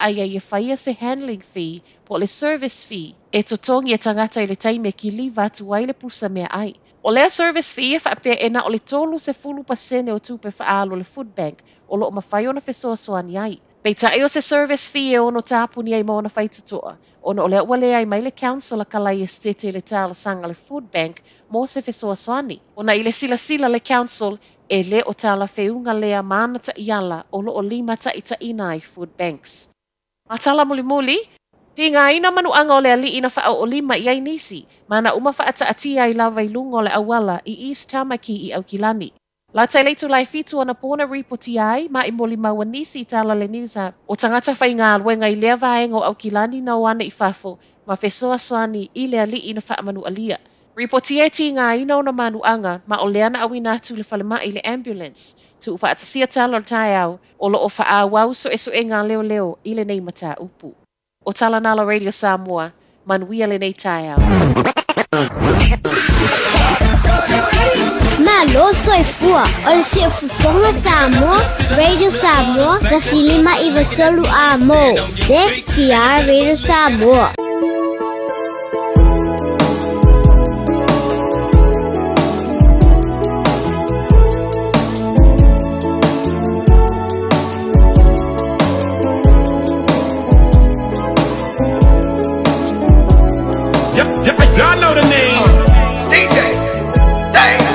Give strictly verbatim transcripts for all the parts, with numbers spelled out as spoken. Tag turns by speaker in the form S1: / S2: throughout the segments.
S1: aia ia whaia se handling fee po le service fee e totongi e tangata i le taime ki liva atu ai le pusa mea ai. O lea service fee e whaapea e na o le tolu se fulu pasene o tupe whaalo le food bank o lo o mawhai ona fesoa soani ai. Pei tae o se service fee e ono tāpuni ai maona whaitutoa. Ono o lea ua lea ai mai le council a kalai e stete le tāla sanga le food bank mo se fesoa soani. Ona i le sila sila le council e le o tāla feunga lea mana ta iala o lo o lima ta ita ina ai food banks. Matala muli muli, ti ngā ina manuanga o le ali ina wha o lima i ai nisi, mana uma wha ata atia i lawa i lungo le awala i East Tamaki i Aukilani. La tai leitu lai fitu ana pōna ripoti ai, ma i moli maua nisi i tāla le News Hub. O tangata whai ngā luenga i lea vaenga o Aukilani na wana i whafo, ma fesoa soani i le ali ina wha manu alia. Ripoti e ti ngā ina o na manuanga, ma o leana awi nātu le whalema i le ambulance, tu ufa atasia tāla o tai au, o lo o wha a wau so e so e ngā leo leo i le nei mata upu. O Tala Nala Radio Samoa, manuia le nei tai au.
S2: Malo soy fua, o le se fufonga Samoa, Radio Samoa, ta silima i vatolu a mo, se ki a Radio Samoa.
S3: Y'all know the name. D J. Dang.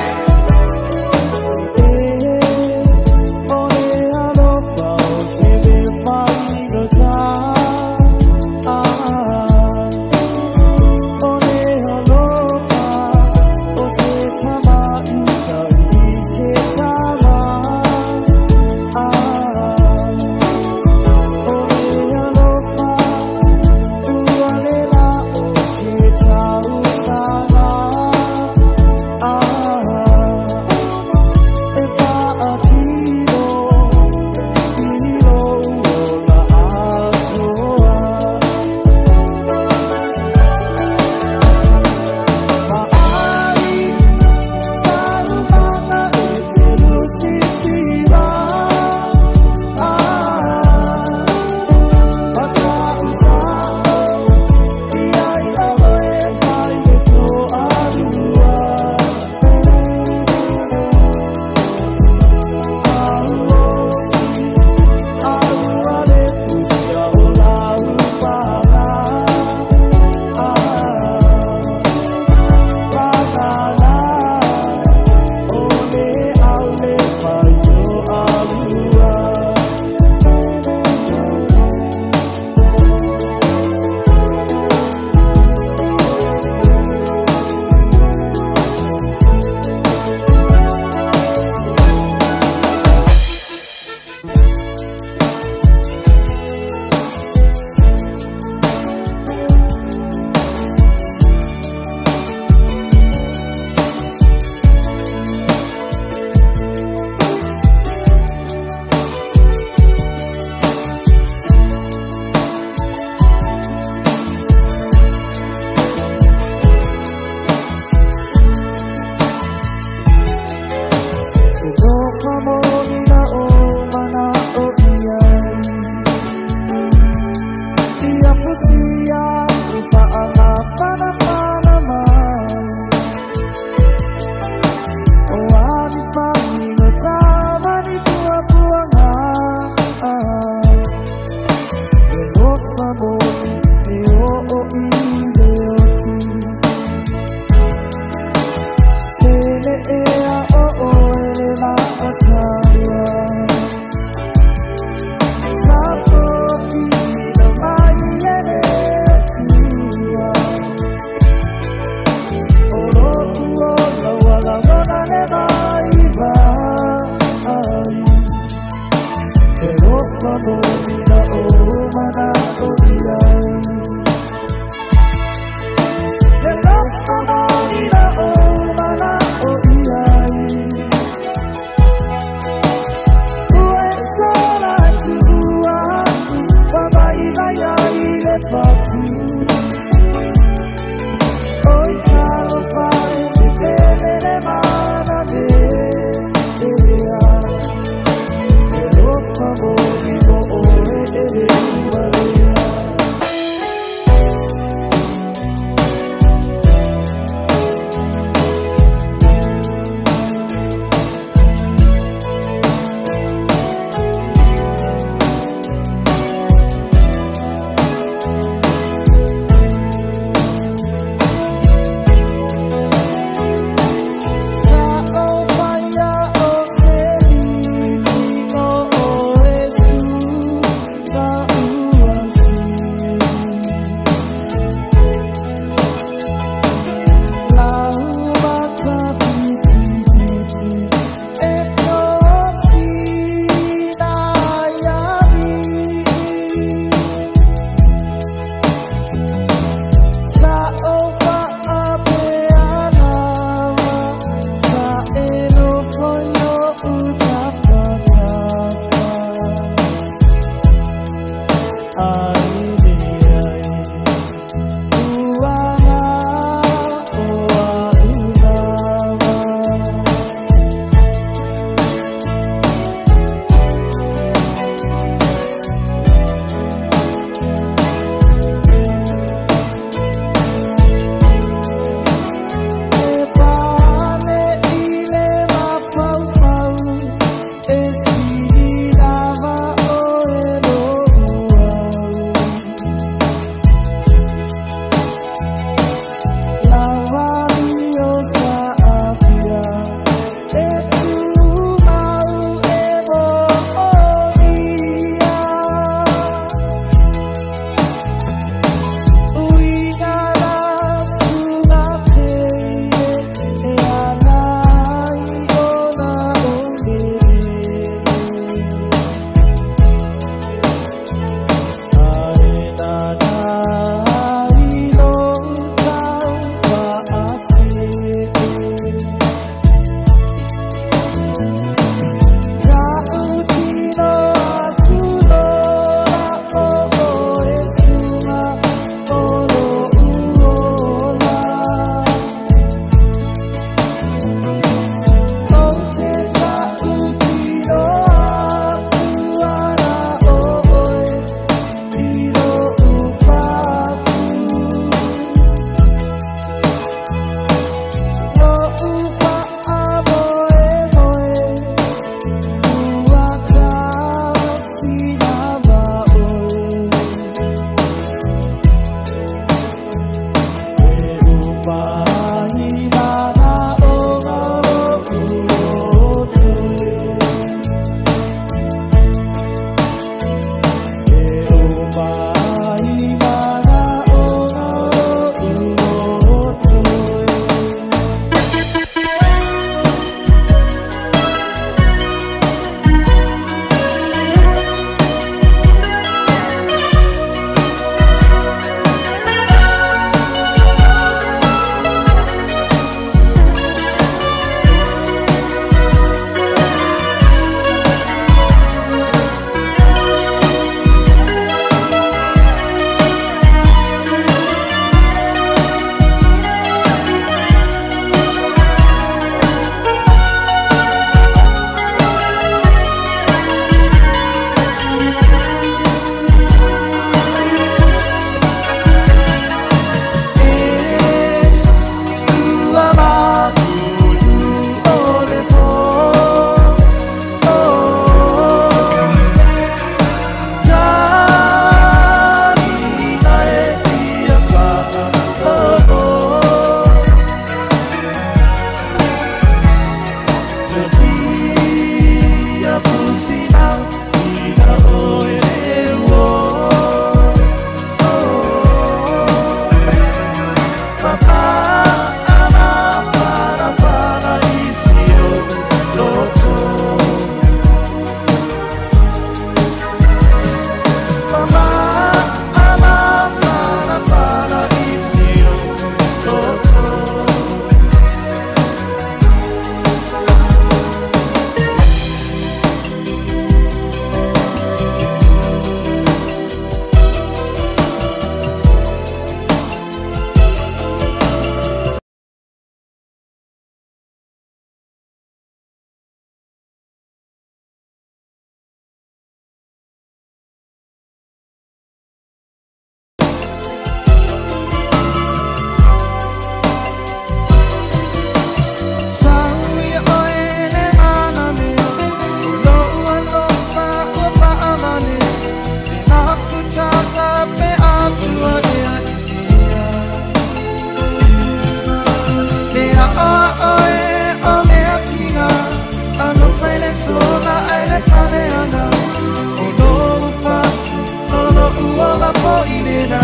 S4: uola poinena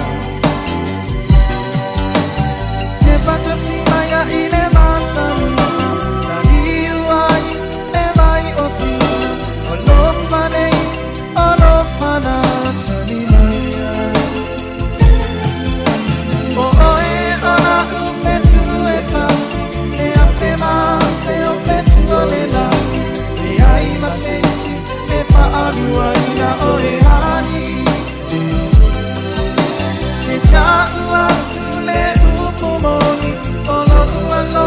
S4: Te patasi maya ile masami Sahi uai ne mai osi Olofane olofana tani maya O oe ona ufetu etasi E afema e ofetu olena E ai masensi e pa'alua ina oe hani Te ta'u atu le upumoni Olo ualo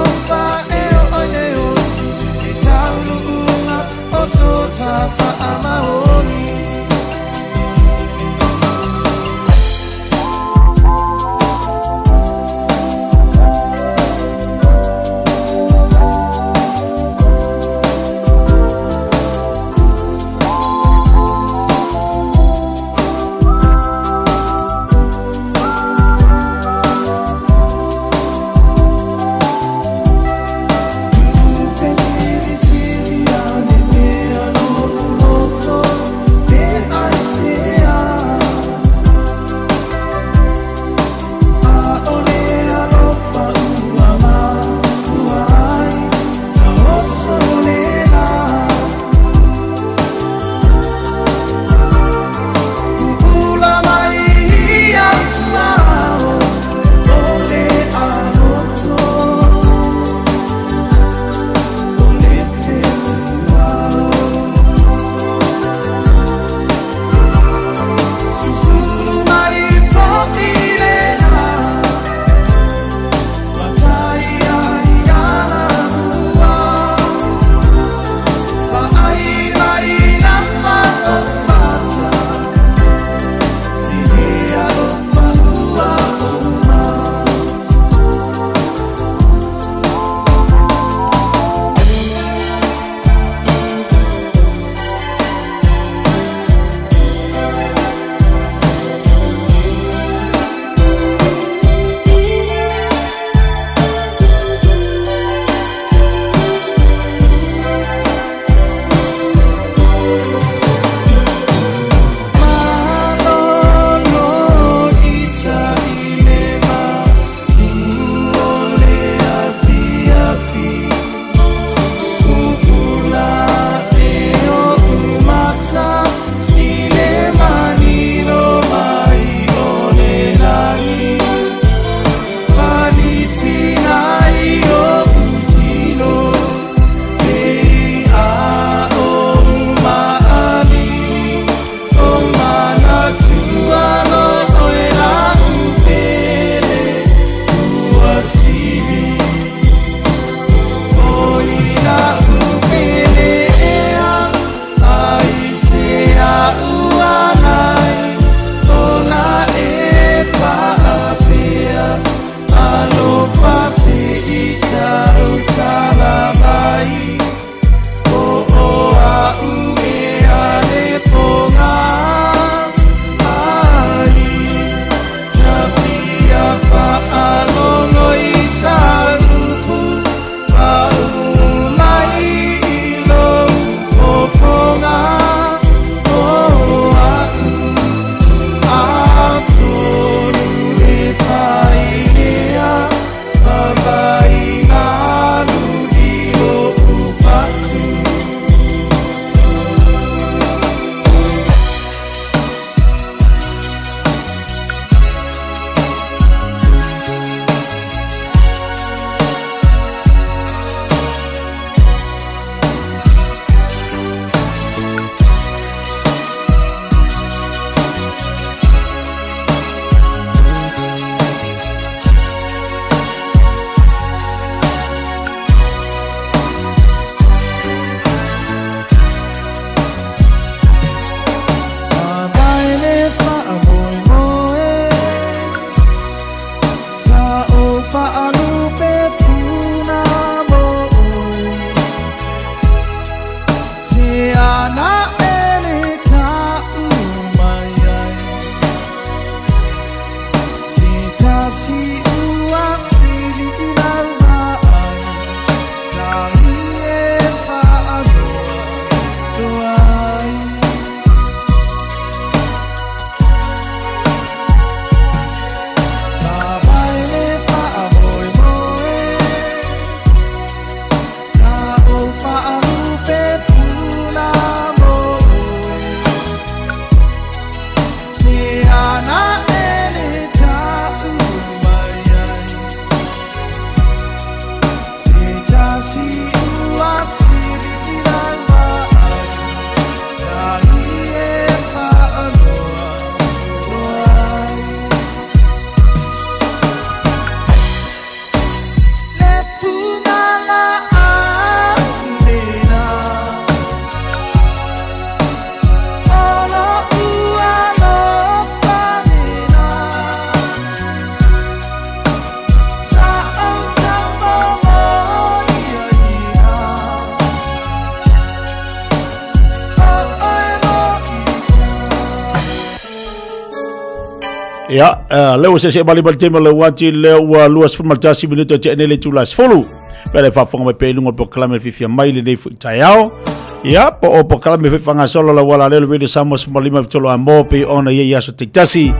S5: Ya, leo se se bali bali tema le wati le wa luas formaltasi minuto te nele tulas folu. Pele fa fonga me pelu ngol proclame fifia mai le fu taiao. Ya, po o proclame fe fanga solo la wala le video samos malima tolo amo pe ona ye yaso tiktasi.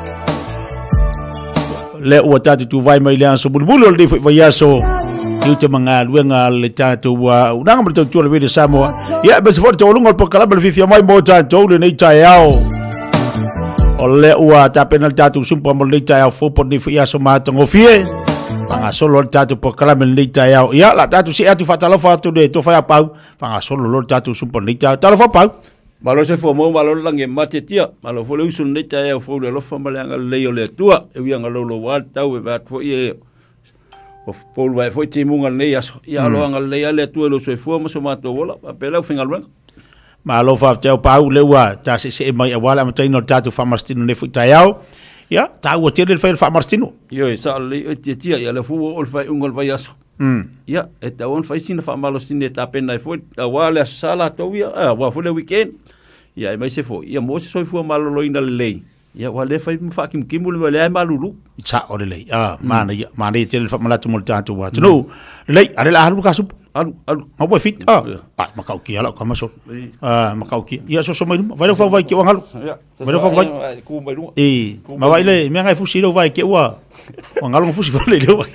S5: Le wa tatu tu vai mai le anso bulbulu le fu yaso. Tiu te manga luenga le tatu wa unanga bertu tu le video samo. Ya, be se fo tolo ngol proclame le fifia mai mo tatu le nei taiao. Ole ua ta penal tatu sumpa mo le taiao fo po ni fu yaso matango fie. Panga solo tatu proclame le taiao. Ya, la tatu si atu fatalo fa tu de to fa pau. Panga solo lo tatu sumpa le taiao. Talo fa pau.
S6: Malo se fo mo malo lange mate tia. Malo fo le usun le taiao fo le lo fa male anga le o le tua. E wi anga lo lo wa tau e va fo ye. Of Paul vai foi te munga le yaso. Ya lo anga le ale tua lo se fo mo so mato vola. Pela finga lo.
S5: Ma lo fa tau pau le wa ta se se mai wala ma taino tatu fa marstino ne fu taiao. Ya, ta o tele fa fa marstino.
S6: Yo sa le te tia ya le fu o fa ungol vai yaso.
S5: Mm.
S6: Ya, e ta on fa sina fa malo sine ta pena foi wala sala to ya. Ah, wa fu le weekend. Ya, mai se fo. Ya mo se so fu malo lo ina le. Ya wale fa fa kim kimul wale malulu.
S5: Cha o le. Ah, mana ya, mana tele fa malatu mo tatu wa. No. Le, are la halu ka sup.
S6: Alu, alu.
S5: Mau fit. Ah, ah makau ki ala ka maso. Ah, makau ki. Ya so so mai, vai fa vai ki wang halu. Vai fa vai.
S6: Ku mai lu.
S5: Eh, ma vai le, me ngai fusi lo vai ki wa. Wang halu fusi va le lo.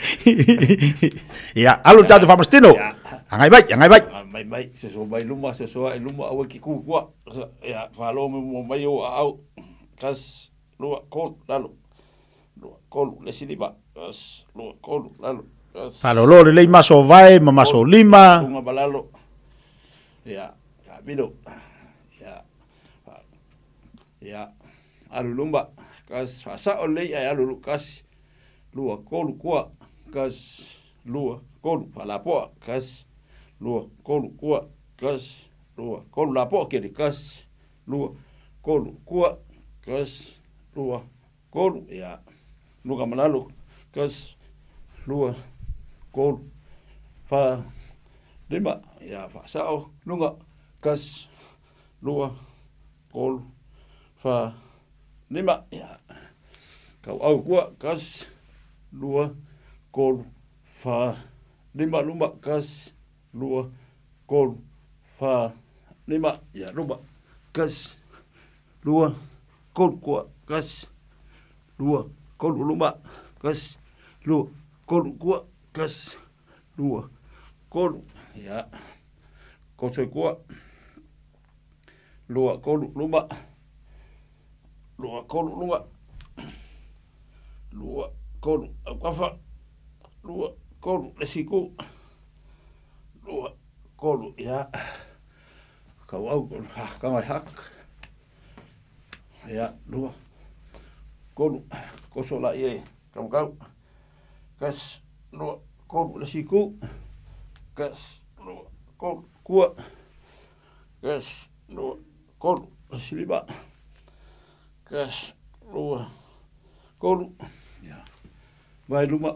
S5: Ya, alu tatu fa mastino. Angai vai, angai vai.
S6: Mai mai, se so mai luma, se so ai luma awa ki ku kwa. Ya, fa lo mo mai o au. Kas lo ko lalo. Lo ko le siliba. Kas lo ko lalo.
S5: Falo lo le maso vai, ma maso lima.
S6: Unga balalo. Ya, ya bido. Ya. Ya. Alu lumba. Kas fasa ole ya alu kas. Lua kolu kwa. Kas lua kolu palapo. Kas lua kolu kwa. Kas lua kolu lapo kiri. Kas lua kolu kwa. Kas lua kolu. Ya. Luga malalo. Kas lua kol fa lima ya fa sao lunga kas lua kol fa lima ya kau au kua kas lua kol fa lima luma kas lua kol fa lima ya luma kas lua kol kua kas lua kol luma kas lua kol kua kas lua kolu ya koso kua lua kolu luma lua kolu luma lua kolu akafa lua kolu lesiku lua kolu ya kau au ha kau hak ya lua kolu koso la ye kau kau kas lua kolu lesiku kas lua kolu kua kas lua kolu lesiliba kas lua kolu ya vai luma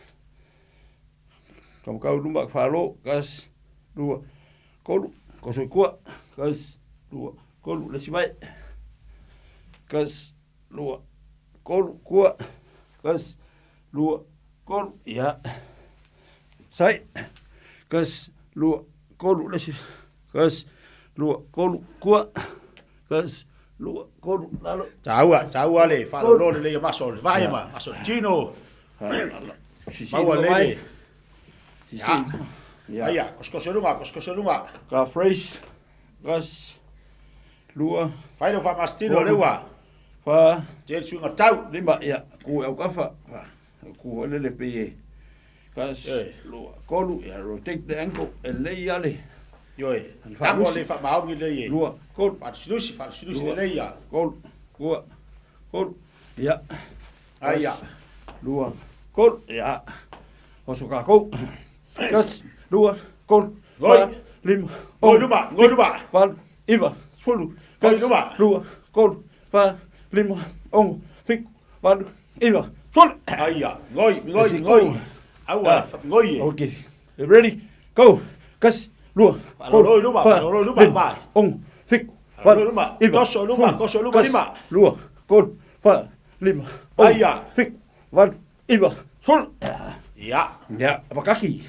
S6: kau kau luma falo kas lua kolu koso kua kas lua kolu lesibai kas lua kolu kua kas lua kol ya sai kas lua kolu lesi kas lua kolu kua kas lua kolu lalo
S5: taua taua le fa lo le le maso le vai ma maso chino maua le ya ya ya kosko selunga kosko selunga
S6: ka phrase kas lua
S5: vai no fa mastino lewa
S6: fa
S5: te sunga tau
S6: lima ya ku au kafa ku le le pe kas lo kolu ya rotate the ankle and lay yale
S5: yo e tango le fa mau le ye
S6: lo kol
S5: pa slusi fa slusi le ya
S6: kol ku kol ya
S5: ai ya
S6: lo kol ya oso ka ko kas lo kol
S5: goi
S6: lim
S5: goi luma goi luma
S6: val iva fulu
S5: goi luma
S6: lo kol fa lim on fik val iva sol
S5: aya ngoi ngoi ngoi awa ngoi
S6: okay ready go kas lua
S5: lo luma lo luma ba
S6: on fik
S5: lo luma koso luma koso luma lima
S6: lua kol fa lima.
S5: Aya.
S6: Fik. Wan. Iwa. Sol.
S5: Ya.
S6: Ya. Apa kaki?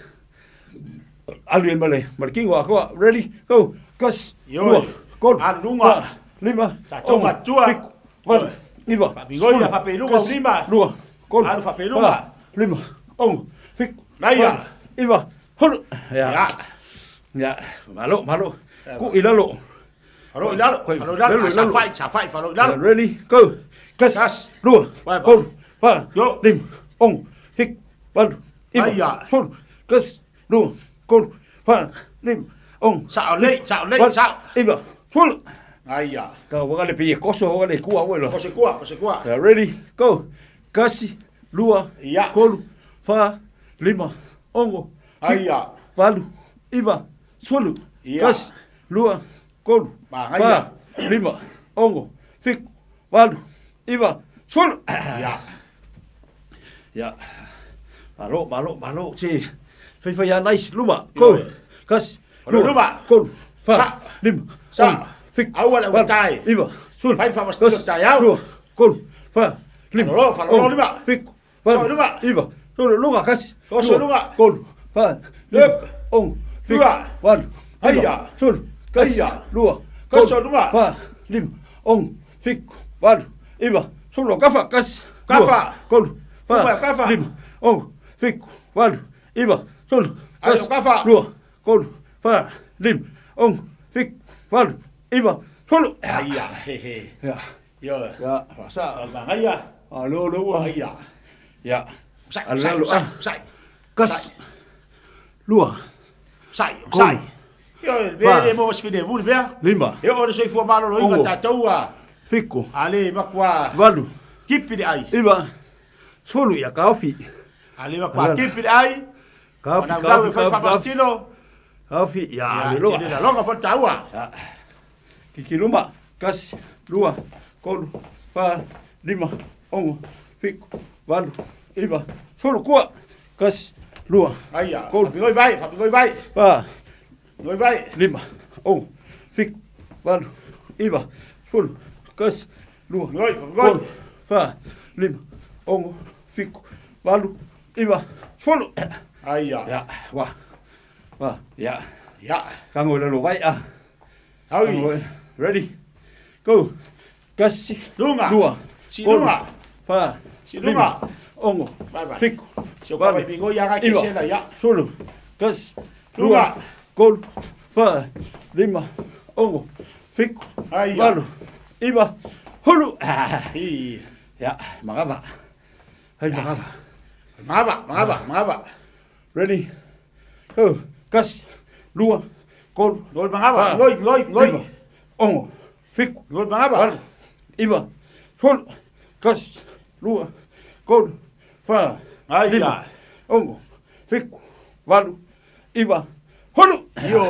S6: Alien malay. Markingo ako. Ready? Go. Kas.
S5: Yo.
S6: Kon.
S5: Alunga.
S6: Lima.
S5: Tatou matua.
S6: Fik. Wan. Iwa.
S5: Pabigoia fapelunga lima.
S6: Lua. Kon.
S5: Alu fapelunga.
S6: Lima. Ong. Fik.
S5: Naya.
S6: Iwa. Holo.
S5: Ya.
S6: Ya. Ya. Malo. Malo. Ku ilalo.
S5: Falo ilalo. Falo ilalo. Safai. Safai. Falo ilalo.
S6: Ready? Go. Kas.
S5: Kas.
S6: Lua.
S5: Vai, vai.
S6: Kon. Fa.
S5: Yo.
S6: Lim. Ong. Fik. Wan. Iwa.
S5: Aya.
S6: Holo. Kas. Lua. Kon. Fa. Lim. Ong.
S5: Sao lei. Sao lei.
S6: Wan.
S5: Sao.
S6: Iwa. Holo.
S5: Aya.
S6: Kau wale pie koso wale kuah welo.
S5: Kose kuah. Kose kuah.
S6: Yeah, ready? Go. Kasi. Lua.
S5: Ya.
S6: Kolu. Fa. Lima. Ongo. Fik.
S5: Aya.
S6: Walu. Iwa. Solu.
S5: Ya.
S6: Kas. Lua. Kolu.
S5: Bang,
S6: Fa.
S5: aya.
S6: Lima. Ongo. Fik. Walu. Iwa. Solu.
S5: Ya.
S6: Ya. Malo, malo, malo. Si. Fai fai ya nice. Luma. Go.
S5: Yo.
S6: Kas.
S5: Walu, luma.
S6: Kolu. Fa.
S5: Sa.
S6: Lima.
S5: Sa.
S6: Ongo. Fik.
S5: Awal au
S6: Walu.
S5: tai.
S6: Iwa. Solu.
S5: Fai fa mastilo
S6: Kas.
S5: tai au.
S6: Lua. Kolu. Fa. Lima.
S5: Falolo, falolo,
S6: Ongo.
S5: lima.
S6: Fik.
S5: So,
S6: Walu.
S5: luma.
S6: Iwa. Solu. Lunga kasi.
S5: Koso, lunga.
S6: Kolu. Fa.
S5: Lep.
S6: Ong. Fik.
S5: Lua.
S6: Walu.
S5: Aya.
S6: Solu. Kas.
S5: Aya.
S6: Lua.
S5: Koso,
S6: Kolu.
S5: lunga.
S6: Fa. Lim. Ong. Fik. Walu. Iwa. Solu. Kafa. Kas.
S5: Kafa.
S6: Lua. Kolu. Fa.
S5: Luma, kafa.
S6: Lim. Ong. Fik. Walu. Iwa. Solu.
S5: Ayo, kafa.
S6: Lua. Kolu. Fa. Lim. Ong. Fik. Walu. Iwa. Solu.
S5: Aya. Hehe.
S6: Ya.
S5: Yo.
S6: Ya. Masa.
S5: Bang aya.
S6: Alo. Alo.
S5: Aya.
S6: Ya.
S5: Sai.
S6: Alo.
S5: Sai.
S6: Alo.
S5: Sai.
S6: Ah.
S5: Sai.
S6: Kas. Lua.
S5: Sai.
S6: Kolu.
S5: Sai. Yo, vere mo mas fide bul bea.
S6: Lima.
S5: Yo ora soi fu malo lo inga
S6: Ongo.
S5: tatou a.
S6: Fiko.
S5: Ale makwa.
S6: Walu.
S5: Kipi de ai.
S6: Iwa. Solu ya kaofi.
S5: Ale makwa
S6: Alala.
S5: kipi de ai.
S6: Kaofi.
S5: Ona
S6: Kaofi.
S5: dawe fa fa mastilo.
S6: Kaofi. Ya.
S5: Ya,
S6: Alo.
S5: tene la longa fa taua.
S6: Ya. Kiki luma. Kas. Lua. Kolu. Fa. Lima. Ongo. Fiko. Walu. Iwa. Solu kua. Kas. Lua.
S5: Aya.
S6: Kolu.
S5: Ngoi vai, fa ngoi vai.
S6: Fa.
S5: Ngoi vai.
S6: Lima. Ongo. Fiko. Walu. Iwa. Solu. Kas. Lua.
S5: Ngoi, fa
S6: Kolu.
S5: ngoi.
S6: Fa. Lima. Ongo. Fiko. Walu. Iwa. Solu.
S5: Aya.
S6: Ya. Wa. Wa. Ya.
S5: Ya.
S6: Ka ngồi là lỗ vai à.
S5: Haui.
S6: Ngồi. Ready. Go. Kasi.
S5: Lunga.
S6: Lua.
S5: Si
S6: Kolu.
S5: lunga.
S6: Fa.
S5: Si lunga.
S6: Ongo.
S5: Bye bye.
S6: Fiko.
S5: Si ko pa bingo ya ga
S6: Iwa.
S5: kisela ya.
S6: Solo. Kas.
S5: Lunga.
S6: Lua. Kolu. Fa. Lima. Ongo. Fiko.
S5: Aya.
S6: Walu. Iwa. Hulu. Ah.
S5: Hi.
S6: Ya. Mangaba. Hai mangaba.
S5: Mangaba, mangaba, mangaba.
S6: Ready. Go. Kas. Lua. Kolu.
S5: Ngoi mangaba,
S6: Fa.
S5: ngoi, ngoi, ngoi.
S6: Lima. Ongo. Fiko.
S5: Ngoi mangaba.
S6: Walu. Iwa. Hulu. Kas. Lua. Kolu. Fa.
S5: Aya.
S6: Lima. Ongo. Fiko. Walu. Iwa. Hulu.
S5: Yo.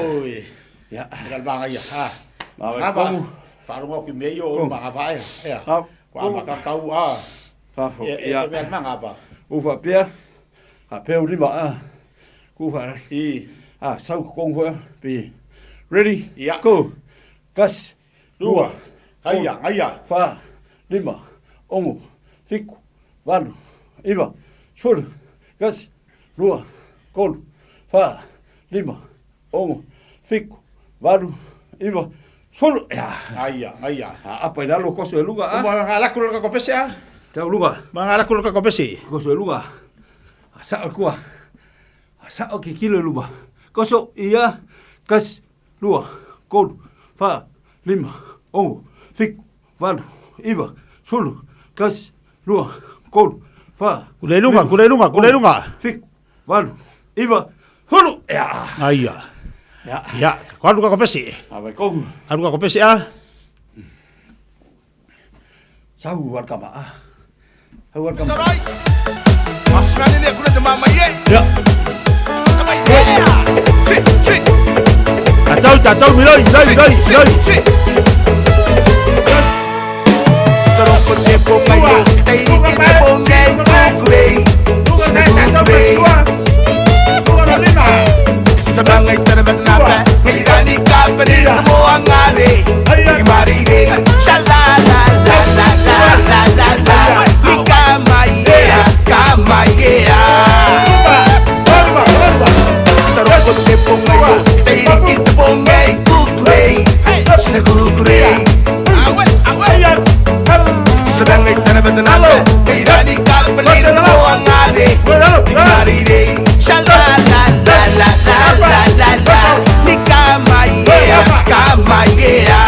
S6: Ya.
S5: Gal banga ya. Ha.
S6: Mangaba.
S5: Mangaba. Fa ngo ki me yo mangaba ya. Ya.
S6: Ah.
S5: Kwa maka kau a.
S6: Fafo.
S5: Ya,
S6: Ya.
S5: ya mangaba.
S6: Ufa pia. A peu lima a. Kufa.
S5: Hi.
S6: Ah, sau kong ho. Be. Ready?
S5: Ya.
S6: Go. Kas.
S5: Lua. Aya, aya.
S6: Fa. Lima. Ongo. Fiko. Walu. Iwa. Solo. Kas. Lua. Kolu. Fa. Lima. Ongo. Fiko. Walu. Iwa. Solo. Ya.
S5: Aya, aya.
S6: Apa ina lo koso e luga a?
S5: Mo ngala kul ka kopese a.
S6: Tau luga.
S5: Mangala kul ka kopese.
S6: Koso e luga. Asa kua. Asa o ki kilo luba. Koso ia. Kas. Lua. Kolu. Fa. Lima. Ongo. Fiko. Walu. Iwa. Solo. Kas. Lua. Kolu. Fa.
S5: Kulelunga, kulelunga, kulelunga.
S6: Fiko. Walu. Iwa. Hulu. Ya.
S5: Aya.
S6: Ya.
S5: Ya, kwalu ka kopese.
S6: Abai kong.
S5: Alu ka kopese a.
S6: Sau war kama a. Sau war kama.
S3: Alright. Australia ne kuna da mamaye.
S6: Ya.
S3: Si, si,
S5: Tatau, tatau, miloi, miloi, miloi, miloi.
S3: si.
S5: Yes.
S3: Sarong ko te po kayo, tay ni te po ngay kukurey. Sina kukurey. Sa bangay tarabat na ba, hirani ka pa rin mo ang ari. Imarire, sha la la la la la la la la. Betanale, Irani Kalpalina Moangade, Marire, Shalala, la la la la la la, Nikamaya, Kamaya.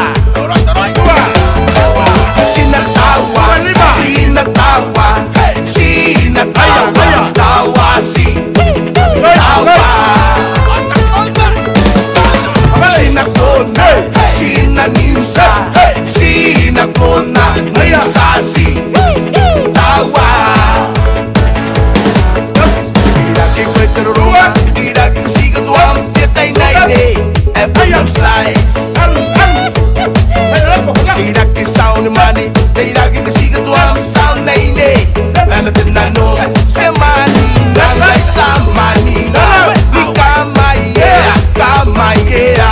S3: Sinatawa, Sinatawa, Sinatawa, Tawasi, Tawa. Sinakona, Sinanimsa, Sinakona, Nimsasi, Tawa. Iraki Kweterua, Iraki Sigatuam, Yetainaine, Epinam Slice. Iraki Sound Money, Iraki Sigatuam, Sound Naine, Anatinano, Semani, Nangai Samani, Nikamaya, Kamaya.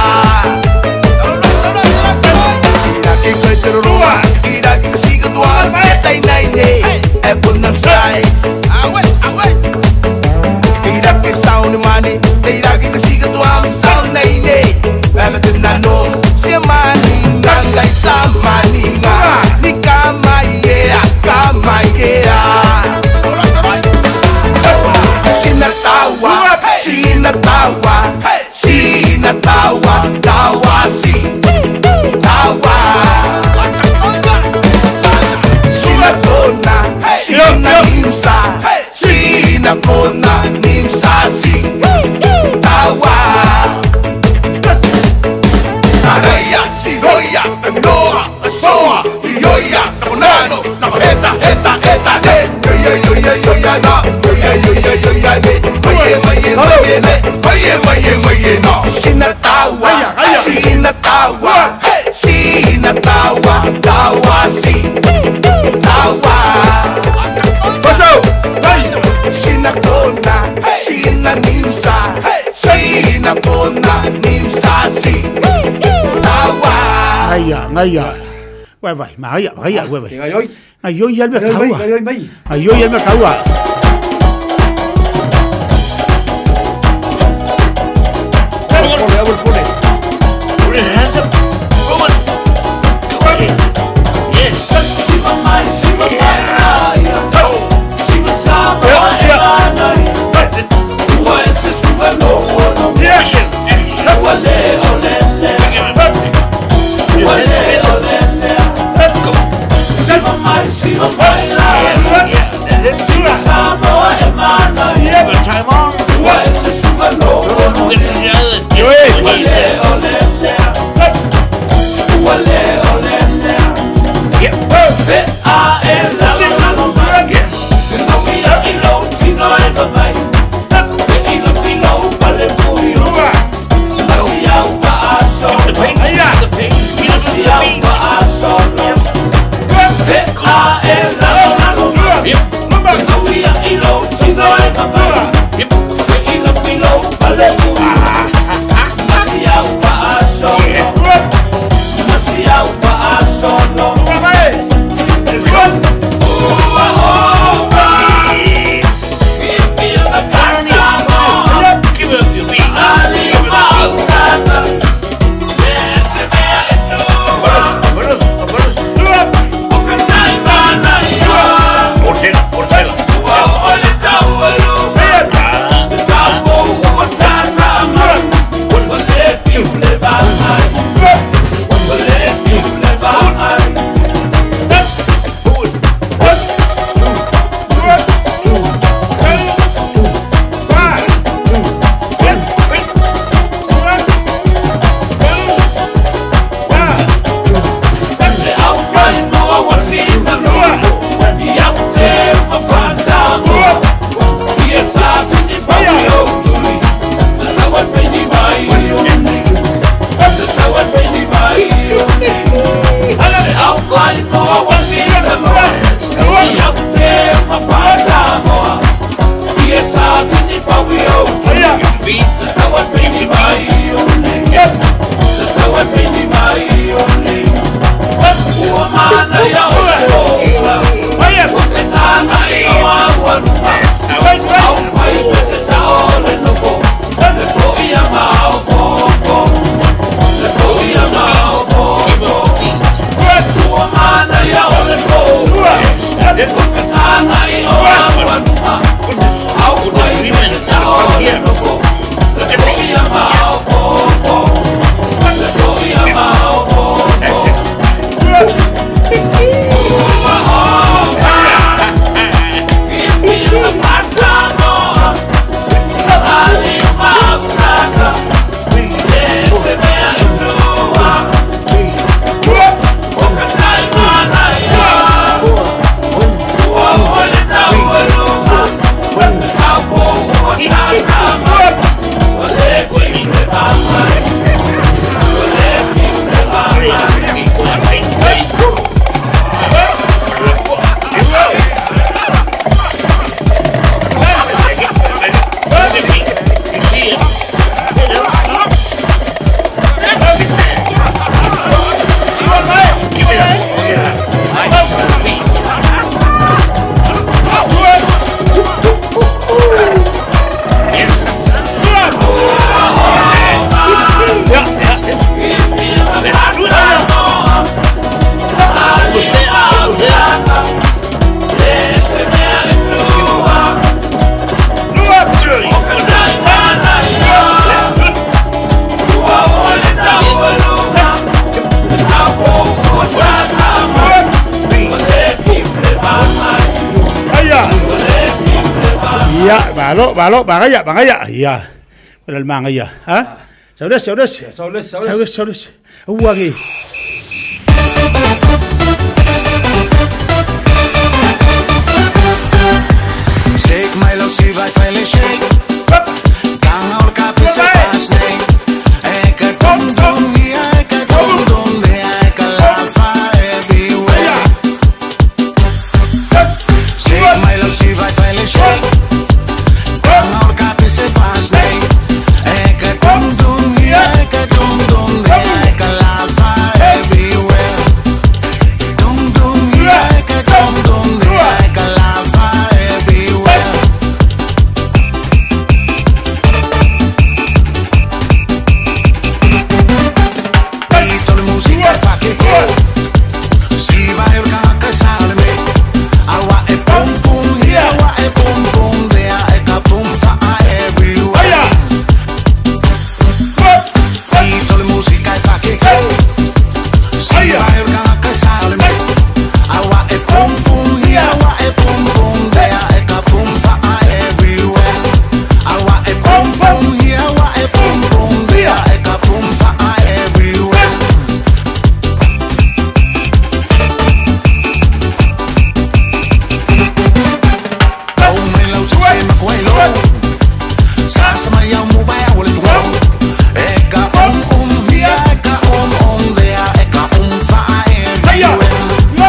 S3: Iraki Kweterua, Iraki Sigatuam, Yetainaine, Epinam Slice. Iraki Sound Money, Iraki Sigatuam, Sound Naine, Anatinano, Semani, Nangai Samani, Nikamaya, Kamaya. Sinatawa, Sinatawa, Sinatawa, Tawasi, Tawa. Sinakona, Sinanimsa, Sinakona, Nimsasi, Tawa. Araya, Sigoya, Noa, Soa, Yoya, Nakonano, Nakoheta, Heta, Heta, Ne, Yoya, Yoya, Yoya, Na, Yoya, Yoya, Yoya, Ne, Maye, Maye, Maye, Ne, Maye, Maye, Maye, No. Sinatawa, Sinatawa, Sinatawa, Tawasi, Tawa. Sinakona, Sinanimsa, Sinakona, Nimsasi, Tawa.
S5: Ngaya, ngaya. Vai vai, ngaya, ngaya, vai vai.
S6: Ngai oi.
S5: Ai oi yan me
S6: Ngai
S5: kaua.
S6: oi, mai.
S5: Ai oi yan me kaua.
S6: Pone, abul pone. Pone hand up. Come on. Come on. Yes. Shiva mai, Shiva mai. Shiva sama emana. Ua ese Shiva no no. Action. Wale olele. Wale olele. Shiva mai, Shiva mai. Shiva sama emana. Time on. Ua ese Shiva no no. Wale olele. Wale olele. Ve a el la la la la. No me a ilo tino e mai. Ve ilo ilo vale fuyo. Nasi au va aso. The pain. Nasi au va aso. Ve a el la la la la. No me a ilo tino e mai. Ve ilo ilo vale fuyo. Nasi au va aso. Nasi au va aso. Portela, portela.
S5: Ya, balo, balo, bangaya, bangaya. Ya. Wala mangaya, ha? Saudes, saudes.
S6: Saudes,
S5: Saudes,
S6: saudes.
S5: saudes. Uwagi.
S4: Shake my love, see vai fai shake. Gang al cap is a fast name. Eka dum dum here, eka dum dum there, eka lava everywhere. Shake my love, see vai fai shake. Gang al cap is a fast name. Eka dum dum here, eka dum dum there, eka lava everywhere. Dum dum here, eka dum dum there, eka lava everywhere. Toda música fa che go. Si vai urca che salme. Awa e pum pum here, awa e pum pum there, e ka pum fa everywhere. Toda música fa che go. Si vai urca che salme. Awa e pum pum here, awa e pum pum there, e ka pum fa everywhere. Awa e pum pum here, awa e pum pum there, e ka pum fa everywhere. Oh, me lo se me cuelo. Salsa maya mu vai a wole tuo. Eka um um via, eka um um there, eka um fa everywhere.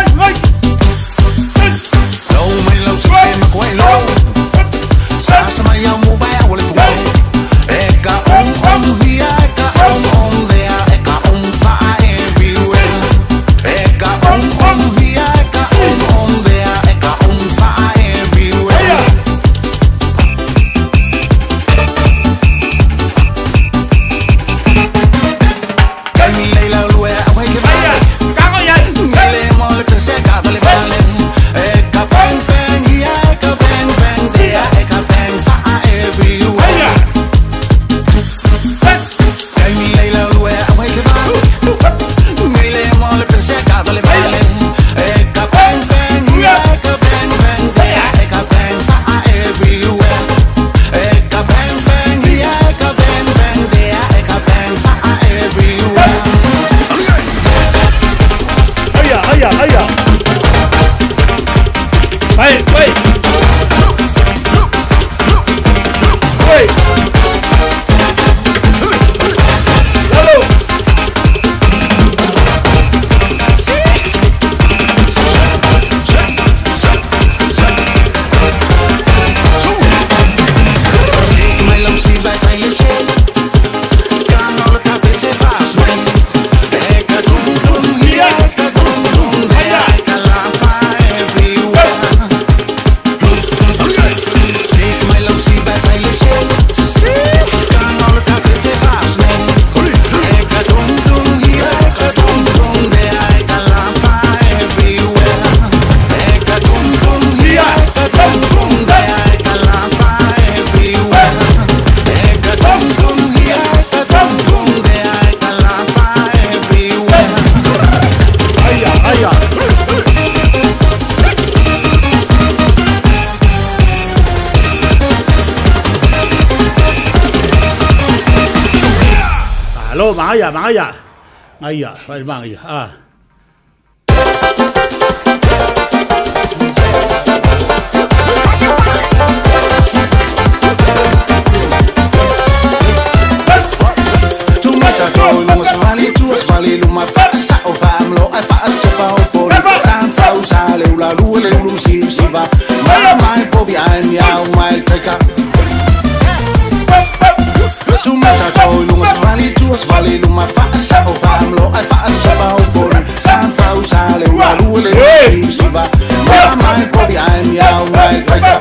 S4: Oh, me lo se me cuelo. Salsa maya mu vai a wole tuo. Eka um um via, eka um um there, eka um fa everywhere. Eka um um via, eka um um there, eka um fa everywhere. Kami leila lue away ke vale. Mele mole pense ka vale vale. Eka bang bang here, eka bang bang there, eka bang fa everywhere. Kami leila lue away ke vale. Mele mole pense ka vale vale. Eka bang bang here, eka bang bang there, eka bang fa everywhere. Eka bang bang here, eka bang bang there, eka bang fa everywhere.
S5: Aya, aya, aya. Vai, vai. Vai. Hello.
S4: Shake my love, see vai fai le shake. Gang al cap is a fast man. Eka dum dum here, eka dum dum there, eka lava everywhere. Shake my love, see vai fai le shake.
S5: Oh, mangaya, mangaya. Mangaya, vai mangaya. Ah.
S7: Vale tuas vale luma fa sa o fam lo ai fa se pa o for san fa o sa le la lu le lu si si va ma mai po vi ai mi au mai treka tu mata ko luma vale tuas vale luma fa sa o fam lo ai fa se pa o for san fa o sa le la lu le lu si si va ma mai po vi ai mi au mai treka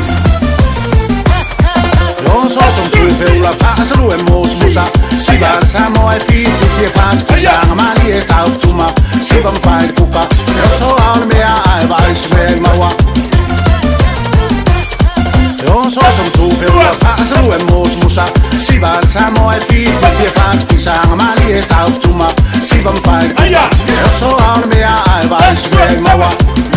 S7: Yo so son tu fe la fa sa lu e mos musa Si van samo ai fi tutti e fatti Sang mali e tau tuma Si van fai pupa Yo so al mea ai vai si me mawa Yo so son tu fe la fa sa lu e mos musa Si van samo ai fi tutti e fatti Sang mali e tau tuma Si van fai pupa Yo so al mea ai vai si me mawa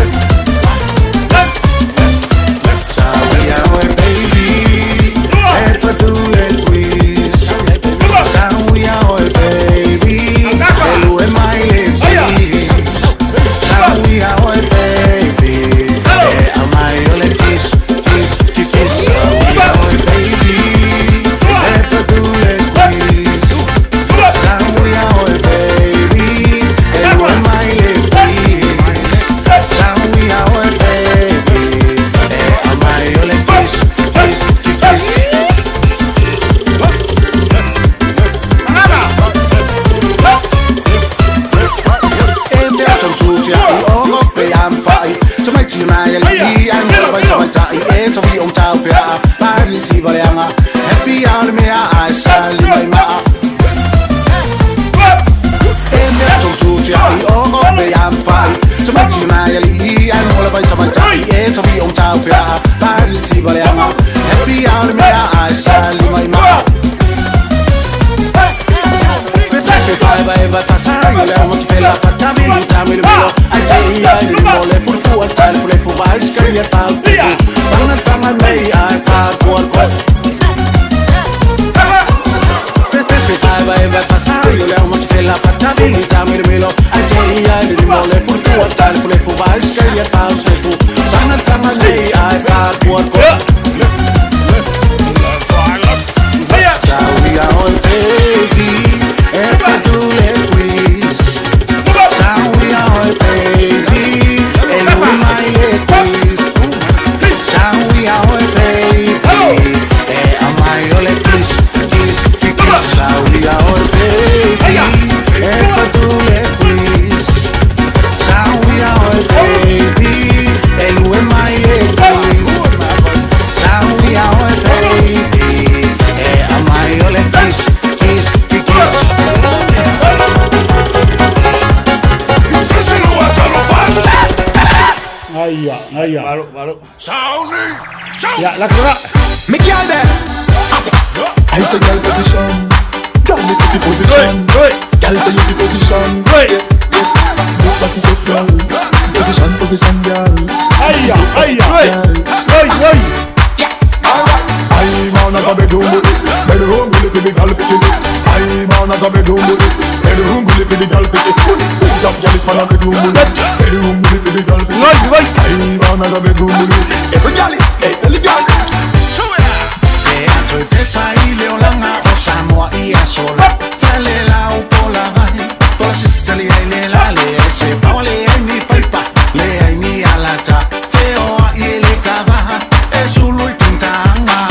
S7: Sabia oi baby E per tu le please Sauia oi baby E lui è mai le Sauia oi baby E amai io le kiss, kiss, kiss, kiss Sauia oi baby E per tu le please Sauia oi baby E lui è mai le Sauia oi baby E amai io le kiss, kiss, kiss, kiss Happy al mea ai sali mai ma E me so tutti ai o o me am fai To make you my ali ai mola vai tama tai e to vi on tau fia Parli si voleamo Happy al mea ai sali mai ma Se fai vai vai passare le amo ti fai la fatta mi dammi il mio ai dei ai di mole fu fu al tale fu le fu vai scagli e fa Fanno il fama mei ai par cuor cuor Se fai vai vai passare le amo ti fai la fatta mi dammi il mio ai dei ai di mole fu fu al tale fu le fu vai scagli e fa Fanno il fama mei ai par cuor cuor Ciao via oi baby E per tu le quiz Sauia oi baby E lui mai le quiz Sauia oi baby E amai io le kiss, kiss, kiss, kiss Sauia oi baby E per tu le quiz Sauia oi baby E lui mai le quiz Sauia oi baby E amai io le kiss, kiss, kiss, kiss
S5: Aia, aia.
S6: Malu, malu.
S3: Sauni! Sauni!
S5: Ya, la kura.
S8: Me girl there. I say girl position. Tell me see the position.
S6: Hey,
S8: Girl say you the position.
S6: hey.
S8: Look back it up, girl. Position, position, girl.
S5: Aia, aia.
S6: Hey,
S5: Oi, oi.
S8: I man as a bedroom bully. Bedroom bully for the girl pick it. I man as a bedroom bully. Bedroom bully for the girl pick it. Put up girl is man a bedroom bully. Bedroom bully for the girl pick it.
S5: Oi, oi.
S8: I man as a bedroom bully. Every girl is hey, tell the girl.
S7: E altro te fai leolanga o Samoa ia sola Fale la upola vai Pola sistali ai le la le Se paole ai mi paipa Le ai mi alata Feo a ie le kava E sulu i tintanga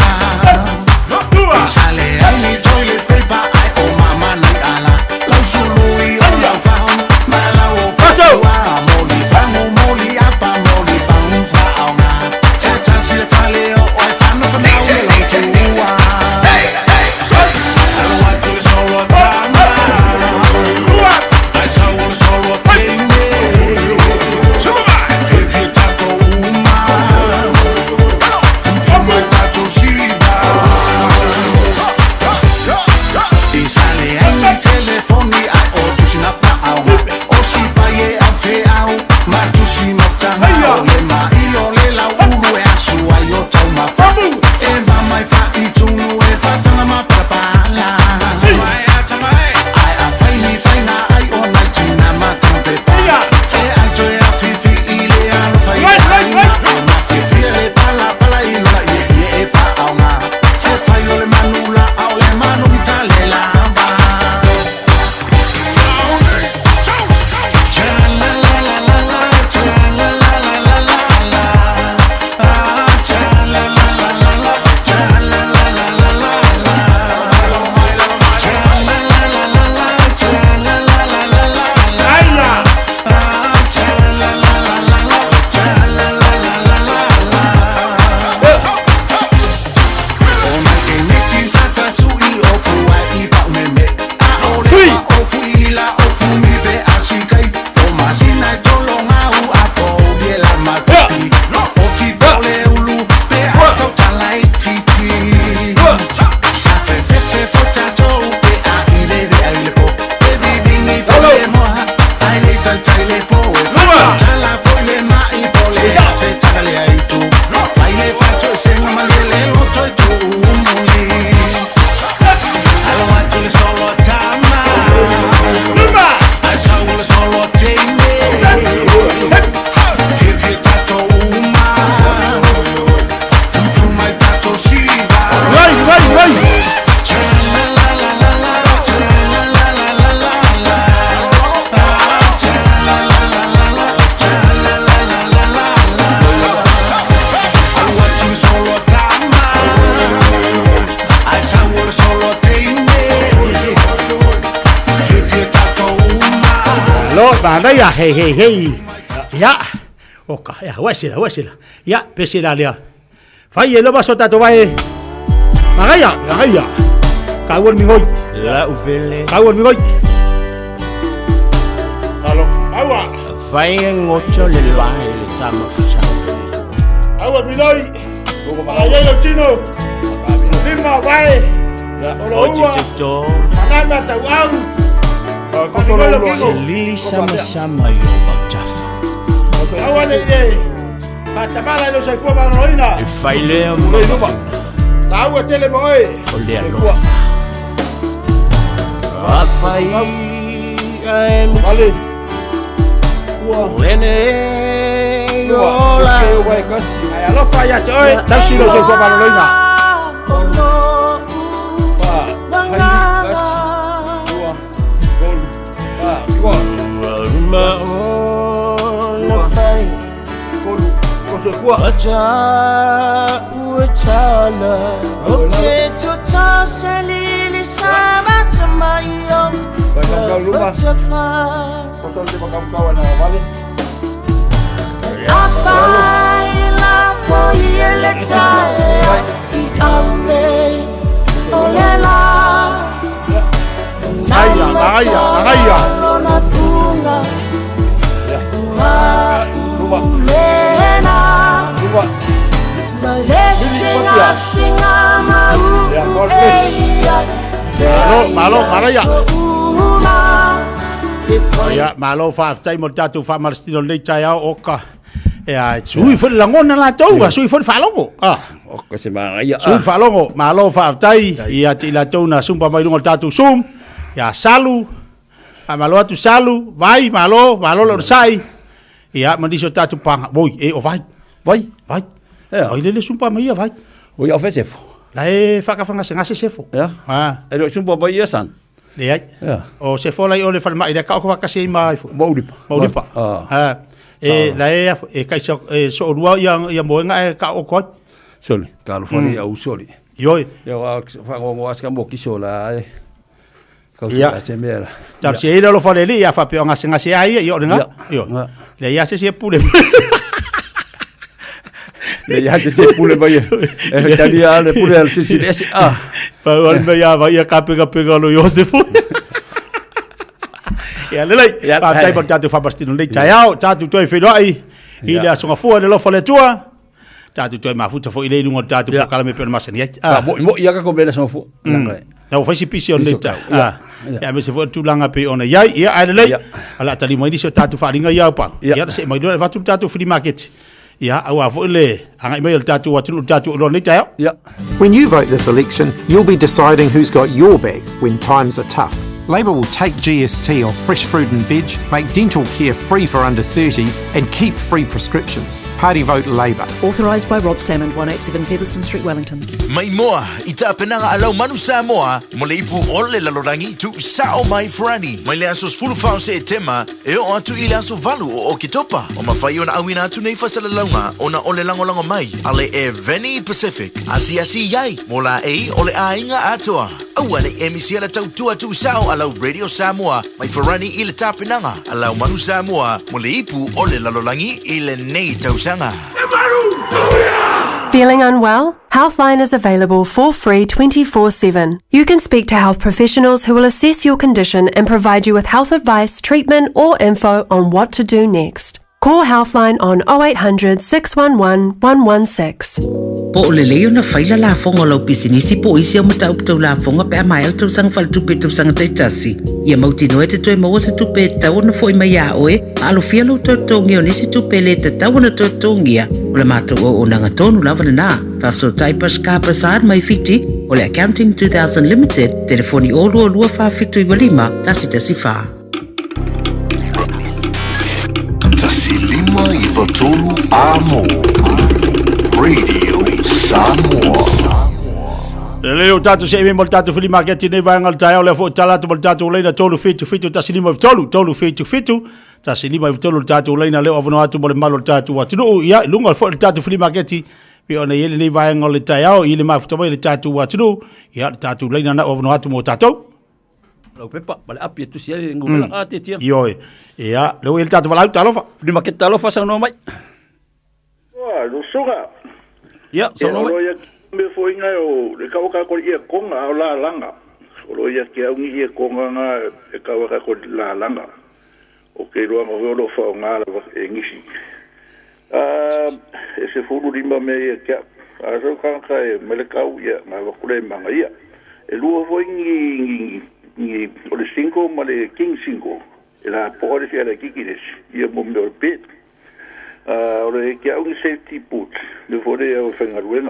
S7: Sale ai mi toilet paper Ai o mama nai ala Lau sulu i o lau fao Ma lau o fao Moli fangu moli apa Moli fangu fao na E tasi le fale o
S5: Mana ya hei hei hei. Ya. Oka ya wasila wasila. Ya pesila lia. Fai lo baso tato vai. Magaya, magaya. Kawon mingoi.
S9: La upele.
S5: Kawon mingoi. Halo, awa.
S9: Fai ngocho le lai le sama fusa.
S5: Awa mingoi. Magaya lo chino. Lima vai. Olo uwa. Manana tawau. Kosolo lo
S9: lili sama sama yo bachaf.
S5: Awa le ye. Patamala lo sai fuwa manoina.
S9: Fai le
S5: mo. Tahu cele boy.
S9: Oleh lo. Apa yang
S6: Vale.
S9: Wene yola.
S5: Ay lo falla coy. Tahu si lo sai fuwa manoina.
S6: Pa. Hai gas. Dua. Gol. Pa. Gol.
S9: Rumah nafai.
S6: Gol. Koso kuat.
S9: Acha uchala. Oche chota selili sama sama iyo.
S6: Kau rumah. Koso di bakam kawan vale.
S9: Apa la foyele tae. Ame olela.
S5: Naya, naya, naya.
S6: Rumah.
S9: Lena.
S6: Rumah.
S9: Malaysia singa mau.
S6: Ya, God bless.
S5: Malo, malo, malo ya. Ya, malo fa tai mo tatu fa marstino le chaya oka. Ya, sui fo langona la tou, sui fo fa longo. Ah,
S6: oka se mangaya.
S5: Sui fa longo, malo fa tai, ya ti la tou na sumpa mai longo tatu sum. Ya salu. A malo atu salu, vai malo, malo lo sai. Ya, mandiso tatu panga. Boy, e o vai.
S6: Vai,
S5: vai.
S6: Ya,
S5: oi le sumpa mai vai.
S6: Oi ao fesefo.
S5: La e fa ka fanga se ngase sefo.
S6: Ya.
S5: Ah,
S6: e lo sumpa mai san.
S5: Le ai.
S6: Ya.
S5: O se fo lai o le fa mai da ka ko ka se mai fo.
S6: Maudipa.
S5: Maudipa. Ah. E la e e kai so e so rua yang yang mo nga e ka o ko.
S6: Soli, California au soli.
S5: Yo.
S6: Yo fa ngo aska mo kisola. Kau
S5: ya
S6: se mera.
S5: Tar se ira lo fa le ya fa pe nga se nga se ai yo nga. Yo. Le ya se se pule.
S6: Le ya se se pule ba ye. E tani ya le pule al sisi ese ah.
S5: Pa wan ba ya va ya ka pe ka pe lo Josefo. Ya le lai. Pa tai pa tatu fa bastino le chao, tatu toi fe doi. Ile asunga fu le lo fa le tua. Tatu toi ma futa fo ile lungo tatu ko kala me pe ma sani.
S6: Ah, mo ya ka ko bela so fu.
S5: Na fa si pisi on le ta. Ah. Ya me se fo tu langa pe ona ya ya ale lai. Ala tali mo di so tatu fa ringa ya pa. Ya se mai do va tu tatu free market. Ya, awa fo le anga mai tatu wa tu tatu lo le ta.
S6: Ya.
S10: When you vote this election, you'll be deciding who's got your back when times are tough. Labor will take G S T off fresh fruit and veg, make dental care free for under thirties, and keep free prescriptions. Party vote Labor.
S11: Authorised by Rob Salmond, one eighty-seven Featherston Street, Wellington.
S12: Mai moa, i ta penanga alau manu sa moa, mo le ipu ole lalorangi tu sao mai frani. Mai le aso fulu fao se tema, e o atu i le aso valu o okitopa. O mawhai ona awina atu nei fasalalaunga, ona ole langolango mai, ale e Veni Pacific. Asi asi yai, mo la e ole a inga atoa. Awane e misiana tau tua tu sao alau Radio Samoa, mai farani i le tapinanga, alau manu Samoa, mo le ipu o le lalolangi i le nei tausanga.
S13: Feeling unwell? Healthline is available for free twenty-four seven. You can speak to health professionals who will assess your condition and provide you with health advice, treatment or info on what to do next. Call Healthline on oh eight hundred, six one one, one one six.
S14: Po o le leo na whaila la fonga lau pisinisi po isi au matau ptau la fonga pe a mai au tau sanga whal tupe tau sanga taitasi. Ia mauti noe te toi maua se tupe tau na foi mai a oe, a alo fia lau tau tau ngia o nisi tupe le te tau na tau tau ngia, o le mātou o o nanga tonu lava na nā, whafso taipas ka prasad mai fiti, o le Accounting two thousand Limited, telefoni o lua lua wha fitu i walima, tasi tasi wha.
S15: Tasi lima i watolu amo. Radio Samoa.
S5: Le leo tatu se mo tatu fili market ne va ngal tayo le fo tala tu tatu le na tolu fitu fitu tasi lima tolu tolu fitu fitu tasi lima tolu tatu le na le ovno atu mo le malo tatu wa tu ya lunga fo tatu fili market pi ona yele ne va ngal tayo ile ma fo le tatu wa tu ya tatu le na ovno atu mo tatu
S6: Lau pepa, bale api tu sia ngumela a te tia.
S5: Io ia, lo il tatu valau talofa.
S6: Ni ma ke talofa sa no mai.
S16: Wa, lo soga.
S6: Ya, sa no mai.
S16: Ya me foi nga o le ka ka ko ia konga o la langa. Olo ia ke au ia konga nga e ka ka ko la langa. O ke lo mo lo fa nga la e ngisi. Ah, ese fulu limba me ia ke a so ka ka me le ka ia ma ko le manga ia. E luo foi ngi ni o le cinco ma le king cinco e la pore sia le kikines ia mo me o pet o le ke un safety boot le fore o fenga ruenga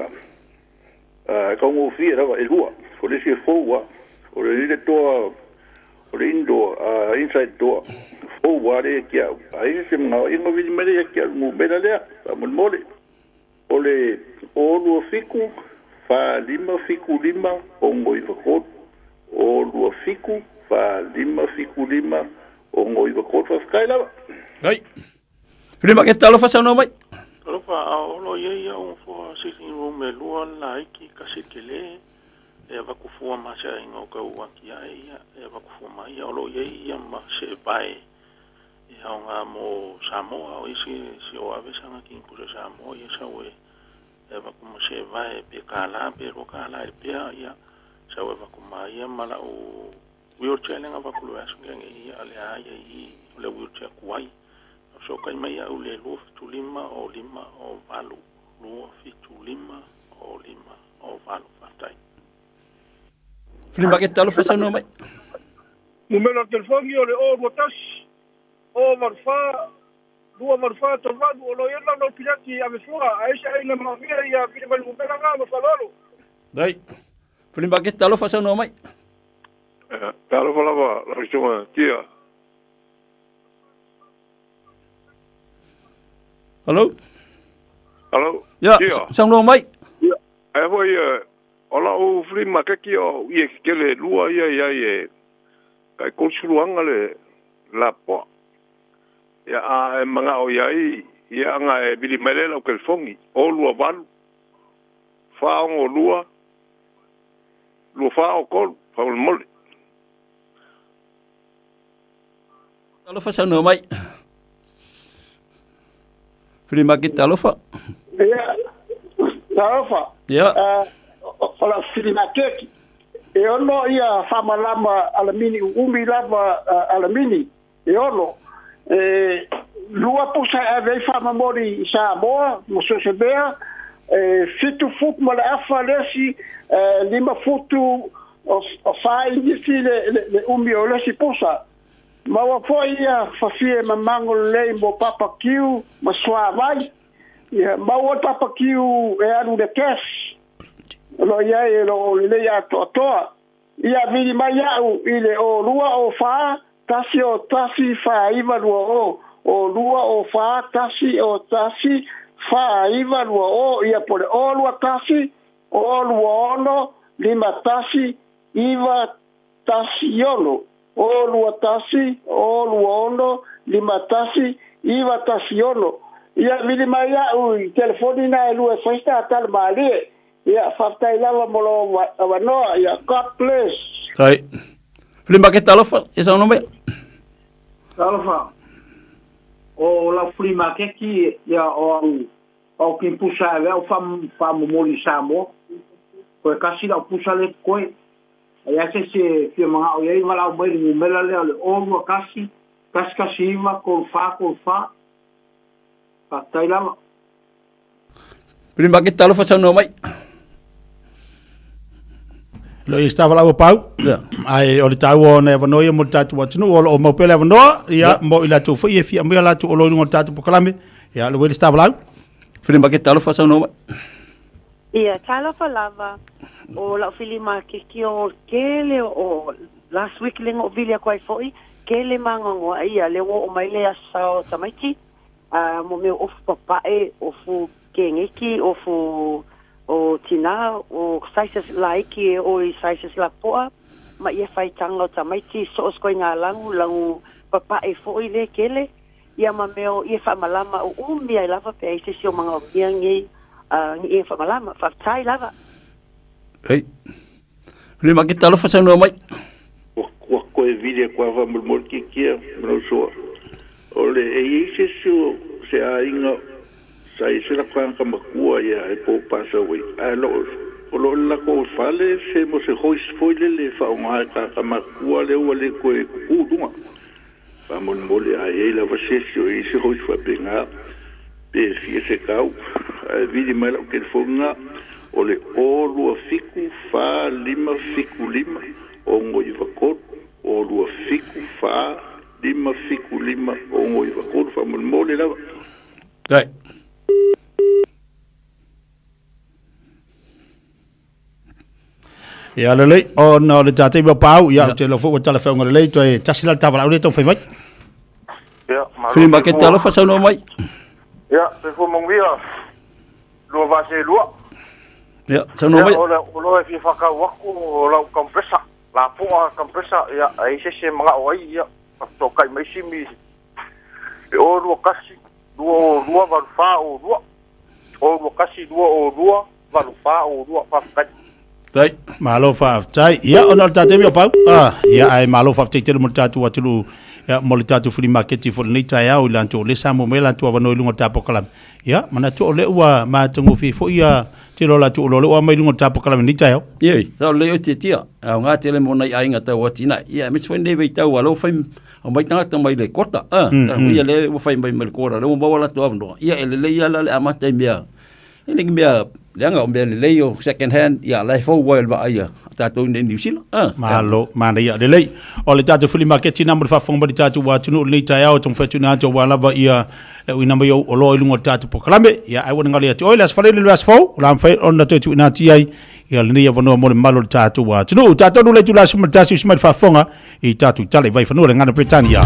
S16: ka mo fi era e lua o le sia fowa o le le to o le indoor inside door fowa le ke ai se mo i mo vi me le ke mo bela le mo mole o le o lo fiku fa lima fiku lima o mo i fo o lua fiku fa lima fiku lima o ngoi wa kota skyla
S6: ai prima que tal fa no mai
S17: lo fa o lo ye ya un fo sitting room me lua la iki kasikele e va ku fu ma sa ngo ka wa ki ai e va ku fu ma ya lo ye ya ma se bai ya nga mo Samoa o isi si o ave sanga ki ku Samoa ya sa we e va ku mo se vai pe kala pe ro kala pe ya sawe va kuma ia mala o wheelchair lenga va kulu asu ngi ia le ai i le wheelchair kuai so kai mai au le lu tu lima o lima o valu lu fi tu lima o lima o valu fatai
S6: Flimba que talo fesa no mai
S18: numero telefoni o le o botas o marfa dua marfa to vadu o lo ia no pirati ave fua aisha ina mafia ia pide mal mupela nga ma falolo
S6: dai Flimba que talo fasa no mai.
S18: Talo falava la rixoma tia.
S6: Hello?
S18: Hello?
S6: Ja, sang no mai.
S18: Ja. Ai foi ola o Flimba que ki o ie que le lua ia ia e kai kulsuanga le la po. Ya a manga o ia ia nga e bili melela o kelfongi o lua valu. Fa o lua lo fa o col fa o mole
S6: talo fa sa no mai prima que talo fa
S18: ya talo fa
S6: ya
S18: o la prima que e ono ia fa malama alamini umi lava alamini e ono e lua pusa ave fa mamori sa boa mo so se bea e fitu fut mala afa lesi lima futu o fai nisi le, le, le umi o lesi posa. Ma wa foi ia fafie mamango le mo papa kiu ma swa vai. Ia ma wa papa kiu e anu de kes. Lo ia e lo le ia to to. Ia vini mai au ile o lua o fa tasi o tasi fa iva lua o o lua o fa tasi o tasi fa iva lua o ia por o lua tasi o lua ono lima tasi iva tasi yono o lua tasi o lua ono lima tasi iva tasi yono ia vili mai au telefoni na lua festa tal mali ia faftai lava molo avanoa ia God bless
S6: ai Flimba que talo fa esa no mai
S19: talo fa o la Flimba que ki ia o o que puxa o fam fam moli samo ko kasi la puxa le ko ai ase se se ma o ia mala o mai ni mela le o o kasi kasi kasi ma ko fa ko fa pa taila
S6: Prima que talo fa sa no mai
S5: lo estava lá o pau ai o le tau o ne vano ia mo tatu watunu o mo pele vano ia mo ila tu foi e fi mo ila tu o lo ngo tatu pokalame ia lo ele estava lá
S6: Flimba que talo fa sa no mai
S20: ia talo fa lava o la filima que que o kele o last week le ngo vilia kwai foi kele mango ia le o mai le asao tamaiti a mo me o papa e o fu kengeki o fu o tina o sizes like o sizes la poa ma ia fai tanga tamaiti so sko nga langu langu papa e foi le kele ia ma meo ia fa malama o umi ai lava pe ese sio manga ngi a ngi fa malama fa tai lava
S6: ei Prima que talo fa sa no mai
S16: ko ko e vile kwa va mo ki kia no so ole e ise so se a inga sai se la kwa ka makua ya e po pasa we a lo lo la ko fale se mo se hois foile le fa nga ka ka makua le ole ko e ku dunga pa mo mo le a e la va se so e se hois fa penga pe fi se kau a vile mal ke fonga ole o lua fiku fa lima fiku lima o ngoi vakot o lua fiku fa lima fiku lima o ngoi vakot fa mo mo le lava
S6: Dai.
S5: Ya le le o no le tate ba pau ya te lo fo tala fa ngole le to e tasila ta ba le to fa mai.
S17: Ya,
S6: Fili ma ke talo fa sa no mai.
S17: Ya, te fu mong via. Lo va se lo.
S6: Ya, sa no mai.
S17: O lo o lo e fi fa ka waku o lo compressa. La punga compressa ya ai se se mga oi ya. To kai mai simi. E o lo kasi do do va fa o do. O lo kasi do o do va fa o do fa ka.
S5: Tai malo fa tai ya ona tate mi pa ah ya ai malo fa te te mo tatu wa tulu ya mo tatu fuli market fo ni tai au lan to le sa mo me lan to va no lungo tapo kalam ya mana to le wa ma tungu fi fo ya te lo la to lo le wa mai lungo tapo kalam ni tai au
S6: ye so le o te tia au nga te le mo nai ai nga ta wa tina ya mi fo ne ve ta wa lo fa o mai tanga ta mai le kota ah ya le wo fa mai mai kora le mo ba la to ando ya le le ya la amata mia ele mia Leanga o mbele leo second hand ya lai fo wa ba ia ta to ne New Zealand ah
S5: malo mana ya le lei o le tatu fuli market number fa fong ba tatu wa tunu le tai au tong fetu na to wa lava ia le wi number yo o lo ilungo tatu po kalambe ya ai wona ngali ati oilas fa le las fo la fa on na to na ti ai ya le ia vono mo le malo tatu wa tunu tatu no le tu la suma tasi suma fa fonga i tatu tale vai fa no le ngana Britannia.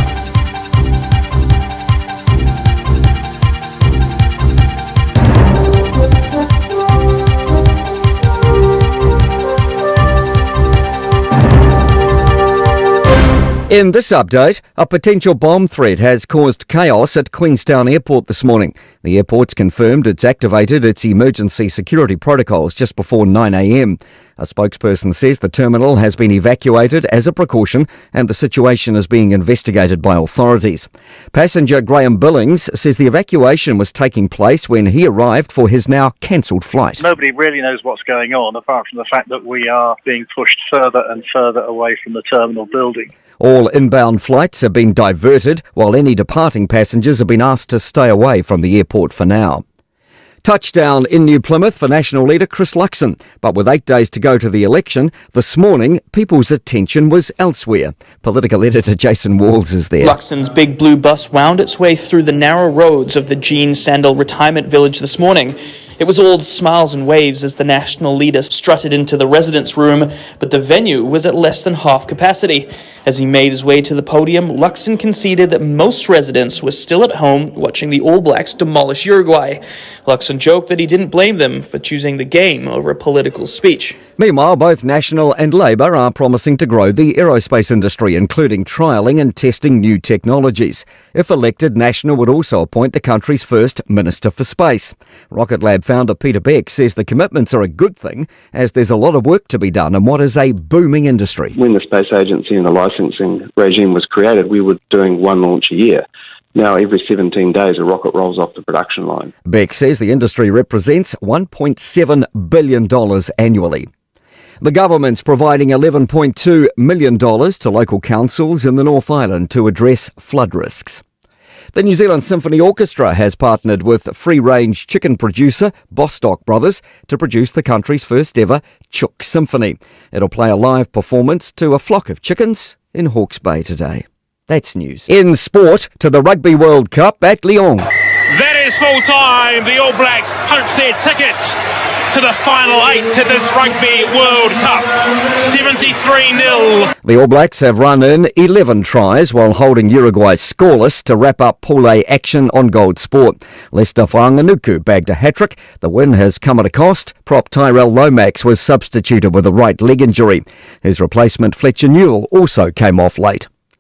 S21: In this update, a potential bomb threat has caused chaos at Queenstown Airport this morning. The airport's confirmed it's activated its emergency security protocols just before nine a m. A spokesperson says the terminal has been evacuated as a precaution and the situation is being investigated by authorities. Passenger Graham Billings says the evacuation was taking place when he arrived for his now cancelled flight.
S22: Nobody really knows what's going on apart from the fact that we are being pushed further and further away from the terminal building.
S21: All inbound flights have been diverted, while any departing passengers have been asked to stay away from the airport for now. Touchdown in New Plymouth for National Leader Chris Luxon. But with eight days to go to the election, this morning people's attention was elsewhere. Political editor Jason Walls is there.
S23: Luxon's big blue bus wound its way through the narrow roads of the Jean Sandal Retirement Village this morning. It was all smiles and waves as the national leader strutted into the residence room, but the venue was at less than half capacity. As he made his way to the podium, Luxon conceded that most residents were still at home watching the All Blacks demolish Uruguay. Luxon joked that he didn't blame them for choosing the game over a political speech.
S21: Meanwhile, both National and Labour are promising to grow the aerospace industry, including trialling and testing new technologies. If elected, National would also appoint the country's first Minister for Space. Rocket Lab founder Peter Beck says the commitments are a good thing, as there's a lot of work to be done in what is a booming industry.
S24: When the Space Agency and the licensing regime was created, we were doing one launch a year. Now, every seventeen days, a rocket rolls off the production line.
S21: Beck says the industry represents one point seven billion dollars annually. The government's providing eleven point two million dollars to local councils in the North Island to address flood risks. The New Zealand Symphony Orchestra has partnered with free-range chicken producer Bostock Brothers to produce the country's first ever Chook Symphony. It'll play a live performance to a flock of chickens in Hawke's Bay today. That's news. In sport, to the Rugby World Cup at Lyon.
S25: That is full time. The All Blacks punch their tickets to the final eight to this Rugby World Cup. seventy-three nil.
S21: The All Blacks have run in eleven tries while holding Uruguay scoreless to wrap up Pool A action on Gold Sport. Lester Whanganuku bagged a hat-trick. The win has come at a cost. Prop Tyrell Lomax was substituted with a right leg injury. His replacement Fletcher Newell also came off late.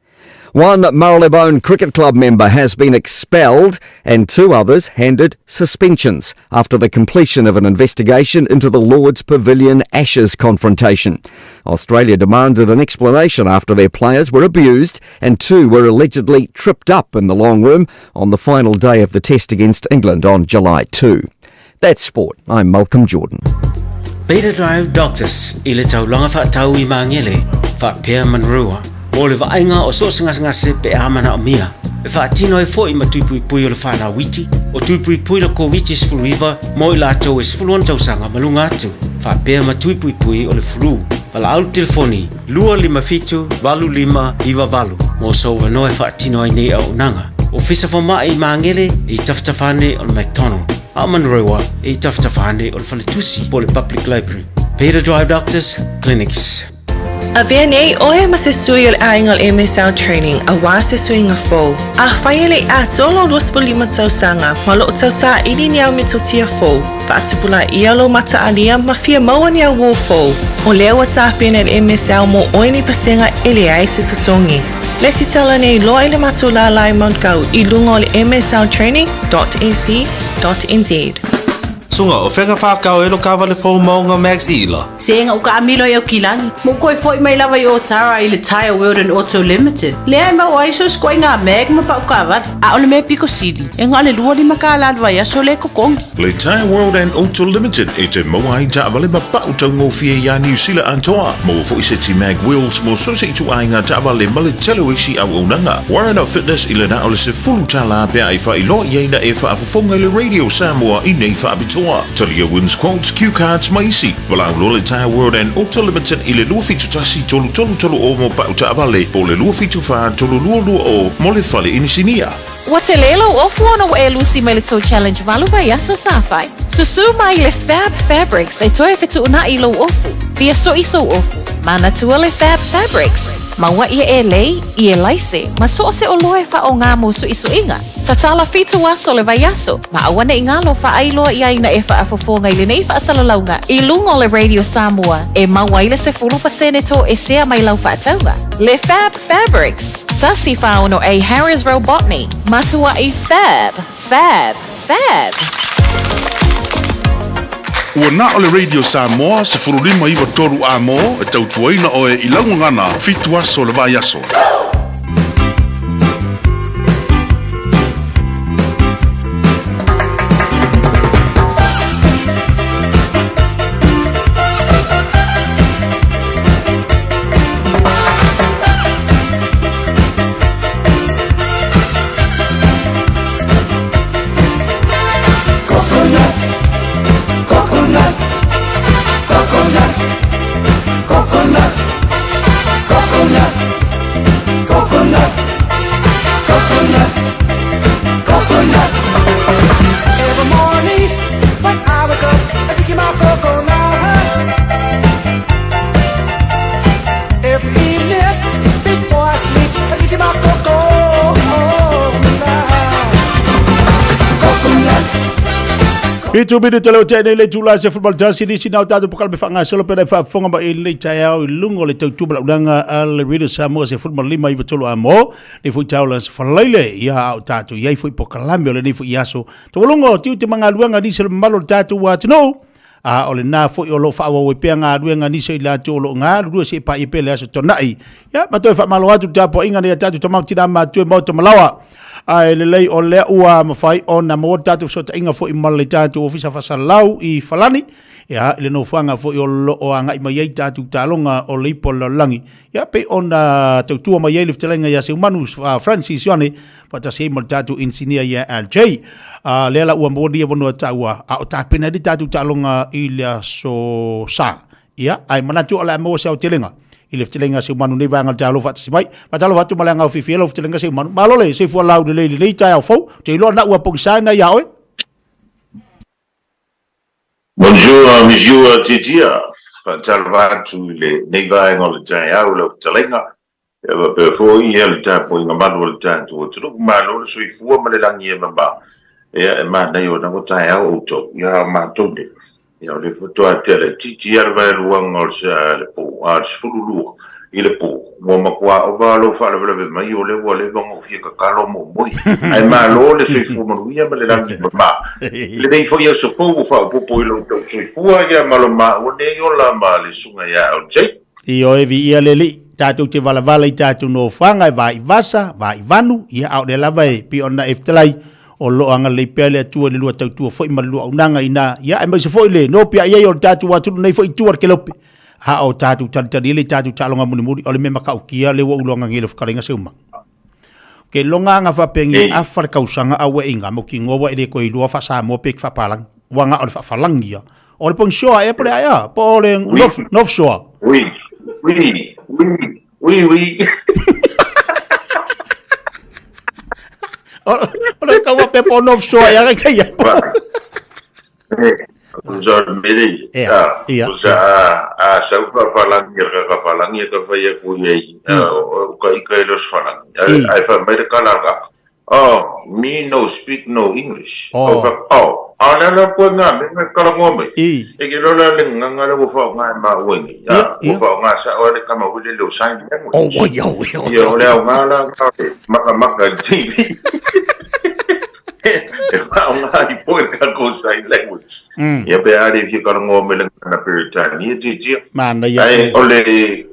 S21: One Marylebone Cricket Club member has been expelled and two others handed suspensions after the completion of an investigation into the Lord's Pavilion Ashes confrontation. Australia demanded an explanation after their players were abused and two were allegedly tripped up in the long room on the final day of the test against England on July second. That's sport. I'm Malcolm Jordan.
S1: Beta Drive Doctors i le taulanga whaatau i mangele whaapea manrua o le vaenga o so ngase pe amana o mia e whaatino e fo i matupui pui o le whana witi o tupui pui le COVID is flu river mo i lato is flu on tausanga malunga atu whaapea matupui pui o le flu wala au telefoni lua lima fitu valu lima iwa valu mo so wano e whaatino ai nei au nanga o fisa fo mai i mangele i taftafane o le McDonald Aman Rewa e taftafane o le Falitusi po le Public Library. Beta Drive Doctors Clinics.
S2: A V N A o e masisui o le aingal M S L training a wase sui nga fo. A whaiele a tolo dos po lima tausanga malo o tausa ili niau mitotia fo. Whaatupula ialo mata alia mafia maua niau wo fo. O leo atapena le M S L mo oini vasenga ele ai se tutongi. Lesi tala nei loa ile matula lai Mount Kau i lunga o le m s l training dot a c dot n z.
S3: Sunga o whenga whakao e lo kawa le whau maunga Max Ila.
S4: Se nga uka amilo e o kilani. Mo koe fwoi mai lawa i o tara i le Tire World and Auto Limited. Le ai mau aiso skoi ngā meg ma pa ukawa. A ole me piko sidi. E ngā le lua li maka alalwa ia so le kokong.
S8: Le Tire World and Auto Limited e te mau ai ta avale ma pa utau ngō fia ia New Zealand antoa. Mo fwoi se ti mag wheels mo so se i tu ai ngā ta avale ma le telo isi au unanga. Warren Up Fitness i le na ole se fulu tala bea i wha i lo i eina e wha afafonga le Radio Samoa i nei wha abitoa. Talia wins quotes, cue cards, maisi. Walau le Tire World and Auto Limited i le lua fitu tasi tolu tolu tolu o mo pa uta avale. Po le lua fitu wha tolu lua lua o mo le fale inisinia.
S26: Wa te lelo o fuona o e lusi mai le tau challenge valu vai aso safai. Susu mai le Fab Fabrics e toe fitu una i lo ofu. Bia so iso ofu. Mana tua le Fab Fabrics. Maua ia e lei, i e laise. Ma so se o loe wha o ngā musu iso inga. Tatala fitu aso le vai aso. Ma awane i ngalo wha ailoa i aina e wha afofonga i le nei wha asalalaunga. I lungo le Radio Samoa. E maua i le se fulu pasene to e sea mai lau wha ataunga. Le Fab Fabrics. Tasi whaono a Harris Robotni. Matua i Fab. Fab. Fab.
S8: Ua na o le Radio Samoa se furulima iwa toru a mo e tautuaina o e ilangu ngana fitu aso le vai aso.
S5: Itu bini tele o tene le tula se football tasi di sinau tatu pokal be fanga solo pena fa fonga ba ile tayao lungo le tau tubla udanga al Radio Samoa se football lima i tolo amo ni fu taulas falaile ya tatu yai fu pokalambe le ni fu yaso to lungo tiu te manga luanga di se malo tatu wa tno a ole na fu o lo fa wa pe nga luanga ni se la to lo nga lu se pa i pe le aso to nai ya ma to fa malo atu tapo inga ni tatu to ma tina ma tu mo to malawa ai le lei o le ua mawhai o na mo tatu so ta inga fo i male tatu ofisa fasalau i falani ya le no fanga fo i o lo o anga i mai tatu talonga o le ipo langi ya pe ona tau tua mai le ftelenga ya se manus Francis Yone pata se mo tatu insinia ya L J le la ua mo dia bono taua a o ta pena di tatu talonga i le so sa ya ai manatu ala mo se o telenga ile ftelenga se manu ne vangal talo fat simai patalo fatu malanga fi fielo ftelenga se manu malole se fu lau de le le tai au fo te lo na ua pongsa na ya oi.
S27: Bonjour monsieur Titia patalva tu le ne vai ngol tai au le ftelenga e va pe fo i el ta po nga manu le ta tu tu malo so i fu ma le langi e mba e ma na yo na ko tai au to ya ma to de ya le foto a tele titi arva luang ol sa le po a fululu i le po mo makua o valo fa le vele mai o le o le bongo fia ka kalo mo moi ai ma lo le sui fu mo ia ma le rangi ma le dei fo ia so fo fa po po lo to sui fu ia ma lo ma o ne yo la ma le sunga ia o je
S5: i o e vi ia le li tātou te wala wala i tātou no whanga i vai vasa vai vanu ia au le lava e pi ona e ftalai o lo anga le pele atua le lua tautua fo i ma lua unanga ina ia e mai se fo i le no pia ia o tātou atu nei fo i tuar ke lope ha o tātou tali tali le tātou talonga muni muni o le me makau kia le wa ulonga ngele whakarenga seumang ke longa nga whapengi a whare kausanga a we inga mo ki ngowa ele ko i lua whasa mo pek whapalang wanga o le whapalangia o le pong shoa e pole aia po le nof shoa
S27: oui oui oui oui oui
S5: o le kawa pe po nof shoa ya ka ya
S27: Usa meri, ah, usa ah, sa upa falang ya ka falang ya ka faya kuye, ah, ka ika los falang. I fa meri kalaga. Oh, me no speak no English. Oh, oh, ana na po nga me me kalangome. E ke lo la le nga le bo fa nga ma wengi. Ah, bo fa nga sa o le kama wile lo sign.
S5: Oh, wo yo yo.
S27: Yo le nga la maka maka ti. Nga i po ka ko sign language. Ya pe ari fi ka ngo me na period ni ti ti.
S5: Man ya.
S27: Ai ole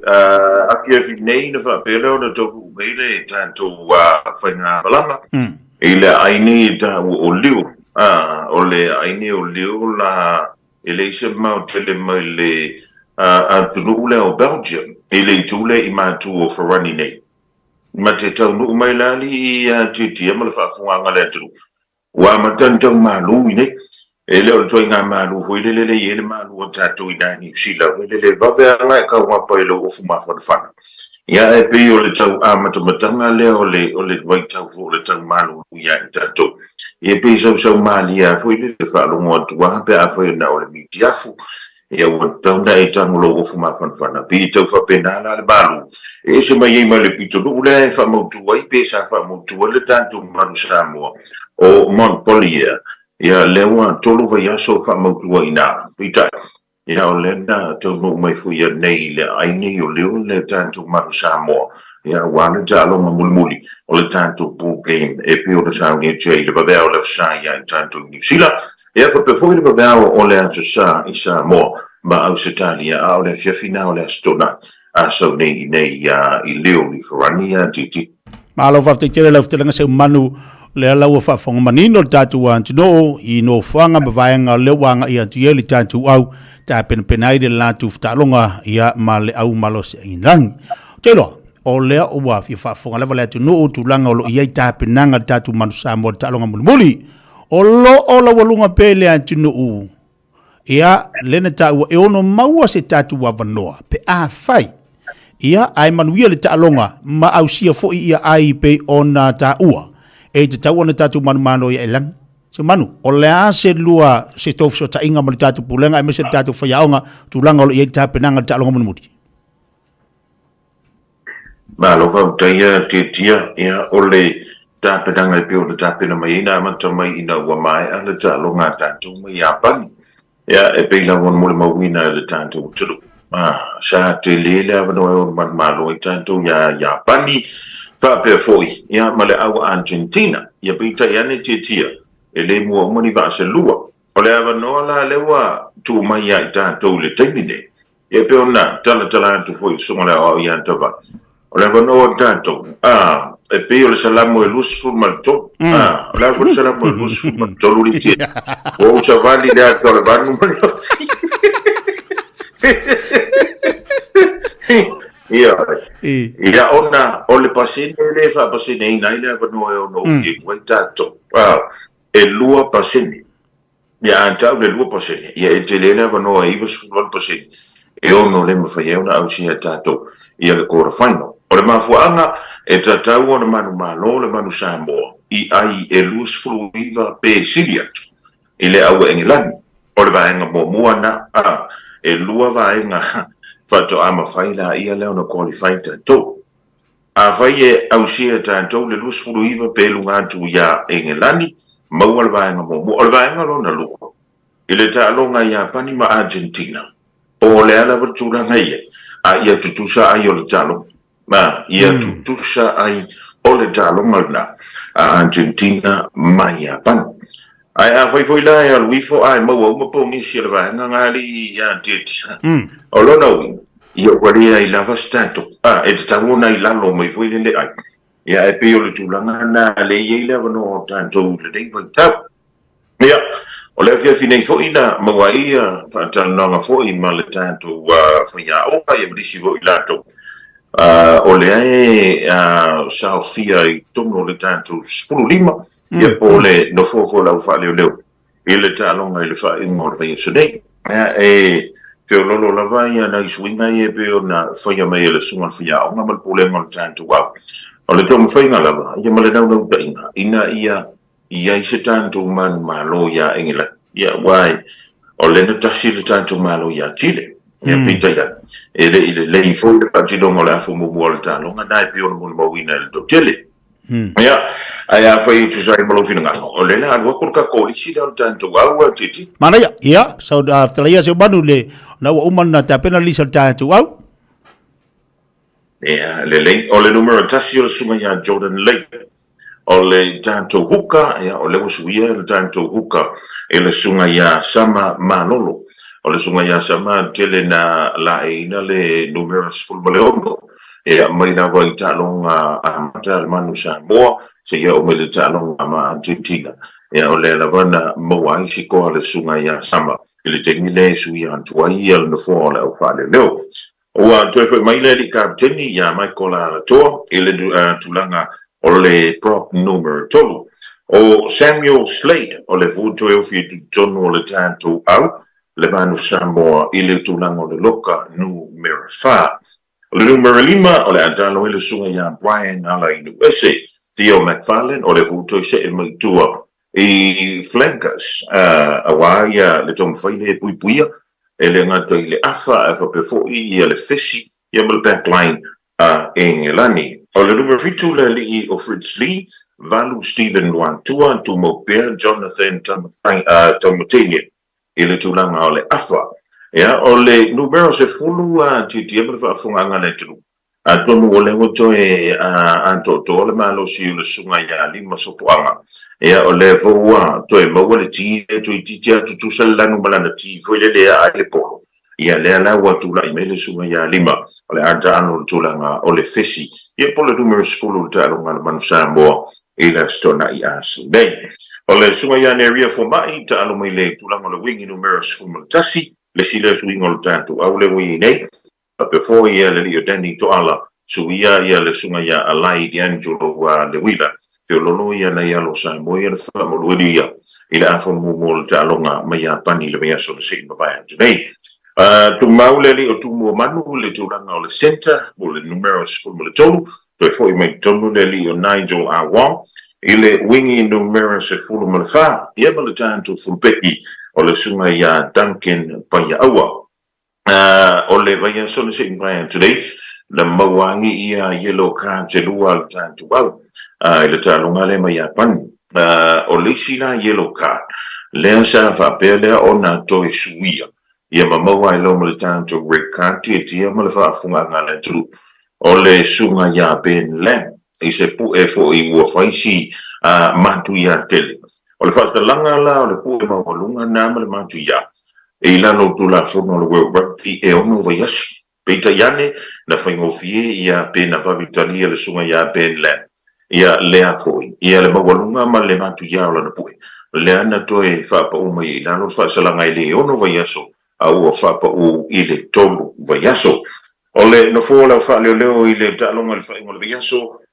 S27: a ki fi nei na fa pe lo na to me le tanto wa fa nga balama. Ile ai ni ta o liu. Ah ole ai ni o liu la ile se ma tele me le a tu le o Belgium. Ile tu le i ma tu o Ferrani nei. Ma te tau nu mai la li a ti ti ma fa fu nga le tu. Wa matantang malu ini ele o toi nga malu foi le le ele malu o tatu ina ni sila le le va ver nga ka wa pa ele o fuma fa fa ya e pe o le tau amato matanga le o le o le vai tau fo le tau malu ya tatu e pe so so malia foi le fa lo mo tu wa pe a foi na o le mi tiafu e o tau na e tau lo o fuma fa fa na pe tau fa pe na le malu e se mai mai le pito lo le fa mo tu wa pe sa fa mo tu le tanto malu sa mo o Montpellier ia lewa tolu vai aso fa mautua ina pita ia o lena tonu mai fu ia nei le aini o leo le tanto maru Samoa ia wana talo mamulmuli o le tanto pool game e pe o le sa ni che le va o le sa ia tanto New Zealand ia fa pe fu le va o le anso sa i Samoa ma Australia a o le fia final le stona a so nei nei ia i leo li Ferrania titi
S5: malo fa te tele le tele se manu le ala wa fa fonga manino tatu wa no i no fanga bawaenga le wanga ia tieli tatu au ta pen penai de la tu talonga ia male au malos inang telo o le o wa fa fonga le vale tu no tu langa lo ia ta penanga tatu manusa mo talonga mulmuli o lo o la walunga pele atu no u ia lena ta wa e ono maua se tatu wa vanoa pe a fai ia ai manuia le talonga ma au sia fo ia ai pe ona ta ua e te tau ana tatu manu mano ia elang. Se manu, o lea se lua se tofu so ta inga mali tatu pulenga e me se tatu whaiaonga tu langa o ia ta penanga ta longa manumuti.
S27: Ma lo fa taia te tia ia o le ta penanga e pio le ta pena mai ina amata mai ina ua mai a le ta longa tatu mai apani. Ia e peila wan mole mawina le tatu tulu. Ah, sa te lele avano e on man malo e tatu ia apani. Fa pe foi ia male au Argentina ia pita ia ne titia ele mo mo ni va se lua o le ava no la le wa tu mai ia ta to le tenine ia pe ona tala tala tu foi so male o ia tava o le ava no tanto ah e pe o le salamo e lus fu mal to ah o le ava salamo e lus fu mal to li ti o sa vali da to le vanu Ia, ia ona o le pasine le fa pasine ina ile va no e no fi quel tanto. Ah, e lua pasine. Ia anta le lua pasine. Ia e te le va no e va su lua pasine. E ono le mo fa ia ona au sia tato. Ia le quarter final. O le mafuanga e tatau ona manu malo le manu Samoa. I ai e lus flu viva pe siliatu. Ile au England. O le va enga mo muana. Ah, e lua va enga Fato ama faila ia leo no qualified to. A faie au sia tanto le lus fulu iva pelu ngatu ya Engelani mawal vaenga mo mo vaenga lo na luko. Ile ta longa ya pani ma Argentina. O le ala vatura ngai. a ia tutusa ai o le talo ma ia tutusa ai o le talo ngana a Argentina mai Japan ai a foi foi la ia wifo ai mo mo po ni si le va ngali ia titi o lo no ia kwaria i lava stato a e tawo na i lalo mai foi le ai ia e pe o le tulanga na le ia le no tanto le dei foi tap ia o le fia fine fo ina mawai fa tan no fo i ma le tanto fa ia o ia brisi fo ilato o le ai sa fia i tono le tanto fulu lima ia po le no fo fo la fa le le ile ta longa ile fa in mo vai so dei e fio lolo la vai na swinga e pe na fa ia mai le sunga fa ia o ma le pole mo tanto wa o le tomo fa ina la ia ma le na no ina ina ia ia i se tanto man malo ia engila ia wai o le na tasi le tanto malo ia Chile ia pita ia e le ile le i fo le patino mo la fo mo mo le tano nga dai pio mo mo wina le to Chile ia ai fa i tu sai mo lo fina o le na wa kurka ko i si dal tanto wa wa titi
S5: mana ia ia so after ia se banu le na wa uman na ta pena li sa tanto wa
S27: ia le le o le numero tasi o sunga ia Jordan Lake o le tanto huka ia o le usuia le tanto huka e le sunga ia sama manolo o le sunga ia sama tele na la ina le numerous fulbaleongo ia mai na vai talonga a mata manu Samoa se ia o le talonga ma Argentina ia o le lavana moai si ko le sunga ia sama ele tenile suia antua ia le fo le o fale leo o antua foi mai le kapteni ia mai kola to ele tulanga o le prop numero tolu o Samuel Slade o le vuto e o fitu tonu o le tanto au le manu Samoa i le tulango le loka numero fa o le numero lima o le antalo i le sunga ia Brian ala inu ese Theo McFarlane o le vuto i se e maitua i flankers a waia le tom faile e pui puia e le ngata i le afa e fa pefo i le fesi i le backline a Engelani o le numero fitu le li o Fritz Lee Valu Stephen Luantua Tumo Pea Jonathan Tamutenia i le tulanga o le afa ia o le numero se fulu a titi e mrefa funganga le tulu a tonu o le ngoto e anto to le malo si le sunga ia lima sopoanga ia o le voa to e maua le ti e to i titi a tutu salanu malana ti foi le lea a le polo ia le ala wa tula i mele sunga ia lima o le anta anu tulanga o le fesi ia po le numero se fulu ta alonga le manu Samoa i la stona i asi nei o le sunga ia neria fo mai ta alo mai le tulanga le wingi numero se fulu tasi le sila swingo le tanto au le wingi nei pe fo ia le lio dani to ala suia ia le sunga ia alai di Angelo wa le wila fiololo ia na ia lo Samoa ia le fa mo lo ia ila afo mo mo ta longa mai pani le ia so le sin vai nei tu maule li o tu mo manu le tulanga o le center mo le numero fo mo le tolu to fo i mai tolu le li o Nigel Awa ile wingi numero se fo mo le fa ia mo le tanto fu peki o le sunga ia Duncan Paya Awa Uh, o le vai so le sin vai today le mawangi ia yellow card te lua tanto wow uh, le talonga le mai pan uh, o le sila yellow card le sa fa pele ona to suia ia mamawa lo mo le tanto recati ti mo le fa funga ngale tru o le sunga ia ben len i se pu e fo i wo fai si uh, mantu ia tele o le fa langa la o le pu ma volunga na mo le mantu ia e la no tu la forno le World Rugby e ono voyage peita yane na faingofie ia pena va Vitalia le sunga ia ben len ia le afoi ia le mawalunga ma le matu ia la na pui le ana to e fa pa o mai la no fa sala ngai le ono voyage au fa pa o ile tombo voyage o le no fo la fa le leo ile talonga le fa ngol voyage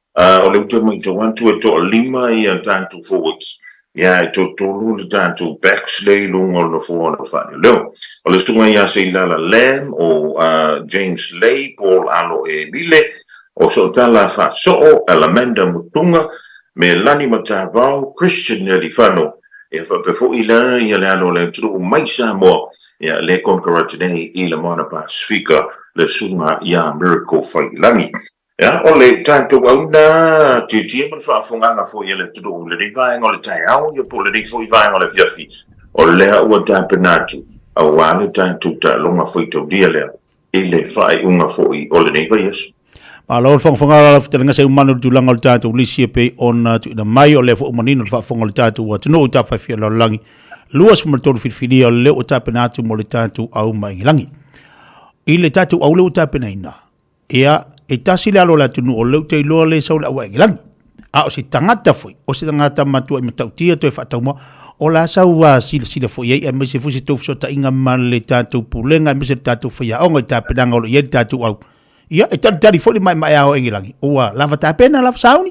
S27: o le uto mai to one to to lima ia tanto forwards ia to tolu le tanto backslay lungo no fo no fa leo o le stunga ia se la la Lam o James Lay Paul Alo e Mile o so tala fa so Alamanda Mutunga me lani matavao Christian Elifano e fa pe fo ila ia le alo le tru mai Samoa ia le conqueror today i le mana Pacifica le sunga ia miracle fight lani ya o le tanto una ti ti mo fa funga fo ia le tru le divine o le tai au ia po le di fo divine o le fiafi o le o tampenatu a wale tanto ta longa foi to dia le ile fai unga foi o le nei vai aso.
S5: Ma lo fong fong ala fitanga se umano tulanga o tatu lisi pe on tu na mai o le fo manino fa fong o tatu wa no ta fa fi lo langi luas mo to fi fi o le o ta penatu mo le tatu au mai langi ile tatu au le ta penaina ia e tasi le alo la tunu o le te lo le sau la wa langi a o si tangata foi o si tangata matu e matautia to e fa tau o la sau wa sil sil fo ye me se fu se to so ta inga man le tatu pulenga me se tatu fo ya o nga ta penanga o ye tatu au ia e tari tari foli mai mai ao engilangi ua lava ta pena lava sauni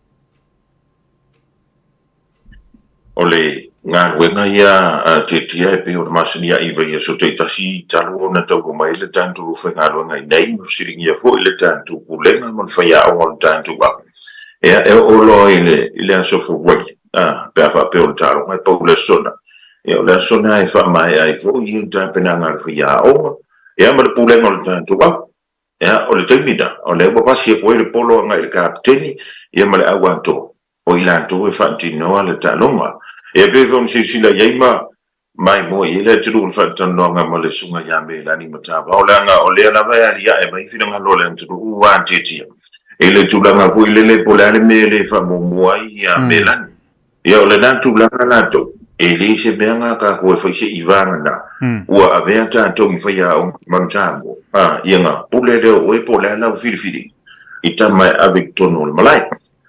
S27: ole nga wenga ia te tia e pe o masinia iva ia so te tasi talo na tau mai le tantu fe nga lo ngai nei mo siringi ia fo le tantu pulenga mon fa ya o tantu ba ia e o lo ile ile aso fo wai ah pe fa pe o talo mai po le sona ia le sona e fa mai ai fo ia ta pena nga fa ya o ia mo pulenga o tantu ba ya o le taimida o le wa pasi e le polo nga il kapteni ia male aguanto o ilanto e fantino ale talonga e pe von si si la yaima mai mo ile tru fantino nga male sunga ya me la ni matava o la nga o le na va ya e mai fina nga lo le tru wa titi ele tu la nga fu ile le polare me le fa mo mo ya me la ia o le na tu la na to ele se benga ka ko fa se ivanga na ua avea tanto mi fai au mantango ah yenga pule le o e pole na fili fili itama avec tonol malai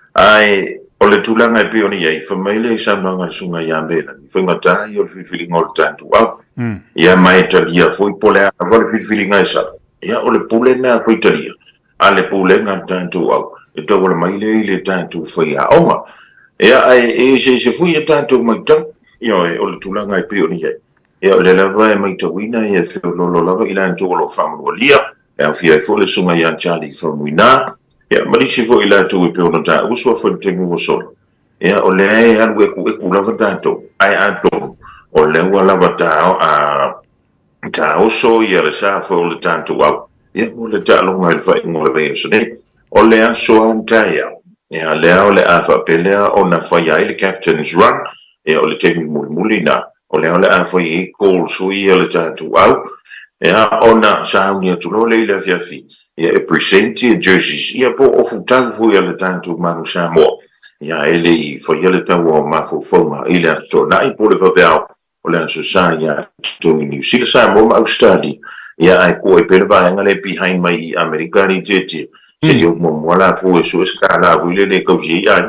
S27: ai o le tulanga e pioni ai famile sa manga sunga yambe na funga ta yo fili fili ngol tanto au ia mai talia foi pole a vol fili fili ngaisa ia o le pule na ko italia ale pule nga tanto au e to wala mai le le tanto foi a oma ia ai e se se foi tanto mai tanto io o le tulanga e pioni ai ia le lava e mai tawina ia fe lo lo lava ila nto lo famu lia e fia fo le sunga ya chali fo muina ia mali si fo ila to pe ono ta uso fo te mu so ia o le ai an we ku e ku lava tanto ai ato o le wa lava ta a ta uso ia le sa fo le tanto wa ia mo le ta lo mai fa mo le ve so ne o le aso antaia ia le o le afa pelea ona fa ia le captain's run ia o le te mu mulina o le ole a foi e call sui o le tatu au e a ona sauni atu lo le ile fiafi ia e presenti e jerseys ia po o futau foi o le tatu manu Samoa ia ele i foi ele tau o mafu foma ile atu na i po le vaveau o le anso sa ia tu i New Zealand Samoa ma Australia ia ai ko e pere vaenga le behind mai Amerikani tete se yo mo wala po e so skala wile le kausi ai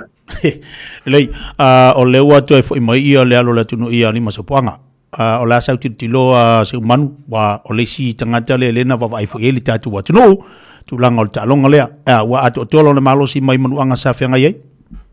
S5: lei a o le wa to foi mai ia le alo la tunu ia ni masopoanga a o la sa titilo a se manu wa o le si tangata le lena va vai foi ele tatu wa tunu tu langa o talonga le a wa ato tolo le malo si mai manu anga sa fenga ye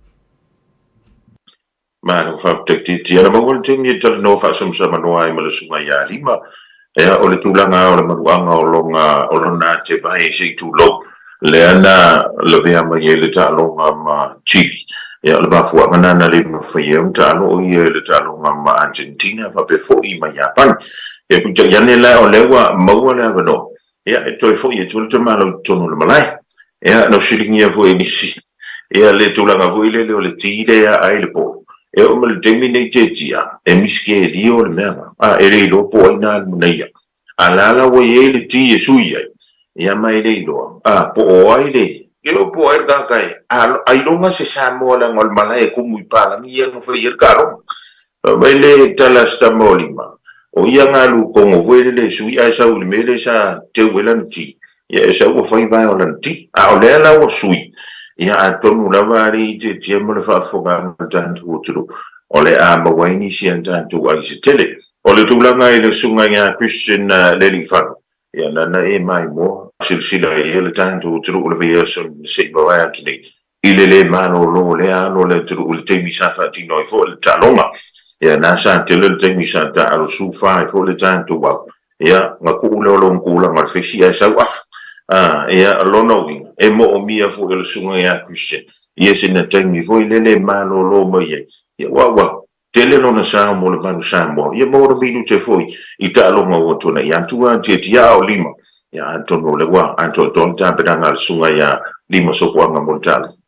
S27: ma no fa tekti ti ana mo te ni tal no fa sam sa manu ai ma le sunga ya lima e o le tu langa o le manu anga o longa o lona te vai se tu lo le ana le vea mai ele talonga ma Chile ia le mafua manana le mafia un talo o ia le talo ma Argentina fa pe fo i ma Japan e ku ja ne la o le wa mo le avano ia e toi fo ia tu le malo tonu le malai ia no shilingi fo i si ia le tu la ngavo ile le o le tire ia ai le po e o me te mine te tia e miske li o le mea a e le lo po ina muneia ala la wo ye le ti suia ia mai le lo a po o ai le que lo puede dar que hay longa se llama la normal es como muy para mí ya no fue el caro vele talas tamolima o ya ngalu como fue le sui a esa ulmele esa te welanti ya esa wo fai violenti a ole la wo sui ya atonu la vari te tiempo le fa foga tanto otro ole a bawaini si tanto ai se tele ole tu la ngai le sunga ya Christian leli fan ya na na e mai mo silsila e le tanto tru le via son se ba antoni ile le mano lo le ano le tru le temi sa fa ti noi fo le talonga ya na sa te le temi sa ta al su fa fo le tanto wa ya ma ku lo lo ku la ma fesi ya sa wa ah ya lo no e mo o mia fo le sunga ya Christian yes in the temi fo ile le mano lo mo ye ya wa wa tele no na sa mo le mano sa mo ye mo ro minu te foi i ta lo mo to na ya tu an te ya o lima ya antono le wa anto ton ta pedanga sunga ya lima so kwa ngamontala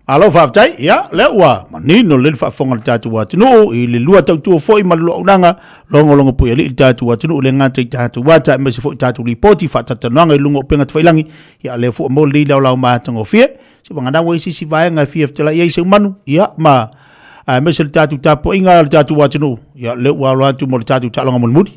S5: Alo fa tai ya le wa manino le fa fonga tatu wa tino i le lua tau tu foi ma lo nanga longo longo pu le tatu wa tino le ngata tatu wa ta me se fo tatu reporti fa tata nanga lungo penga tfailangi ya le fo mo li la la ma tango fie se banga na we si si vai nga fie tela ye se manu ya ma a me se tatu tapo inga tatu wa tino ya le wa lo tu mo tatu ta longa mo mudi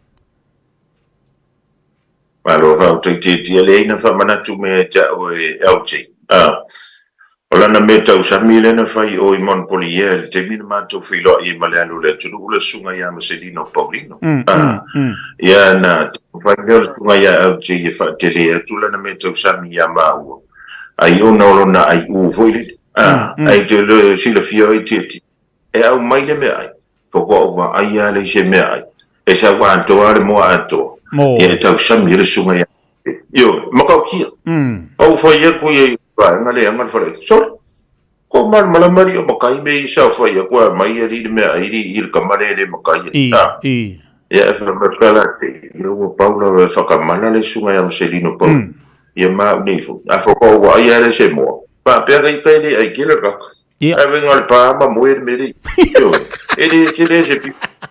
S27: Malo fa te te te le na fa mana tu me ja o L J ah Ola na meta usamile na fai o imon poliel te min manto filo I maleano le tu ule sunga ya Marcelino Paulino ah ya na fai gel sunga ya L J fa te le tu la na meta usami ya mau ai ona lo na ai u foi ah ai te le si le fio I te e au mai le me ai ko ko wa ai ya le se me ai e sa wa to ale mo ato e ta usami le sunga ya yo makau kia au foi e ku ye Vai, ngale angan fare. So, ko man malamari o makai me sa fa ya ko mai ri me ai ri il kamare le makai.
S5: I i.
S27: Ya fa makala te. Yo Paulo fa kamana le sunga ya Marcelino Paulo. Ya ma ni fu. A fo ko wa ya le se mo. Pa pe ai kai le ai kile ka. Ya vengal pa ma moer me ri. Yo. Ele kile je pi.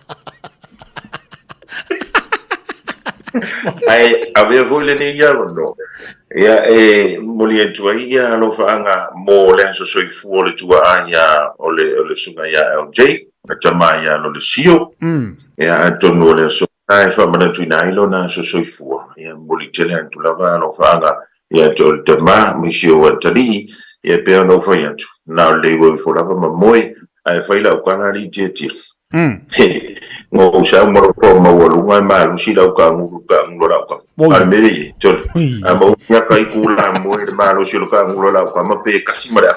S27: Ai avea voile ni ya no. Ya e moli tua ia lo faanga mo le so soi fu le tua anya o le o le sunga ya L J na tama ya lo le sio ya tono le so ai fa mana tu na ilo na so soi fu ya moli tele antu lava lo faanga ya to te ma mi sio wa tali ya pe no fa ya tu na le wo fo lava ma moi ai fa ila kwa na ri je ti ngo sa mo ko ma wo lu ngai ma lu si la ka ngu ka ngu la ka al meri tol a mo ya kai ku la mo e ma lu si lu ka ngu la ka ma pe kasi mara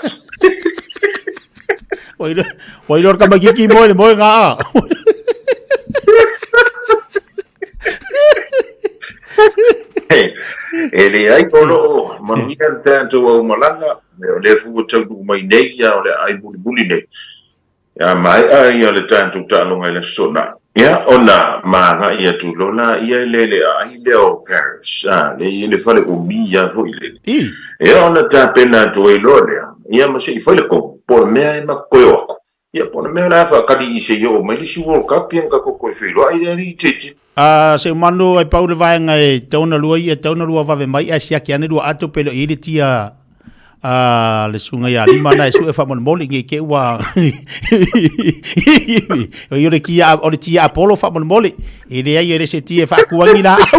S5: oi oi lor ka ma ki ki mo mo nga
S27: ele ai ko lo ma ni tanto o malanga le fu tu mai nei ya le ai buli buli nei ya mai ai ya le tanto ta lo ngai le sona ya ona ma nga ia tu lo na ia le le ai le o Paris ah le le fale o mi ya vo ile ya ona ta pena to e lo le ia ma se fale ko por me ma ko yo ia por me la fa ka di se yo mai si World Cup yang ka ko ko filo ai ri tete
S5: ah se mano ai Paulo vai ngai tona lua ia tona lua va ve mai a sia ki ane lua ato pelo i le tia ah le sunga ya lima na su e fa mon moli nge ke wa yo le ki a o le tia Apollo fa mon moli e le ai le se tia fa ku ngi na au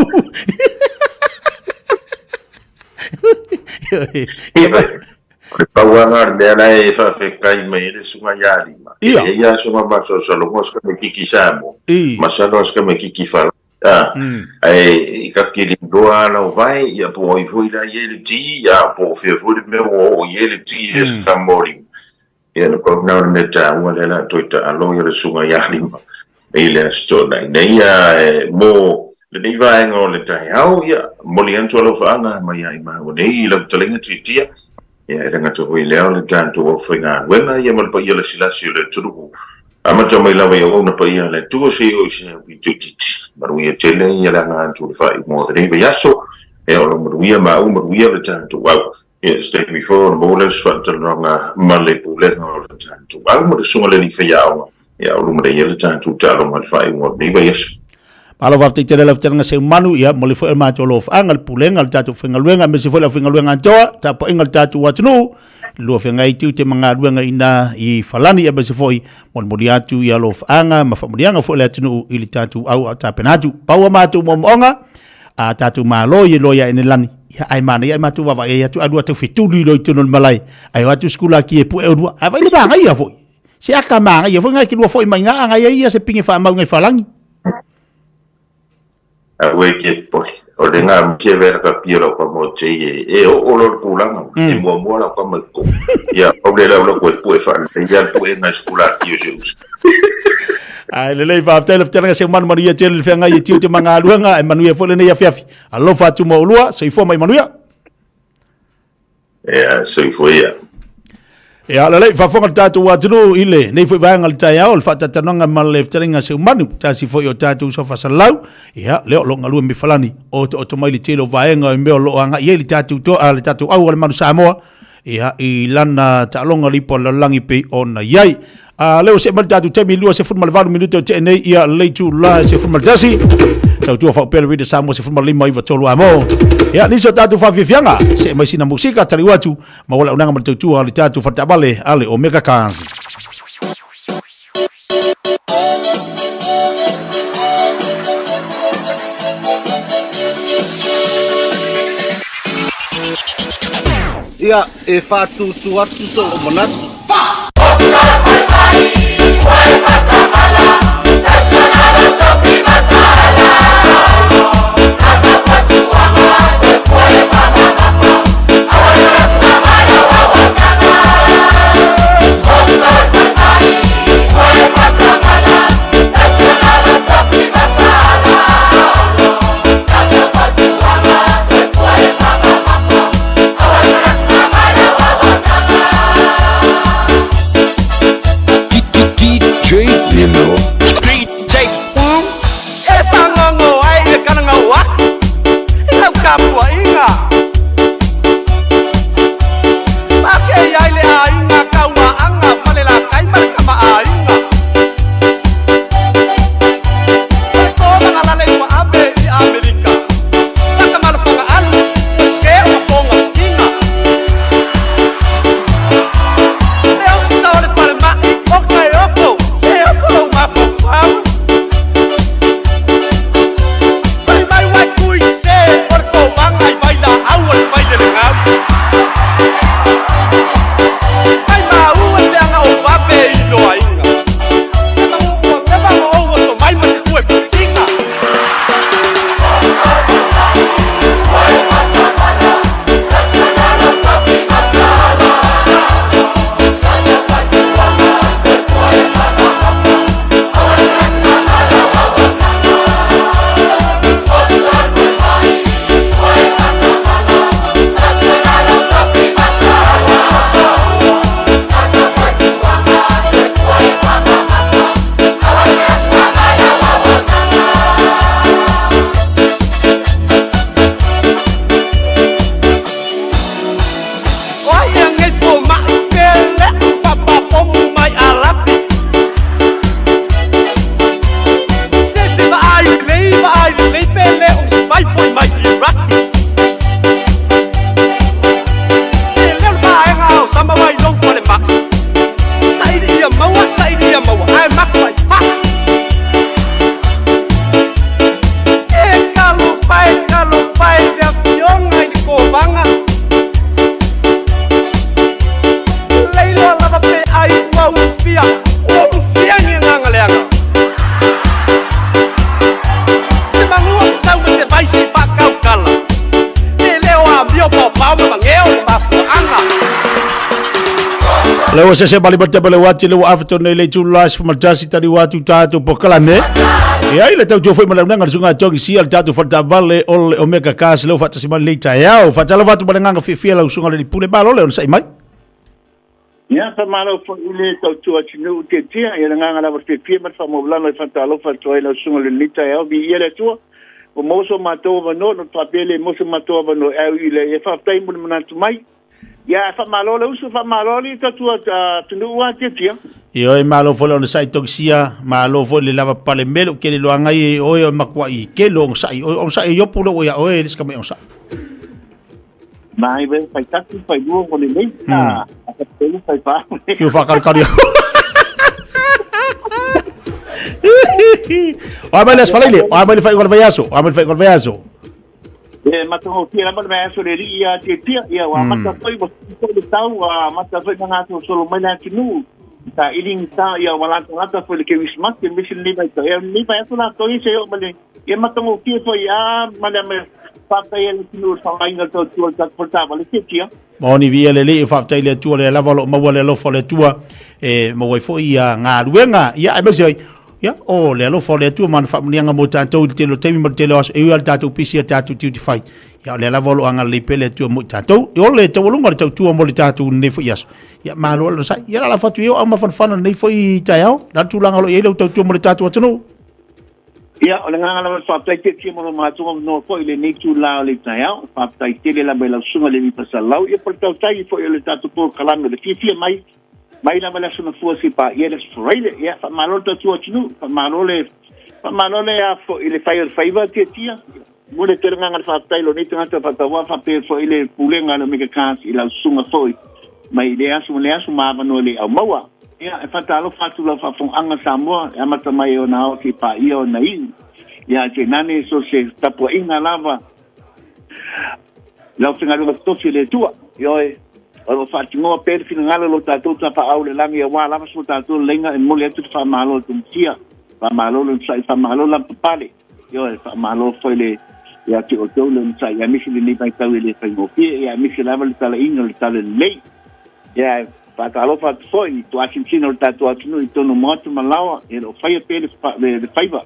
S27: pa wangar de na e fa fe kai me le sunga ya lima e ya so ma so so lo mos ka me ki kisamo ma sa no ska me ki ki fa ah ai ka ki doa no vai ya po i foi da ye ti ya po fe foi me o ye ti es kamori ya no ko na ne ta wala na to ta alo ye sunga ya lima e le sto na nei ya mo le nei vai ngo le ta ya ya mo li anto lo fa na ma ya ma o nei le talenga ti ti ya era to foi le le tanto o foi na wena ya mo pa ye le sila si le turu ama tama ila vai o na pa ia le tu se o se wi tuti maru ia tele ia la na tu fa i mo de vai aso e o maru ia ma o maru ia le tanto wa e stay before the bowlers fa to nga male pule no le tanto wa mo so le ni fa ya o ya o mo de ia le tanto ta lo ma fa i mo de vai aso
S5: Malo va te tere la tanga se manu ia mo le fo ma to lo fa ngal pulenga le tatu finga luenga me se fo la finga luenga toa ta po ingal tatu wa tunu lo finga i tu te manga luenga ina i falani ia me se fo i mo mo atu ia lo fa nga ma fa mo dianga fo le tunu i le tatu au ta penatu pa wa ma tu mo monga a tatu ma lo ye lo ya ene lani ia ai mana ia ma tu wa ia tu adu te fitu lo tu no malai ai wa tu skula ki e pu e adu ai vai le ba ia fo se aka ma ia fo nga ki lo fo i mai nga nga ia se pinge fa ma ngai falangi
S27: a we ke po o le nga mche ver ka piro ko mo che e o o lo kulanga e mo mo la ko mo ko ya o le la lo ko pu e fa ya pu e na skula ki o jus
S5: ai le le va tele tele se man maria tele fe nga ye tiu te manga luanga e manuia fo le ne ya fiafi alo fa tu mo lua se fo mai manuia
S27: e se fo ya
S5: e ala le fa fonga tatu wa tunu ile nei foi vanga le tai au fa tatananga mal le teringa se manu ta si foi o tatu so fa salau ia le lo ngalu mi falani o to mai le telo vaenga me lo anga ye le tatu to ala tatu au le manu samoa ia i lana talonga lipo lalangi pe ona yai a leo se mal tatu temi lua se fut mal varu minuto te nei ia leitu la se fut mal tasi tau tua fau pere rida samo se fut mal lima iwa tolu amo ia niso tatu fa fifianga se mai sina musika tali watu ma wala unanga mal tau tua ali tatu fa tabale ale Omega Kansi.
S7: Ia e fatu tu atu so o manatu.
S5: Leo se se bali bata bale wati leo after nei le tulas for majasi tadi watu tatu pokalame. E ai le tau tu foi malanga sunga tongi si al tatu fata vale ol Omega Kansi leo fata simali leita yao fata la watu balanga fifia la sunga le pule balo leo sai mai.
S19: Ya fa malo fo ile tau tu atinu te tia e nga la te fifia ma fa mo blano fata lo fata ile sunga le leita yao bi ile tu o moso mato vano no papele moso mato vano e ile e fa tai mo manatu mai. Ya fa malo le usu fa malo li tatu tunu wa te tia.
S5: Yo e malo fo le sai toksia malo fo le lava pale melo ke le loanga i o e makwa i ke lo sai o sai yo pulo o ya o e ska me o sa.
S19: Mai ve fai tatu fai duo con le nei. Ah, a te lu fai fa.
S5: Yo fa cal cario. O abele as falele, o abele fai gol vayaso, o abele fai gol vayaso.
S19: E matongo tira ma me aso le ria te tia ia wa mata foi bo to tau wa mata foi nga to solo mai na tinu ta iling ta ia wala ta foi le ke wismat ke mission ni vai e ni vai aso na to i se yo male e matongo tira foi a male me fata ia tinu sa mai nga to to ta porta vale te tia
S5: moni via le le fata ile tu le la valo ma wala lo fo le tua e mo voi foi ia nga ruenga ia e me se ya o le lo fo le tu man fa mnianga mo tanto te lo temi mo te lo as e al tatu pisia tatu ti fai ya le la volo anga le pele tu mo tanto e o le to lo ngor tu mo le tatu ne fo yas ya ma lo lo sai ya la fa tu yo ama fan fan ne fo i ta yao la tu langa lo e lo tu mo le tatu tunu
S19: Ia, o le nganga la whaptai te tia mono mātua no ko i le neitu la o le tai au, whaptai tele la mai lau sunga le vipa sa lau, ia pal tau tai fo i le tatu po kalanga le fia fia mai, mai la wala suna fua si pa, ia le sfreile, ia wha malo ta tua tinu, wha malo le, wha malo le a fo i le whai o whaiva tia tia, mule te nganga la whaptai lo neitu ngata whatawa whape fo i le pulenga no mega kāns i lau sunga foi, mai le asu le asu māwano le au maua. Ia, e whatalo whatu lau whawhonga Samoa, e amata mai o na o ki pa ia o na inu. Ia, te nane so se tapua inga lava. Lau tinga runga tosi le tua. Ioe, o lo whatingoa pere fina ngala lo tātou tapa au le langi a wā lava so tātou lenga e mole atu te whamalo tum tia. Whamalo lo nsai, whamalo la papale. Ioe, whamalo foi le ia te o tau le nsai. Ia misi le nipai tau e le whaingopie. Ia misi lava le tala inga le tala lei. Ia, Patalo fat foi, tu asin sino tatu atunu i tono motu malawa, e lo fai pe le le faiva.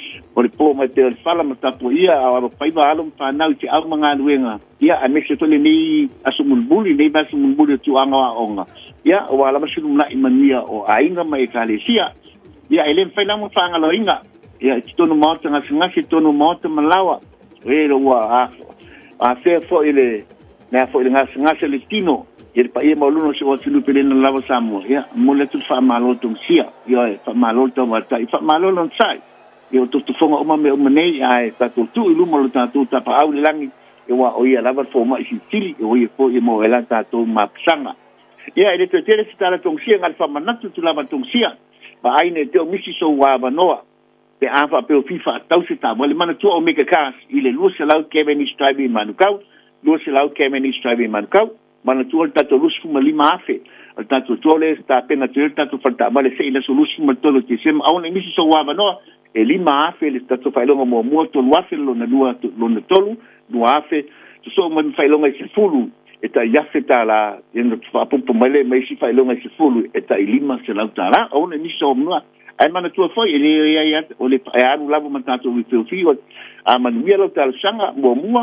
S19: O le po mai te fala mata po ia a lo faiva alum fa nau te au manga luenga. Ia a me se tole ni asumulbuli nei ba asumulbuli tu anga onga. Ia o ala masu na imania o ainga mai kalesia. Ia ele fai la mo fa anga lo inga. Ia ti tono motu nga singa si tono motu malawa. E lo wa a a fe fo ile na fo ile nga singa se le tino. Ia pa ia mauluno se o tulu pelena lava Samoa. Ia, mo le tu fa malo tong sia. Ia, fa malo tong wata. Fa malo lon sai. Ia, tu tu fonga oma me oma nei. Ia, ta tu tu ilu mo lo ta tu ta pa au le langi. Ia, wa o ia lava fo ma isi tili. Ia, o ia fo ia mo ela ta tu ma psanga. Ia, ele te tere si tala tong sia. Ngal fa manatu tu lava tong sia. Pa aine te o misi so wa wanoa. Pe afa pe o fifa tau se ta. Wale mana tu o meka kas. Ile lua se lau keveni stribi manukau. Lua se lau keveni stribi manukau. Mana tu al tato lus fuma lima afe. Al tato tole sta pena tu al tato falta male sei la lus fuma tolo te sem au na misi so wava no e lima afe le tato failonga mo mo tolo afe lo na lua lo na tolu lua afe tu so mo failonga se fulu e ta yafe ta la yendo fa pumpu male mai si failonga se fulu e ta lima se la tala au na misi so no ai mana tu foi ele ia ia o le ai anu lavo matato wi fio fio a manu ia lo tal sanga mo mo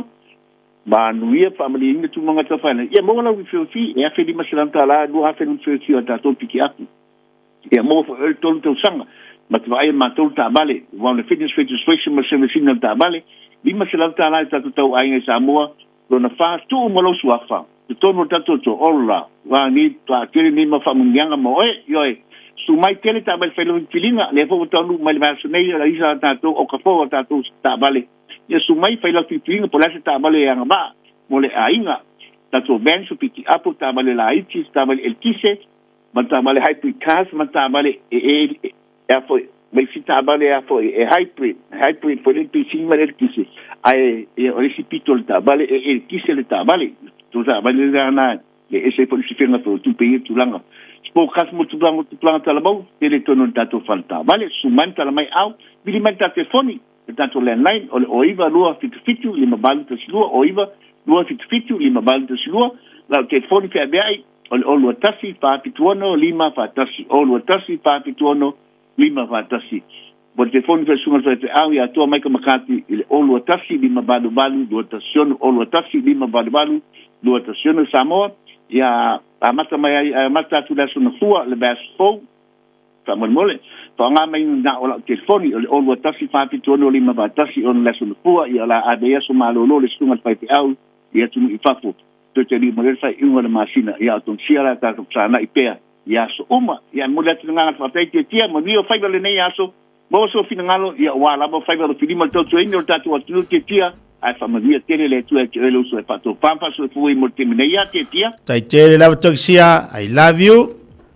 S19: ma nuia family inga tu manga tafana ia mo la wi fi e a feli masalam tala du ha feli fi fi ta to piki aku ia mo fo el ton to sanga ma tu ai ma to ta bale wa le fitness registration ma se mesina ta bale bi masalam tala ta to tau ai Samoa lo na fa tu mo lo suafa tu to no ta to to olla wa ni ta kiri ni ma famunga mo e yo e su mai tele ta bale felo filinga le fo to nu mai ba su nei la isa ta to o ka fo ta to ta bale ia sumai fai la fitinga po la se tabale yang ba mole ainga ta to ben su piki apo tabale la iti tabale el kise man tabale hyper cas man tabale e e e fo mai si tabale a fo e hyper hyper fo le pisi ma el kise ai e o si pitol tabale e el kise le tabale to tabale na le ese po si fenga fo tu pe tu langa spo cas mo tu blanco tu planta la bau ele tono dato falta vale sumanta la mai au bili mai ta telefoni tanto landline o o iva lua fitu fitu lima balu te silua o iva lua fitu fitu lima balu te silua la telefoni fe abai o o lua tasi fa pituono lima fa tasi o lua tasi fa pituono lima fa tasi o telefoni fe sunga fe au ya to mai ka makati o lua tasi lima balu balu lua tasiono o lua tasi lima balu balu lua tasiono Samoa ya amata mai amata tu da suna fua le bas fo Samuel mole to nga mai na o telefoni o lo tasi fa pitono lima ba tasi on la sunu pua ia la adeya so malolo le sunga fa pe au ia tu i fafu to te li mole fa ingo na masina ia ton siara ta ta na ipea ia so uma ia mole tu nga fa te tia mo dio fa le nei aso mo so finangalo ia wala mo fa lo filima to to ingo ta tu tu te tia ai fa mo dia tele le tu e ke lo so fa to pampa so fu i mo te ia te tia
S5: tai tele la to sia I love you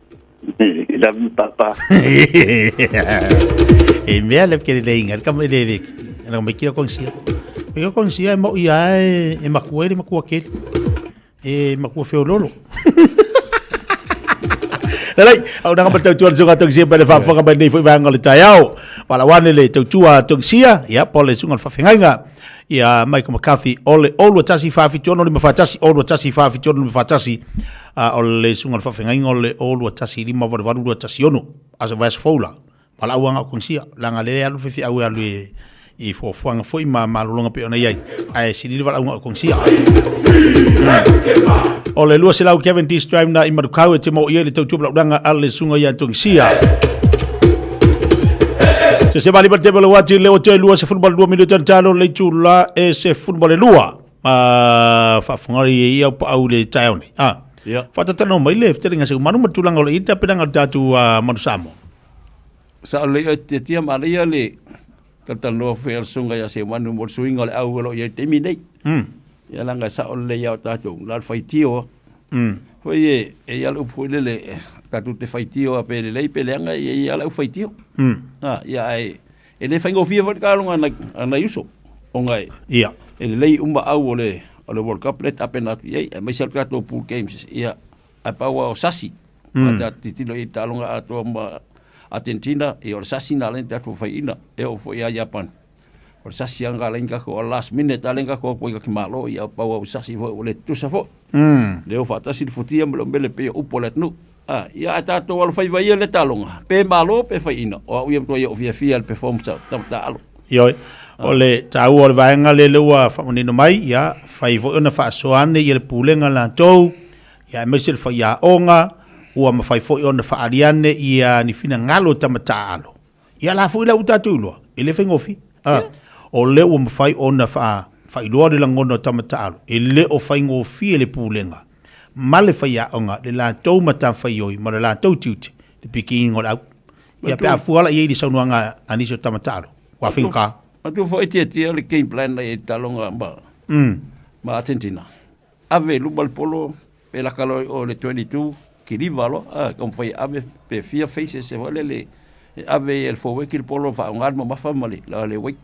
S19: love you papa
S5: e mea le kere le inga ka me le le na me kira konsia me kira konsia mo ia e makuere makua ke e makua feo lolo lai au na ka tu so ka tu sia pa fa fa ka ba nei foi va ngol taiao wala wane le tu tua tu sia ia pole sungal fa fenga ia mai ka makafi ole olu tasi fa fi tono le mafatasi olu tasi fa fi tono le mafatasi a ole sungal fa fenga ole olu tasi lima va va olu tasi ono as vas fola mala wanga konsia langa le alu fi au alu i fo fanga foi ma malonga pe ona ia ai sili va wanga konsia ole lua se lau Kevin D Stream na i marukau e te mo ia le tau tupla udanga ale sunga ia tongsia Se se bali ba te bala wati le o te lua se football dua minuto talo le tula e se football lua. Ah, fa fungari ia pa au le taone. Ah.
S6: Ya.
S5: Fa ta no mai le te nga se manu matulanga le ita pedanga tatu manu samo.
S6: Sa le te tia maria le tata no fe sunga ya se manu mo swinga le au lo ye te mi nei.
S5: Mm.
S6: Ya langa sa le ya tatu la faitio.
S5: Mm.
S6: Foi e ia lo foi le tatu te faitio a pele le peleanga e ia lo faitio.
S5: Mm.
S6: Ah, ya ai ele faingo fia fa kalunga na na yuso. Ongai.
S5: Ia.
S6: Ele lei umba au le o le World Cup le tapena ye e mai sel kato pool games ia a paua o sasi. Ata titilo i talonga ato ma Argentina e o sasi na len tatu faina e o foi a Japan. O sasi anga len ka ko last minute alen ka ko ko ki malo ia paua o sasi vo le tu sa fo.
S5: Mm.
S6: Le o fata si futia melo mele pe o polet nu. Ah, ia ata to wal fai vai le talonga. Pe malo pe faina. O ia to ia o via fia performance ta ta alo.
S5: Yo. Ole tau o vaenga le lua whamanino mai, ia, whai vo ona whaasoane i le pūlenga la tau, ia mesel whai a onga, ua ma whai fo ona whaariane i a ni whina ngalo tamata alo. Ia la fo ila utatu ilua, i le whengofi. O le ua ma whai ona whai loa le langono tamata alo, i le o whai ngofi e le pūlenga. Ma le whai a onga, le la tau mata whai oi, ma le la tau tiute, le piki ingo au. Ia pe a fuala i e di saunuanga anisio tamata alo, wa whinka.
S6: Atu fo eti eti le game plan na e talonga ba.
S5: Mm.
S6: Ma Argentina. Ave lubal polo pe la calo o le twenty-two ki rivalo, ah com foi ave pe fia faces se vale le ave el fo wekil polo fa un arma ma famali la le wait.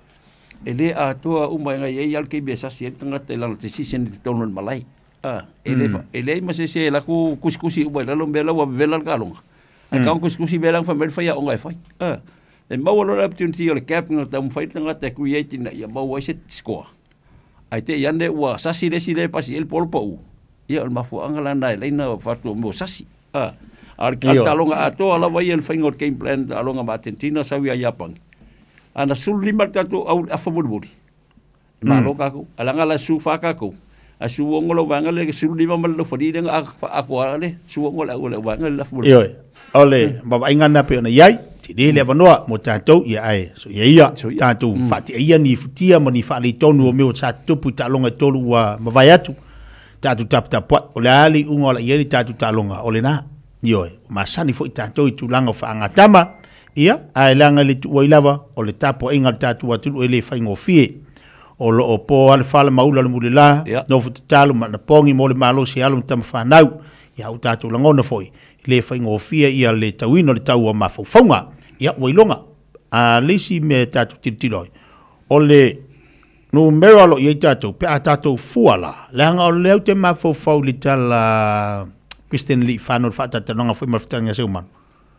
S6: Ele a toa uma nga ye al ke besa si tanga te la decision de tono malai. Ah, ele ele ma se se la ku kuskusi uba la lombela wa vela kalonga. A ka kuskusi vela fa mel fa ya onga fa. Ah. E mau lo opportunity o le captain o tamu faitanga te creating na ia mau se score. Ai te yande wa sasi le sile pasi el polo pau. Ia o mafu angala na le na fatu mo sasi. Ah. Ar talonga ato ala vai el faingo game plan alonga ma Argentina sa wi a Japan. Ana sul lima tatu au afamulburi. Ma lo ka ko alanga la su fa ka ko. A su ngolo vanga le sul lima mal lo fodi nga a ko ale su ngolo le vanga la fulu.
S5: Yo. Ole baba ingana pe na yai. Ti le vanoa mo tatou ia ai so ia ia tatou fati ia ni futia mo ni fali tonu o meu sa tupu talonga tolu wa mavai atu tatou tap tap o le ali unga la ia tatou talonga o le na yo ma sani fo tatou tu langa fa anga tama ia ai langa le tu lava o le tapo inga tatou atu o le faingo fie o lo opo al fala maula le mulila no fu talo ma na pongi mo le malo si alu tam fa nau ia u tatou langona foi le faingo fie ia le tawino le tau o mafaunga ia wailonga a lesi me tatu titiloi o le no mero lo ia tatu pe a tatu fuala le hanga o leo te mafo fau li tala Christian Lee fanol fata tanonga foi mafutanga se umano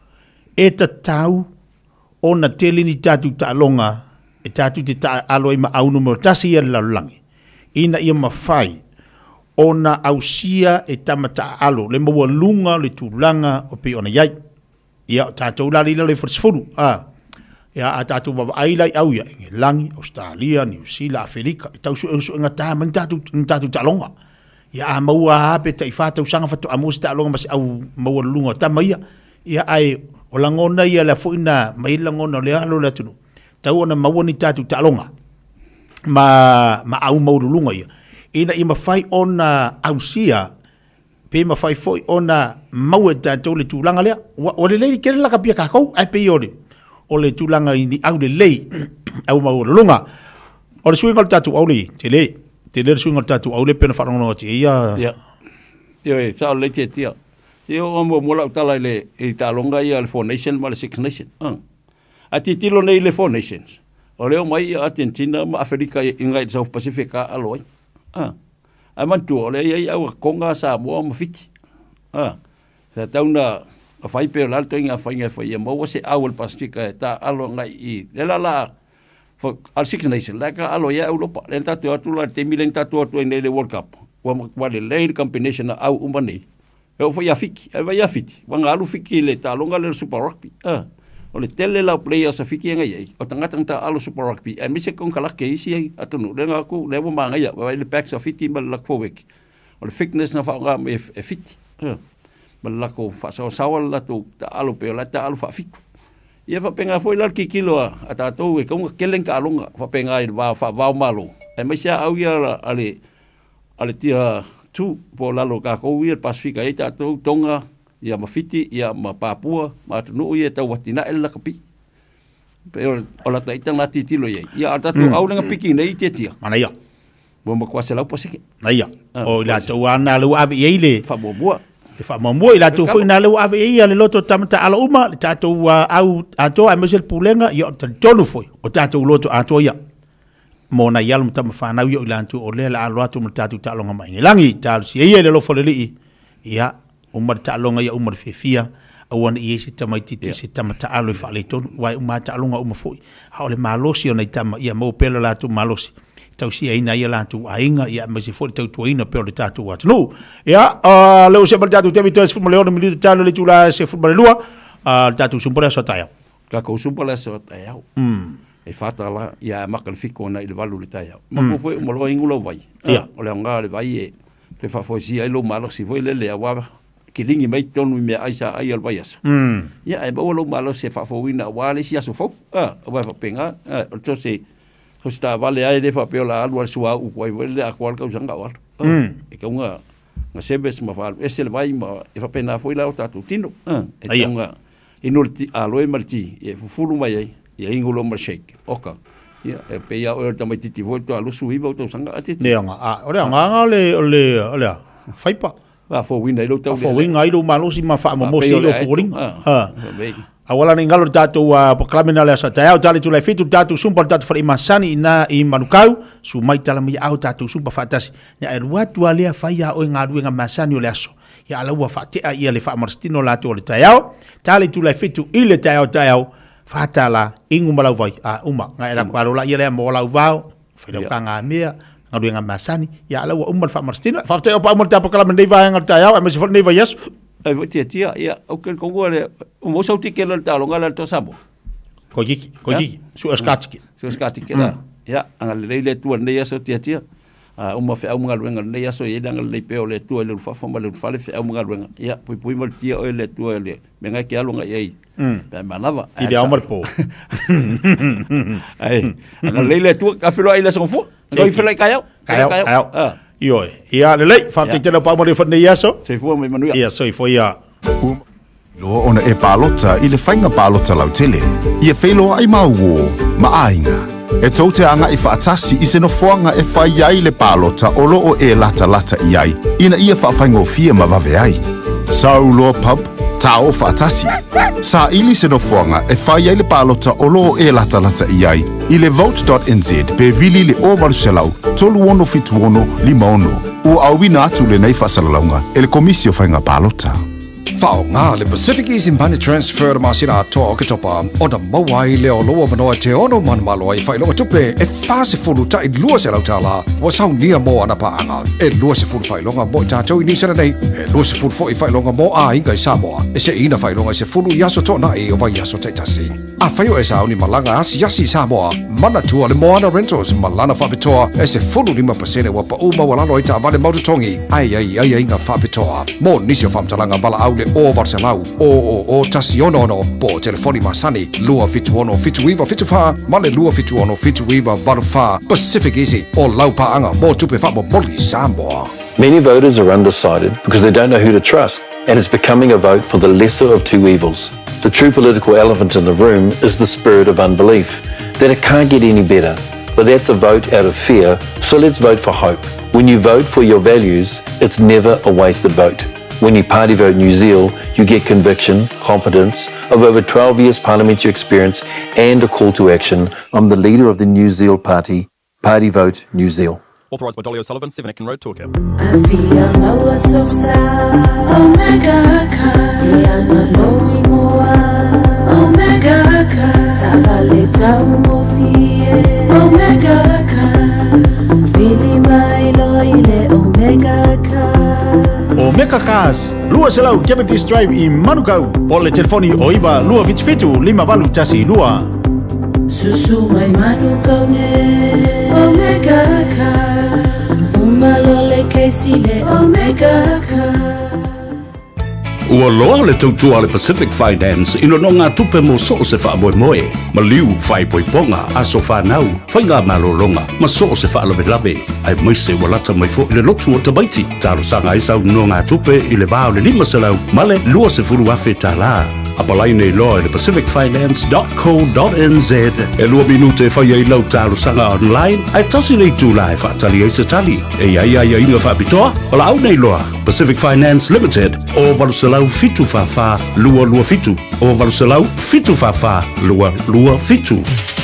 S5: e ta tau ona tele ni tatu ta longa e tatu te ta alo ima au numero tasi ia la langi ina ia mafai ona ausia e tamata alo le mo lunga le tulanga o pe ona yai ia tatou la lila le forsfulu ah ia a tatou va ai lai au ia langi Australia New Zealand Afrika tau su su nga ta man tatou tatou talonga ia a maua pe tai fa tau sanga fa to amos talonga mas au maua lunga ta mai ia ai o langona ia la fuina mai langona le alo la tunu tau ona maua ni tatou talonga ma ma au mau lunga ia ina ima fai ona ausia pe ma fai foi ona mau e tatou le tūlanga lea. O le lei kere laka pia kakou, ai pe ore. O le tūlanga ni au le lei, au mau le lunga. O le suinga le tatou au le, te le, te le suinga le tatou au le pena wharonga te ia.
S6: Ia. Ia e, sao le te tia. Te o ambo mola utala le, e talonga ia le Four Nations ma le Six Nations. A ti tilo nei le Four Nations. O leo mai Argentina ma Afrika inga i South Pacific a aloi. Ah. Ai mantu o le ia au konga sa mo ma fiti. Ah. Sa tauna a fai pe la toinga fai nga fai mo se au le Pasifika ta alo ngai i. Le la la for al Six Nations la ka alo ia Europa. Le tatu atu la te milen tatu atu nei le World Cup. Wa wa le le combination au umane. E o foi afiki, e vai afiti. Wa ngalu fiki le ta longa le Super Rugby. Ah. O le tele la players a fiki nga ia. O tangata ta alo Super Rugby. E mi se kon kala ke isi ai atunu le nga ku le mo manga ia. Wa le packs a fiti mal la fowek. O le fitness na fa nga e fiti. Ah. Mal la ko fa so sawal la tu ta alo pe la ta alo fa fiku. Ia whapenga foi lar ki kilo a tātou e kaunga keleng ka alonga whapenga i wā whao malo. E mai sia au ia ale, ale tia tu po lalo ka kou ia Pasifika e tātou tonga ia mawhiti, ia ma Papua, ma atunu ia tau watina e la kapi. Pe o la taitang la titilo ia. Ia a tātou au lenga piki nei te tia.
S5: Mana ia.
S6: Mua makuase lau pasike.
S5: Na ia. O ila tau ana lau awe ia ile.
S6: Whamua
S5: E wha mamua i lātou whai nā leu awe ia le loto tamata ala uma, le tātou au atoa e mesel pūlenga, ia o tonu whai, o tātou loto atoa ia. Mō na ialu mtama whanau ia o lātou o lea la alo atu ma tātou tālonga mai. Nge langi, tālu si ia le lofo le li ia, umar tālonga ia umar whiwhia, awana i esi tamai titi se tamata alo i whale tonu, wai umar tālonga umar whai. Hao le malosi o nei tama, ia mō pela lātou malosi. Tau si aina ia lātou ainga, ia mai se fori tau tuaina peo le tātou atu. No, ia, leo se pala tātou tewi tau se futma leona milita tālo le tūla se futma le lua, tātou sumpara so taiau.
S6: Ka kou sumpara so taiau. E whata la, ia maka le whiko na i le walu le taiau. Mako fwe umaloa ingula vai. Ia. O le ngā le vai e, te whawhoisi ai lo malosi voi le lea wawa, ki ringi mai tonu i mea aisa ai al vai aso. Ia, e baua lo malosi e whawhowina wale si aso fau. Ah, o vai whapenga, o to se, so sta vale ai le fa pela alwa sua u koi le akwal ka usanga wal e ka nga nga sebes ma fa ese le vai ma e fa pena foi la ta tu tino e ka nga inulti aloe marti e fufulu mai ai e ingulo mar shake oka ia e pe ia o ta mai titi volto alu sui volto usanga ati
S5: le nga a ore nga le le le faipa
S6: va fo wina ilo ta
S5: fo winga ilo malosi ma fa mo mo si lo fo ringa ha awala ni ngalo tātou uh, paklamina le asa taiau tali tu lai fitu tātou sumpa tātou whare masani ina i manukau su mai tala mai au tātou sumpa whaatasi ia e rua tua lea whaia o ngā ruenga masani o le aso ia alaua whaatea ia le whaamarastino lātou o le taiau tali tu lai fitu i le taiau taiau whaatala ingu malau vai a uma ngā era kwarola ia lea mo lau vau whaidau ka ngā mea ngā ruenga masani ia alaua uma le whaamarastino whaatea o pa umar tāpa kalamina nei vai ngā taiau e mesi whare nei vai yasu
S6: ai vo tia tia ia o ken kongo le o mo sauti ke le talo ngala to sabo
S5: ko jiki ko jiki su askatiki
S6: su askatiki la ia anga le le tu ne ya so tia tia a uma fe au ngal wenga ne ya so ye danga le pe o le tu le fa fa le fa le fe au ngal wenga ia pui pui mal tia o le tu le menga ke alonga ye ta manava
S5: ide amar po
S6: ai anga le le tu ka filo ai le so fu so i filo kayau
S5: kayau ah Iyo, ia lelei, whaafte tēnā pā mare whanei aso.
S6: Se fua mai manuia.
S5: Ia, soi fo ia.
S9: Loa ona e pālota i le whainga pālota lau tele. Ia whailoa ai mau o, ma ainga. E tau te anga i whaatasi i se no whoanga e whai ai le pālota o loo e lata lata i ai. Ina ia whaafai ngō fia ma wawe ai. Sau loa pub, tau whaatasi. Sa ili se no whoanga e whai ai le pālota o loo e lata lata i ai. I le vote dot n z pe vili le ovaru selau, tolu ono fitu ono, lima ono. O awina atu le nei whasalalaunga, e le komisio whainga pālota.
S10: Whao ngā le Pacific Easy Money Transfer masina atoa o ke topa. O na mawai leo loa manoa te ono man maloa i whailonga tupe e whase fulu ta i lua se lau tala. Wa sau nia mo ana paanga. E lua se fulu whailonga mo i tātou i nisana nei. E lua se fulu fo i whailonga mo a inga i Samoa. E se ina whailonga i se fulu i aso tōna e o vai aso te tasi. A whaio e sau ni malanga asi yasi i Samoa. Mana tua le Moana Rentals malana whapitoa e se fulu lima pasene wa pa uma walano i ta vale maututongi. Ai ai ai ai ngā whapitoa. Mo nisi o whamtalanga bala au le o Barcelau o o o tasi ono ono po telefoni masani lua fitu ono fitu iwa fitu fa male lua fitu ono fitu iwa valu fa Pacific Easy o laupa anga mo tupe fa mo moli Samoa.
S11: Many voters are undecided because they don't know who to trust, and it's becoming a vote for the lesser of two evils. The true political elephant in the room is the spirit of unbelief, that it can't get any better. But that's a vote out of fear, so let's vote for hope. When you vote for your values, it's never a wasted vote. When you party vote New Zealand, you get conviction, competence of over twelve years parliamentary experience and a call to action. I'm the leader of the New Zealand Party. Party vote New Zealand.
S12: Authorised by Dolly O'Sullivan, Seven Ekin Road, Torquay.
S5: Omega Cars, lua selau Cavendish Drive i Manukau. O le telefoni o iwa lua fitu fitu lima walu tasi lua.
S13: Susu mai Manukau ne Omega Cars. Umalole keisi le Omega Cars.
S14: Ua loa le tautua le Pacific Finance ino no ngā tupe mo so se wha moe moe. Ma liu whai poiponga a so whanau, whai ngā malolonga, ma so se wha lawe lawe. Ai moise walata mai fo i le lotu o tabaiti. Taro sanga isau no ngā tupe i le vāo le lima selau, ma le lua se furu afe tā la. Apalai nei loa le pacific finance dot co dot n z. E lua minute whai ai lau taro sanga online, ai tasi nei tū lai whaatali ai se tali. E ai ai ai inga whaapitoa, ala au nei loa. Pacific Finance Limited, o Valuselau Fitu Fafa, Lua Lua Fitu, o Valuselau Fitu Fafa, Lua Lua Fitu.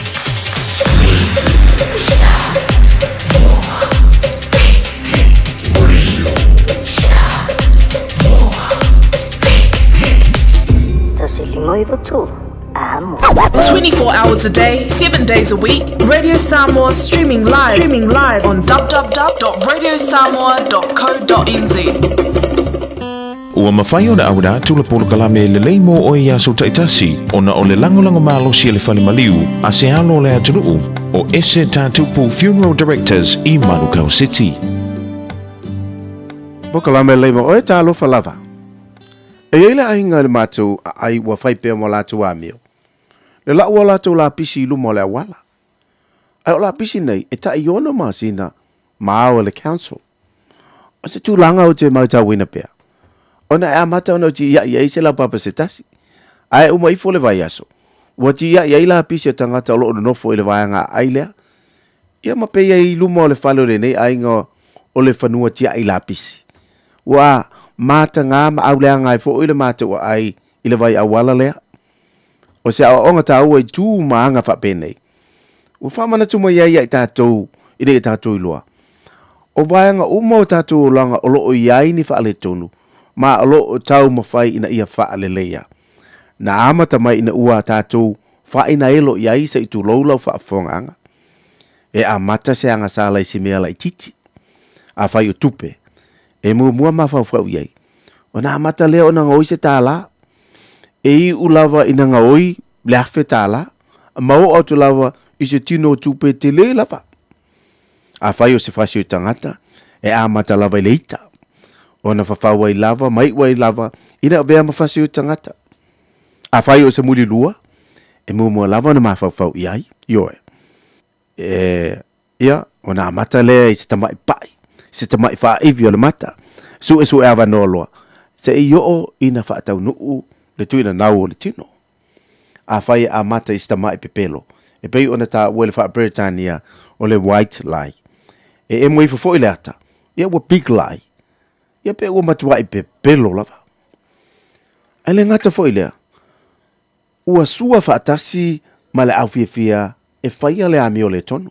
S15: twenty-four hours a day, seven days a week. Radio Samoa streaming live, streaming live on w w w dot radio samoa dot co dot n z.
S8: Ua mawhai o na aura tula polo kalame le leimo o ia so taitasi o na o le langolango malo si le whale maliu a se alo le atunuu o ese tātupu Funeral Directors i Manukau City.
S16: Po kalame leimo o e tālo whalava. E eile ainga le mātou ai ua whaipea mo lātou āmio. Le la ua lātou la pisi ilu mo le awala. Ai o la pisi nei e ta iona maa sina maa o le council. O se tūlanga o te mautau wina pea. O na e amata ona o ti ia ia i se la papa se tasi. Ai uma ifo le vai aso. Ua ti ia ia i la pisi o tangata o loo nofo i le vai anga ai lea. Ia ma pe ia i lumo o le whalo le nei ai ngā o le whanua ti ia i la pisi. Ua mata ngā ma au lea ngai fo i le mata o ai i le vai awala lea. O se a onga ta ua i tū maanga whapenei. Ua whamana tuma ia ia i tātou i re i tātou i loa. O vaianga umo o tātou o langa o loo iai ni whaale tonu. Ma o loo tau mawhai ina ia whaale leia. Na amata mai ina ua tātou whae na elo iai sa i tū loulau whaafonganga. E a mata se anga sāla i si mea lai titi. A whai o tupe. E mua mua mawhau whau iai. O na amata leo na ngoi se tāla. E i ulawa ina ngoi le awhi tāla. Mau au tu lawa i se tino tupe te le lava. A whai o se whasi o tangata. E a mata lava i leita. O na whawhaua i lava, mai ua i lava. Ina o bea ma whasi o tangata. A whai o se muli lua. E mua mua lava na ma whawhau i ai. Ioe. E ia, o na amata lea i se tamai pai. Se tamai wha iwi o le mata. Su e su e awa noloa. Se i o ina whaatau nuu le tuina nau o le tino. A whai a mata i se tamai pepelo. E pei ona ta ua le wha Britannia o le white lie. E e mui fo i le ata. Ia ua big lie. Ia pe ua matua i pepelo lava. A le ngata fo i lea. Ua sua whaatasi ma le au fia fia e whaia le ami o le tonu.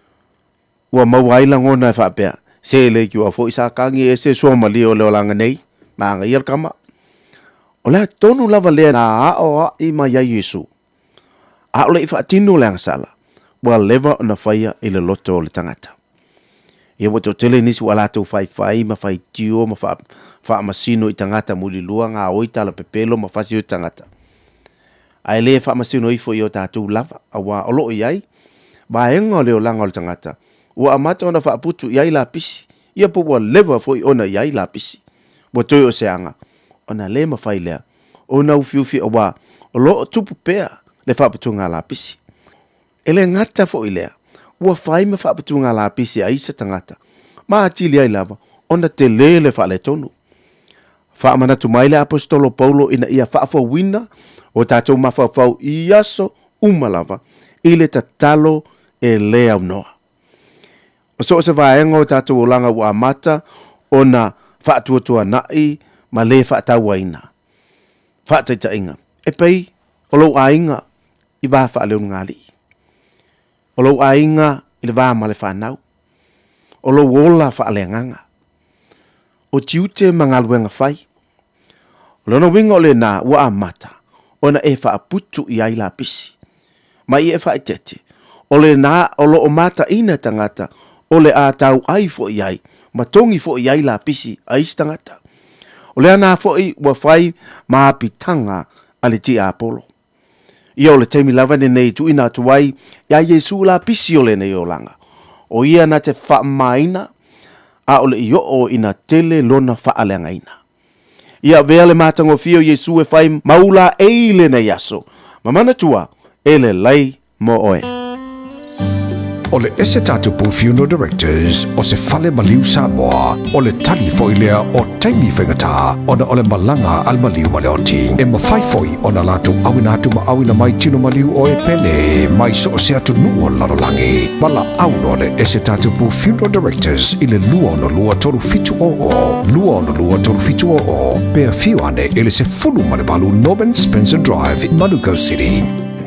S16: Ua mauaila ngona e whaapea. Se le ki ua fo i sa kangi e se sua mali o le olanga nei. Maanga iar kama. O lea tonu lava lea na a o a i ma ia Yesu. A o le i whaatino le angasala. Ua leva o na whaia i le loto o le tangata. Ia wato tele nisi wa lato fai fai ma fai tio ma fa fa masino i tangata muli lua ngā oita la pepelo ma fasi o tangata. Ai le fa masino i fo i o tātou lava. Awa o loo iai. Ba enga leo langa o le tangata. Ua amata ona fa putu iai la pisi. Ia po wa leva fo i ona iai la pisi. Wa toi o se anga. Ona le ma fai lea. Ona ufiufi awa. O loo tupu pea le fa putu ngā la pisi. Ele ngata fo i lea. Ua fai me whaapatu ngā la pisi a isa tangata. Ma atili ai lava, ona te lele wha le tonu. Whaamanatu mai le apostolo Paulo ina ia whaafau wina, o tātou mawhawhau i aso umalava, i le tatalo e lea unoa. O so se vaenga o tātou o langa ua amata, ona whaatuatua nai, ma le whaataua ina. Whaataita inga. E pei, o lau a inga, i wā wha leo ngali. O lau a inga i le vāma le whanau. O lau ola wha aleanganga. O tiute mangaluenga whai. O lona winga o le nā ua a mata. O na e wha aputu i ai la pisi. Ma i e wha i tete. O le nā o lo o mata ina tangata. O le a tau ai fo i ai. Ma tongi fo i ai la pisi a isi tangata. O le ana fo i ua whai ma apitanga a le ti a Apollo. Ia o le teimi lava ne nei tu ina tuai, ia Yesu la pisi o le nei o langa. O ia na te wha maina, a o le i o ina tele lona wha aleanga ina. ia vea le matangofia o Iesu e fai maula e le na yaso. Mamana tua, ele lai mo oe.
S10: O le ese tatu pu funeral directors o se fale maliu Samoa o le tali foilea o taimi whengata o na o le malanga al maliu maleoti e mawhai foi o na latu awina atu ma awina mai tino maliu o e pene mai so o se atu nuo lalolangi mala auno le ese tatu pu funeral directors i le lua o na lua toru fitu o o lua o na lua toru fitu o o pea fiu ane ele se fulu male balu Norman Spencer Drive in Manukau City.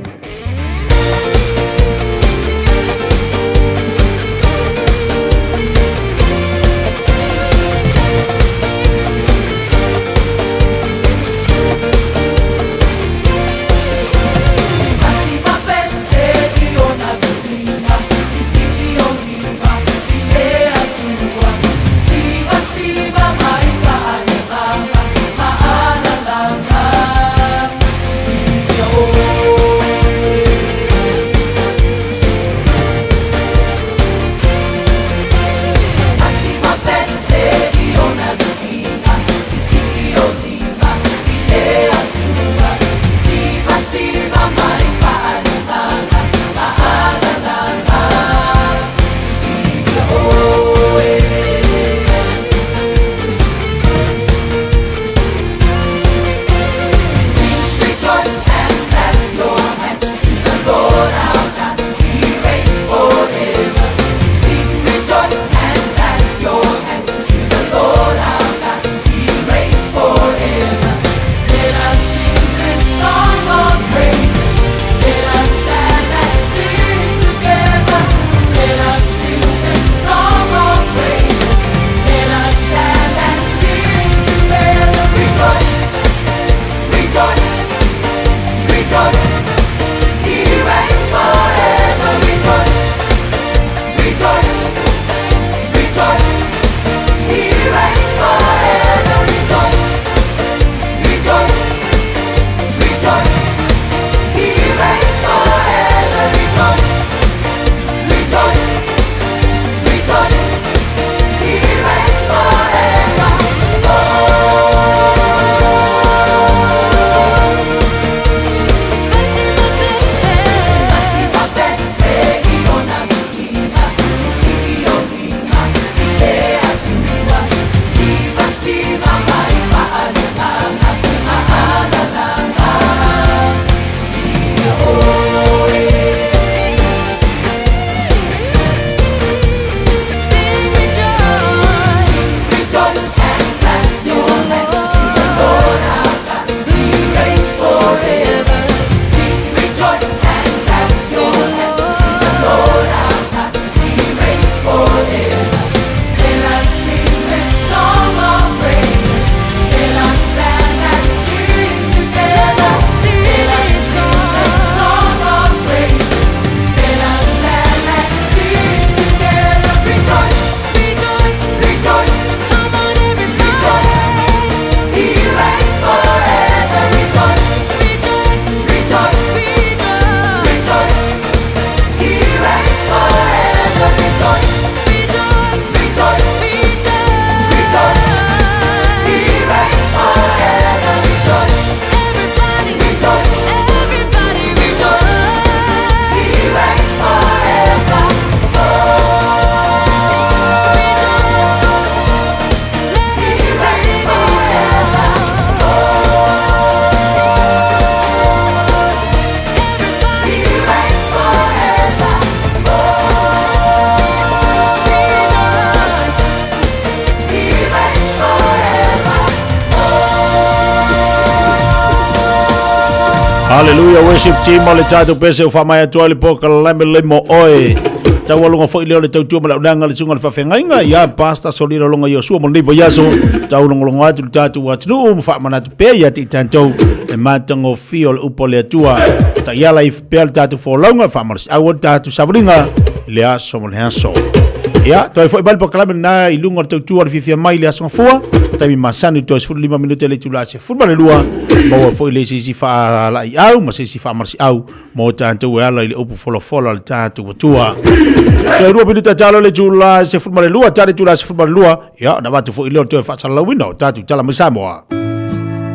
S5: Hallelujah, worship team o le tātou pese o whamai atua le poka lame le mo oe. Tau alunga fo i leo le tau tua mala unanga le sunga le whawhengainga. Ia pasta solira longa i osua mo nipo yaso. Tau longa longa atu le tātou atunu o mwha manatu pē ia ti tātou. E mātango fio le upo le atua. Ta iala i pēr le tātou fo launga whamaris awa le tātou sabringa. Le aso mo le haso. Ia, toi fo i bali poka lame na i lunga le tau tua le fifia mai le aso ngafua. Taimi masani toi sifuru lima minuta le tula se furma le lua. Maua foi le sisi fa la i au, ma sisi fa marsi au. Mo tātou e ala i le upu folo folo le tātou watua. Toi rua minuta talo le tula se furma le lua, tari tula se furma le lua. Ia, na watu foi leo toi fa sala wina o tātou tala misamoa.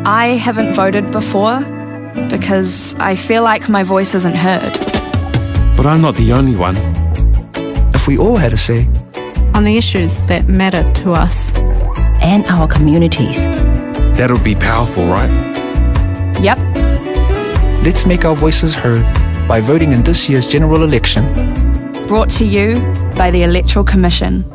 S17: I haven't voted before because I feel like my voice isn't heard.
S18: But I'm not the only one. If we all had a say
S20: on the issues that matter to us
S22: and our communities,
S18: that would be powerful, right?
S17: Yep.
S18: Let's make our voices heard by voting in this year's general election.
S17: Brought to you by the Electoral Commission.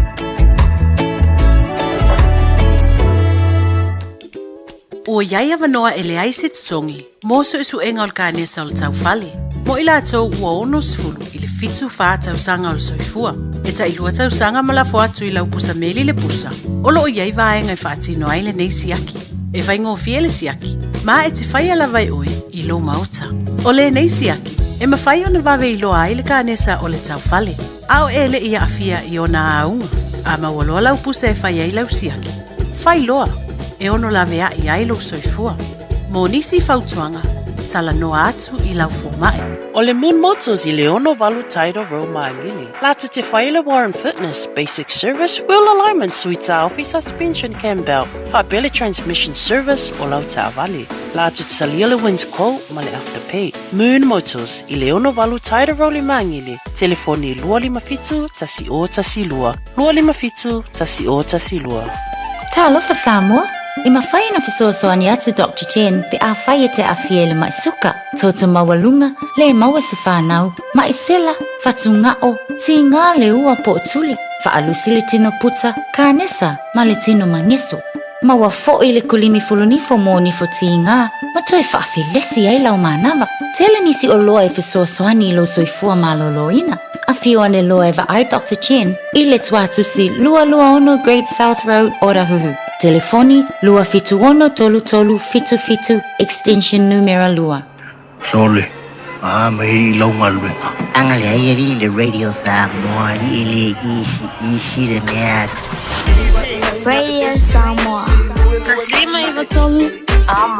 S4: O iai avanoa e le ai se tutongi, mo so isu enga o kanesa o le tau fale. Mo ila tau ua ono sifuru i le fitu faa tau sanga o le soifua. E ta ilua tau sanga malafo atu i lau pusa meli le pusa. Olo o iai vaenga i whaatino ai le nei siaki. E whaingo fie le siaki. Ma e te whai ala vai oi i lo mauta. O le nei siaki. E mawhai o na vawe i loa ai le kanesa o le tau fale. Ao e le ia afia i ona aunga. A mawaloa lau pusa e whai ai lau siaki. Whai loa. E ono la vea i ai lo soifua. Mo nisi fautuanga, tala noa atu i lau fomae.
S23: O le Moon Motors i le ono valu taido Roma Angili. Lata te whaile Warren Fitness, Basic Service, Wheel Alignment, Suita Alfie Suspension Campbell, Whabele Transmission Service o lau ta avali. Lata te salia le Winds Quote, ma le Afterpay. Moon Motors i le ono valu taido Roma Angili. Telefoni lua lima fitu, tasi o tasi lua. Lua lima fitu, tasi o tasi lua.
S22: Talofa Samoa. I mawhai na whasoasoani atu Doctor Chen pe a whai te a fiele mai suka. Tauta mawalunga le maua se whanau. Mai sela, whatu ngao, ti ngā le ua po tuli. Whaalusi le tino puta, kānesa, ma le tino mangeso. Maua fo i le kulimi fulunifo mō nifo ti ngā. Ma toi whaafilesi ai lau mānawa. Tele nisi o loa e whasoasoani i lo soifua maloloina. A whio ane loa e wa ai Doctor Chen i le tuatusi lua lua ono Great South Road, Orahuhu. Telefoni lua fitu ono tolu tolu fitu fitu extension numero lua.
S24: Sole, ah mahiri ilaunga luenga.
S25: Anga le airi le Radio Samoa ile isi isi le mead.
S22: Radio Samoa. Taslima iwa tolu. Ama.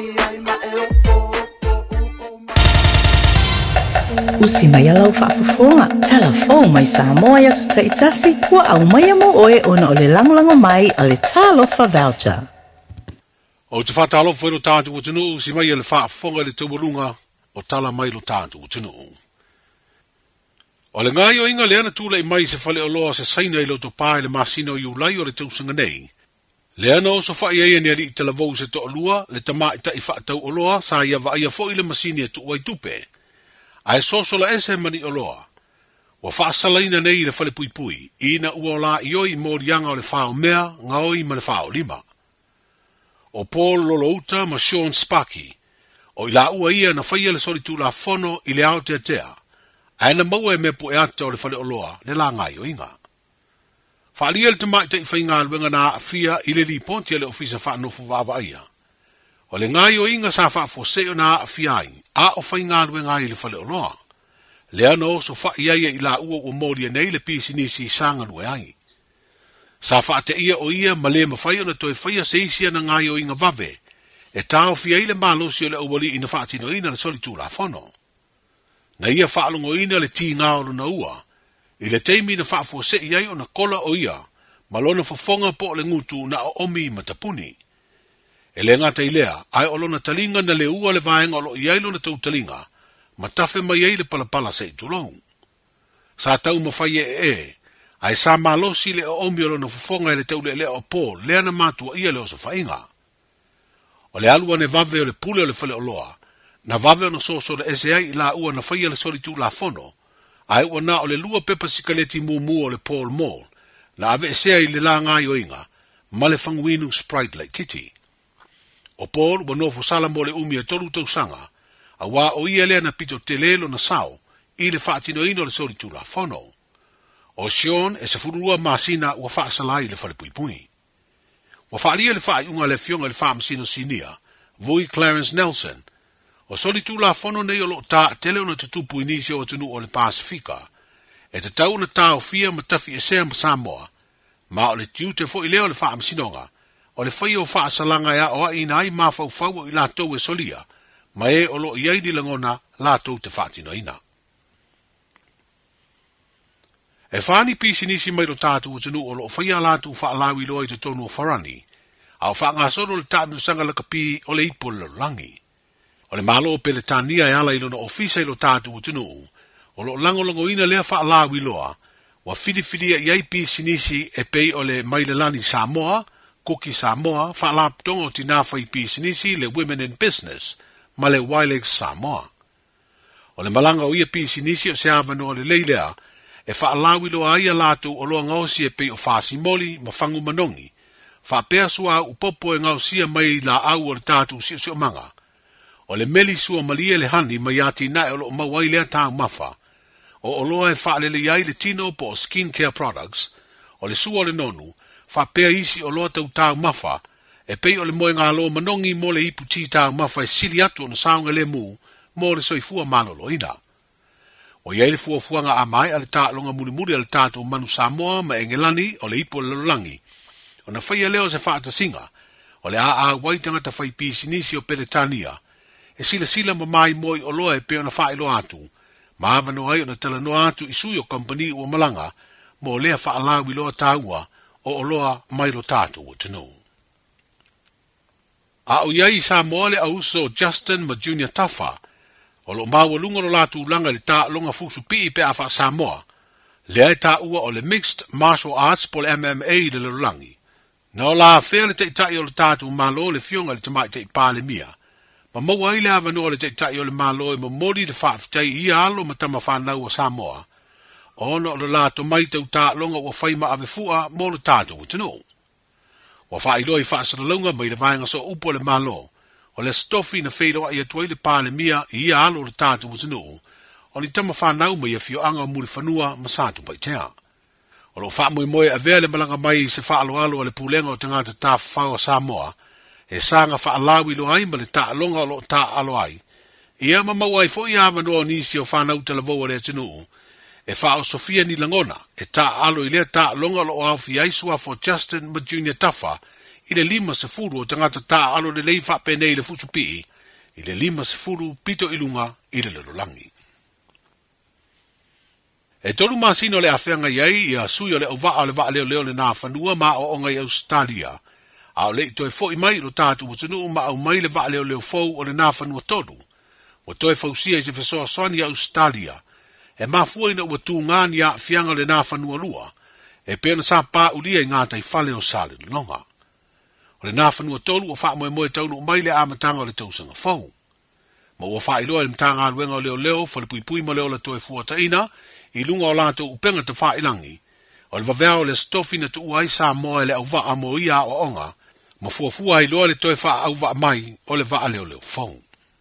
S28: Usi mai alau whaafafonga. Telefon mai Samoa yaso ta itasi. Wa au mai amo oe ona o le langlango mai a le talofa voucher.
S3: O te whatalofa e lo tātu o tunu, usi mai le whaafonga le taumalunga o tala mai lo tātu o tunu. O le ngai o inga le ana tūla i mai se whale o loa se saina i lo to pāe le masino i ulai o le tausanga nei. Le ana o so whai eia ni ali i talavou se to lua, le tama i ta i whaatau o loa, sa ia wa ia fo i le masini e tu wai tupe. Ai sosola ese mani o loa. Wa whaasalaina nei le whale pui pui, ina ua la i oi morianga o le whao mea, nga oi ma le whao lima. O Paul Lolouta ma Sean Sparky, o i la ua ia na whaia le sori tu la fono i le ao te atea, aina maua e me pu e ata o le whale o loa, le la ngai o inga. Whaalia le tamai te i whainga luenga na afia i le li ponti le ofisa whaanofu wawa ia. O le ngai o inga sa whaafoseo na afia ai, a o whainga luenga i le whale o loa. Le ana o so wha ia i la ua o moria nei le pisi nisi sanga lue ai. Sa wha te ia o ia ma le mawhai o na toi whaia se isia na ngai o inga vave, e tau fia i le malosi o le awali ina whaatino ina le soli tū la whono. Na ia whaalongo ina le tī ngāolo na ua, i le teimi na whaafua se iai o na kola o ia, malona whafonga po le ngutu na o omi matapuni. E le ngata i lea, ai o lona talinga na le ua le vaenga o lo iai lo na tau talinga, ma tafe mai ei le palapala se i tulou. Sa tau mawhai e e, ai sa malosi le o omi o lona whafonga e le tau le lea o pō, lea na mātua ia le o sa whainga. O le alua ne vave o le pule o le whale o loa, na vave o na soso le ese ai la ua na whaia le sori tu la fono, ai ua na o le lua pepa sikaleti mu mu o le Paul Mall, na ave ese ai le la ngai o inga, ma le whanguinu Sprite Lake Titi. O Paul ua nofo sala mo le umi e tolu tau sanga, a wā o ia lea na pito te lelo na sao, i le whaatino ino le sori tu la fono. O Sean e se furua masina ua whaasalai le whale pui pui. Wa whaalia le whaai unga le fionga le whaamasino sinia, vui Clarence Nelson, o soli tu la fono nei o lo ta tele o na tutupu inisio o tunu o le Pasifika, e te tau na tau fia ma tafi e sea ma Samoa, ma o le tiu te fo i leo le whaamasinonga, o le whai o whaasalanga ea o a ina ai ma fau fau i la tau e solia, ma e o lo iai di langona la tau te whaatino ina. E whaani pisi nisi mai lo tātu o tunu o lo whaia la tu whaalawi loa i te tonu o wharani, Au whaangasoro le tānu sanga la kapi o le ipo le langi. O le malo o Peletania e ala ilo na ofisa ilo tātu utunu u. O lo lango lango ina lea wha la wiloa. Wa fidi fidi e iaipi sinisi e pei o le Mailelani Samoa, Kuki Samoa, wha la ptongo tina whaipi sinisi le Women in Business, ma le Wilex Samoa. O le malanga o ia pi sinisi o se avano o le leilea, e wha la wiloa ia latu o loa ngausi e pei o whaasi moli ma whangu manongi. Wha pea sua upopo e ngausia mai la au o le tātu si o manga. O le meli sua malia le hani mai ati nae o lo mawai lea tāu mafa. O oloa e wha lele iai le tino po o skin care products, o le sua o le nonu, wha pea isi o loa tau tāu mafa, e pei o le moe ngā loa manongi mo le ipu ti tāu mafa e sili atu o na saunga le mu, mo le soifua malolo ina. O iai le fua fuanga a mai ale tā longa muli muli ale tātou manu Samoa ma engelani o le ipo le lolangi. O na whaia leo se whaata singa, o le a a waitanga ta whai pisi nisi o Peletania, e sila sila ma mai moi o loa e peo na whailo atu, ma avano ai o na tala no atu i sui o company ua malanga, mo lea whaalawi loa tāua o o loa mailo tātu o tino. A o iai Samoa le auso Justin ma Junior Tafa, o lo maua lunga lo latu langa le tā longa fusu pi pe a wha Samoa, lea e tā ua o le Mixed Martial Arts po le M M A le lolangi. Na o la whea le te tai o le tātu malo le fionga le tamai te pāle mia. Ma maua i le avanoa le te tai o le malo e ma mori le whaafitai i alo ma tama whanau o Samoa. O no le lato mai tau tā longa o whaima ave fua mo le tātu o tino. Wa whailoi whaasaralonga mai le vaenga so upo le malo. O le stofi na whailoa i atuai le pāle mia i alo le tātu o tino. O ni tama whanau mai a fio anga muli whanua ma sātu pai tea. O lo wha mui moe a vea le malanga mai se wha alo alo le pulenga o tangata tā whao Samoa, e sanga wha alawi lo ai ma le tā longa o lo tā alo ai. Ia ma mau ai fo i awa noa nisi o whanau te lavoa le tinu, e wha o Sofia ni langona, e tā alo i lea tā longa lo au fi aisua for Justin ma Junior Tafa, i le lima se furu o tangata tā alo le lei wha penei le futu pii, i le lima se furu pito ilunga i le lelolangi. E tolu masino le afenga iai ia sui o le uva o le vaa leo leo le nā whanua ma o onga i Australia. A o le i toi fo i mai lo tātu o tunu ma au mai le vaa leo leo fau o le nā whanua tolu. O toi fausia i se fesoa soani i Australia. E mafua ina ua tū ngāni a fianga le nā whanua lua. E pēna sa pā ulia i ngātai whale o sale longa. O le nā whanua tolu o wha moe moe taunu mai le amatanga o le tausanga fau. Ma ua wha iloa le mtanga aluenga o leo leo fa le pui pui ma leo la toi fuata ina i lunga o lato upenga te wha ilangi, o le vavea o le stofi na tu uai sa moe le au vaa mo ia o onga, ma fuafua i loa le toi wha au vaa mai o le vaa leo leo fau.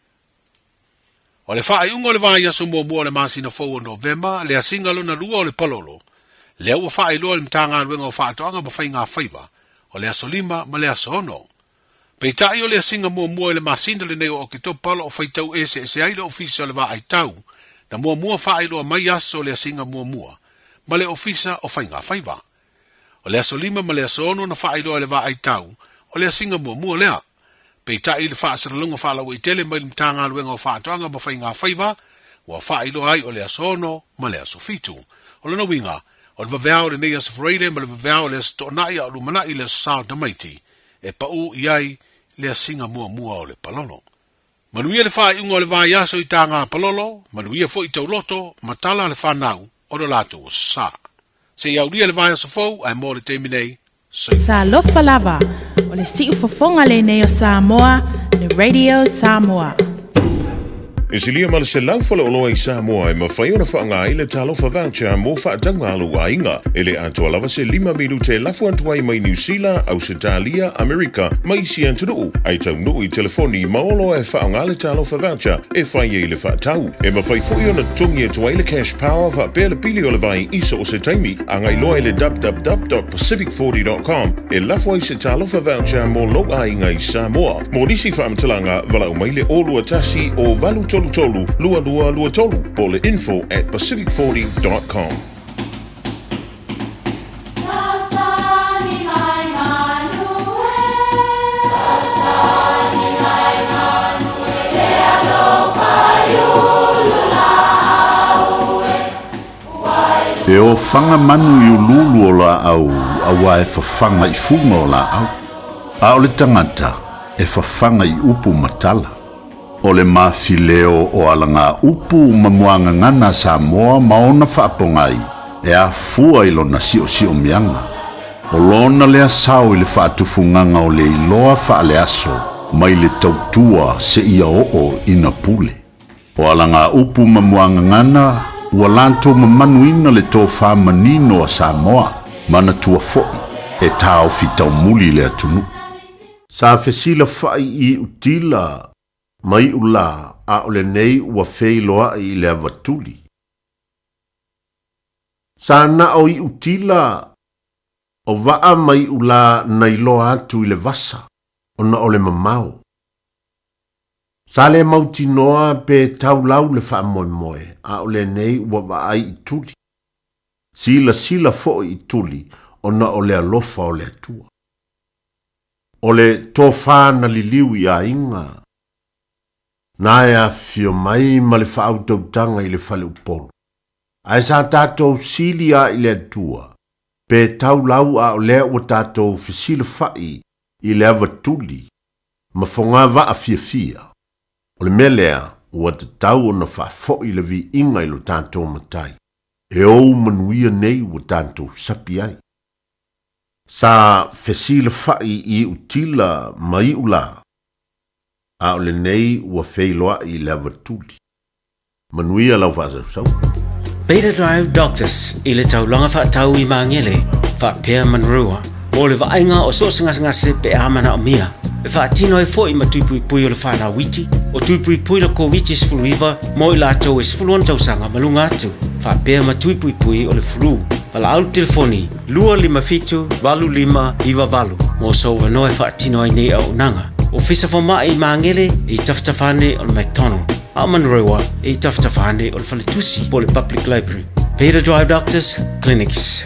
S3: O le wha i unga o le vaa iaso mua mua le masina fau o Novemba, le asingalo na lua o le palolo, le ua wha i loa le mtanga luenga o wha atoanga ma whai ngā whaiva, o le aso lima ma le aso ono. Pei tai o le asinga mua mua le masina le neo o ki to palo o whaitau ese ese aile ofisa o le vaa ai tau, na mua mua wha iloa mai aso le asinga mua mua, ma le ofisa o whai ngā whaiva. O le aso lima ma le aso ono na wha iloa le vaa ai tau, o le asinga mua mua lea. Pei tai le wha asaralunga wha lau i tele mai le mtanga luenga o wha atoanga ma whai ngā whaiva, ua wha iloa ai o le aso ono ma le aso fitu. O le nawinga, o le vavea o le nei aso freire ma le vavea o le aso toonai a lumanai le aso sao tamaiti, e pa u i ai le asinga mua mua o le palono. Manuia le wha iunga o le vai aso i tā ngā palolo, manuia fo i tau loto, matala le whanau, o le lato o sa. Se iau lia le vai aso fau, ai mō le teminei,
S1: Sa lofa lava, o le si ufafonga le nei o Samoa, le Radio Samoa.
S8: E si lia mala se lau fala oloa i Samoa e mawhai ona whaanga i le talofa voucher mō whaatanga alu a inga. E le antua lava se lima miru te lafu antuai mai New Zealand, Australia, Amerika, mai si antunu. Ai tau nuu i telefoni maolo e whaanga le talofa voucher e whai e le whaatau. E mawhai fui ona tungi e tuai le cash power wha pēle pili o le vai isa o se taimi. Angai loa i le w w w dot pacific forty dot com e lafu ai se talofa voucher mō lo a inga i Samoa. Mō nisi whaamtalanga walau mai le olua tasi o valu tolu tolu, lua lua lua tolu, po le info at pacific forty dot com.
S9: E o whanga manu i ululu o la au, awa e whawhanga i funga o la au. A o le tangata e whawhanga i upu matala. O le mawhileo o alanga upu mamuanga ngana Samoa maona whaapongai e a fua ilo na sio sio mianga. O lona lea sao i le whaatufunganga o le iloa whaale aso mai le tautua se ia o o ina pule. O alanga upu mamuanga ngana ua lanto mamanuina le tō whamanino a Samoa mana tua foi e tau fitau muli le atunu. Sa fesila whai i utila mai ula a ole nei ua feiloa i le avatuli. Sa na o i utila o waa mai ula nai loa atu i le vasa o na ole mamau. Sa le mauti noa pe tau lau le wha moe moe a ole nei ua waa i tuli. Sila sila fo i tuli o na ole alofa o le atua. Ole tō whāna li liu i a inga. Nā ea fio mai ma le whautautanga i le whale upolu. Ai sa tātou sili a i le atua. Pe tau lau a o lea ua tātou fisila whai i le avatuli. Ma whonga wa a fia fia. O le melea ua te tau o na whafo i le vi inga i lo tātou matai. E ou manuia nei ua tātou sapi ai. Sa fesila whai i utila mai ula. A ole nei ua feiloa i le avatuli. Manuia lau whaasau sau.
S2: Beta Drive Doctors i le taulanga whaatau i maangele, whaapea manrua. O le vainga o sosingasngase pe amana o mia. E whaatino e fo i matupui pui o le whana witi, o tupui pui la COVID sfuluiva, mo i lātou e sfuluan tausanga malunga atu. Whaapea matupui pui o le flu. Pala au telefoni, lua lima fitu, walu lima, iwa walu. Mo so wanoe whaatino ai nei au nanga. O fisa fo mai i maangele i taftafane o le McDonald. A manrewa i taftafane o le Faletusi po le Public Library. Beta Drive Doctors Clinics.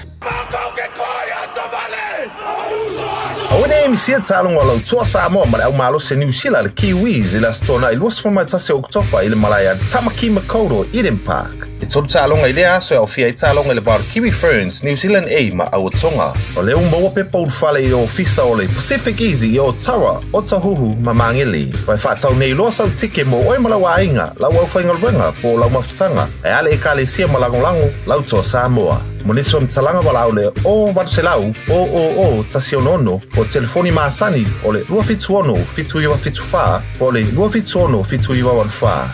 S6: Awane mi sia talong walau tua Samoa ma au malo se New Zealand le Kiwis i la stona i luas foma tase Oktopa i le Malaya Tamaki Makaurau Eden Park. E tolu talonga i le aso e au fia i talonga i le bar Kiwi Ferns New Zealand A ma au tonga. O le umbaua pe paul fale i o fisa o le Pacific Easy i o Tawa o Tahuhu ma mangeli. Vai whaatau nei loa sau tike mo oi malawa inga lau au whaingal wenga po lau mafutanga. E ale e kale sia malangolango lau toa Samoa. Moniswa mtalanga walau le o watu se lau o o o tasionono o telefoni maasani o le lua fitu ono fitu iwa fitu faa o le lua fitu ono fitu iwa wan faa.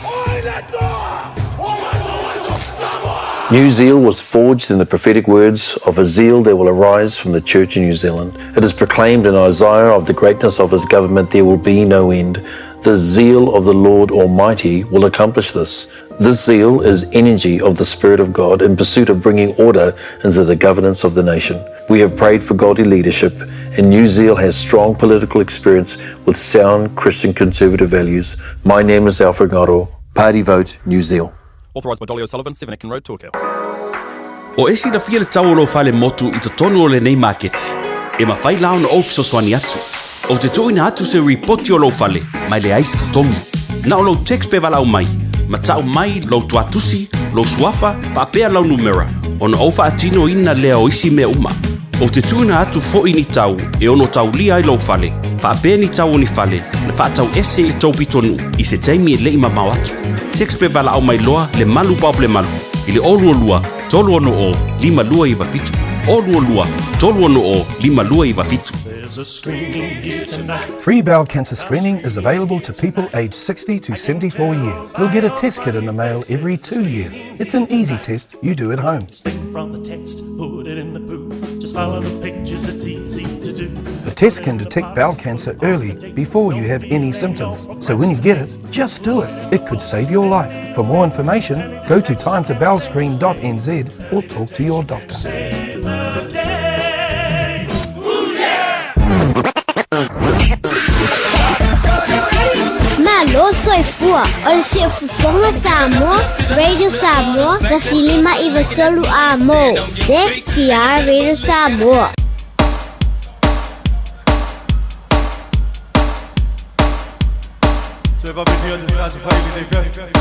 S7: New Zeal was forged in the prophetic words of a zeal that will arise from the Church in New Zealand. It is proclaimed in Isaiah of the greatness of his government there will be no end. The zeal of the Lord Almighty will accomplish this. This zeal is energy of the Spirit of God in pursuit of bringing order into the governance of the nation. We have prayed for godly leadership, and New Zeal has strong political experience with sound Christian conservative values. My name is Alfred Ngaro. Party vote New Zeal.
S12: Authorised by Dolly O'Sullivan, Seven Ekin Road, Torquay.
S11: O esi na fia le tau lo fale motu i te tonu o le nei market. E ma fai lao na ofiso swani atu. O te toi na atu se ripoti o lo fale, mai le aisi te tongi. Na o lo text pe walau mai. Ma tau mai lo tuatusi, lo suafa, pa pea lau numera. O na ofa atino ina lea o isi mea uma. O te tuna atu fo ini tau, e ono tau lia i lo fale. Fa pea ni tau ni fale, na fa tau ese i tau pitonu, i se taimi e le ima mau atu. Text pe walau mai loa, le malu pau le malu. I le olu o lua, tolu ono o, lima lua i wafitu. Olu o lua, tolu ono o, lima lua i wafitu.
S19: Free bowel cancer screening is available to people aged sixty to seventy-four years. You'll get a test kit in the mail every two years. It's an easy test you do at home.
S21: From the text, put it in the booth. Just follow the pictures, it's easy to do.
S19: The test can detect bowel cancer early before you have any symptoms. So when you get it, just do it. It could save your life. For more information, go to time to bowel screen dot n z or talk to your doctor.
S26: Malo soy fua, ol si fufonga Samoa, Radio Samoa, tasilima ivatolu amo, se kia Radio Samoa.
S27: Tu vas venir de ça, tu vas y venir.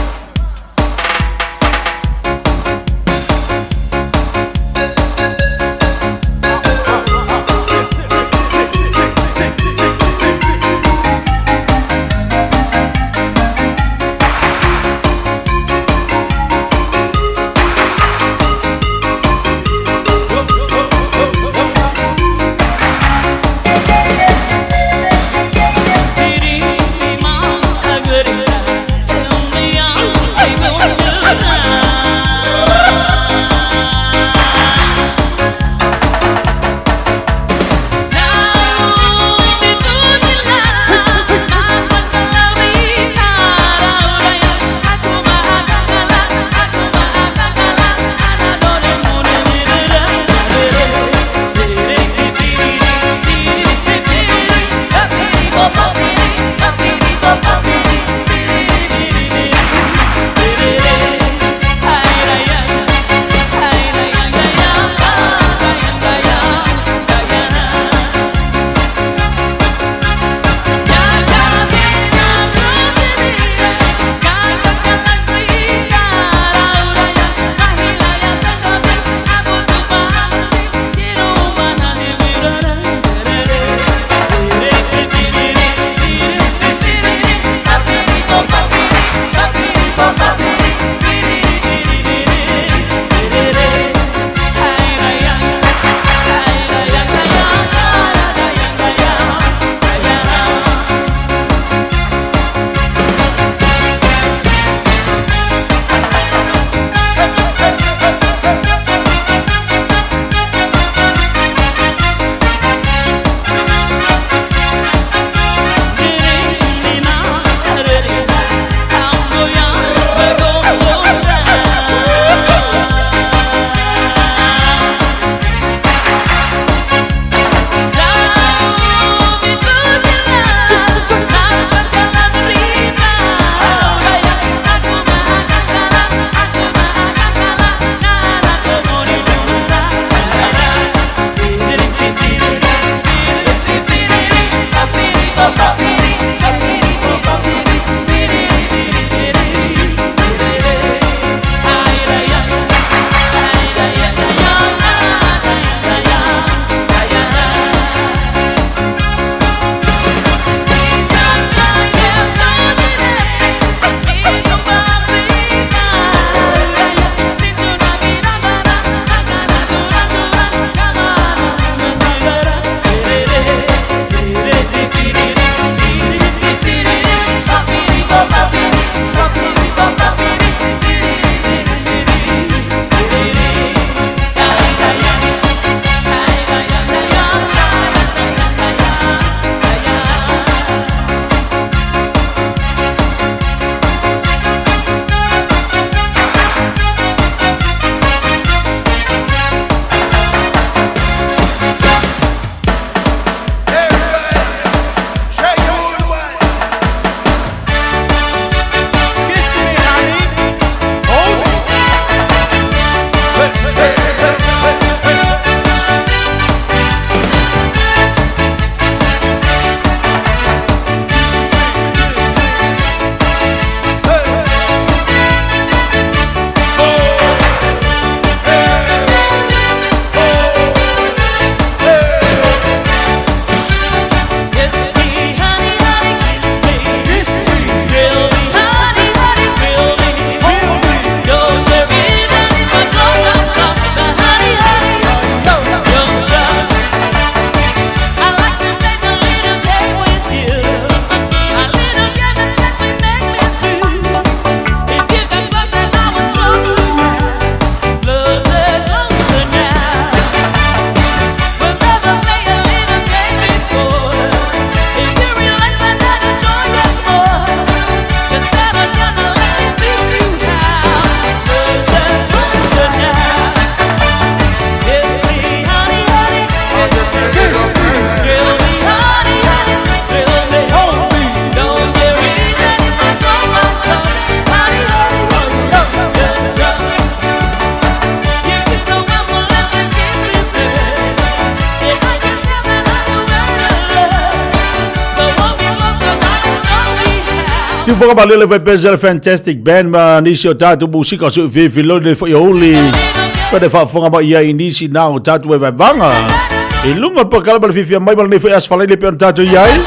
S5: Si foka balele vai bezele fantastic band ma nisi o tatu musika so vivi lone fo yoli. Pede fa fonga ba ia inisi na o tatu vai vanga. E lunga pa kala bal vivi mai bal ne fo asfala le pe tatu iai.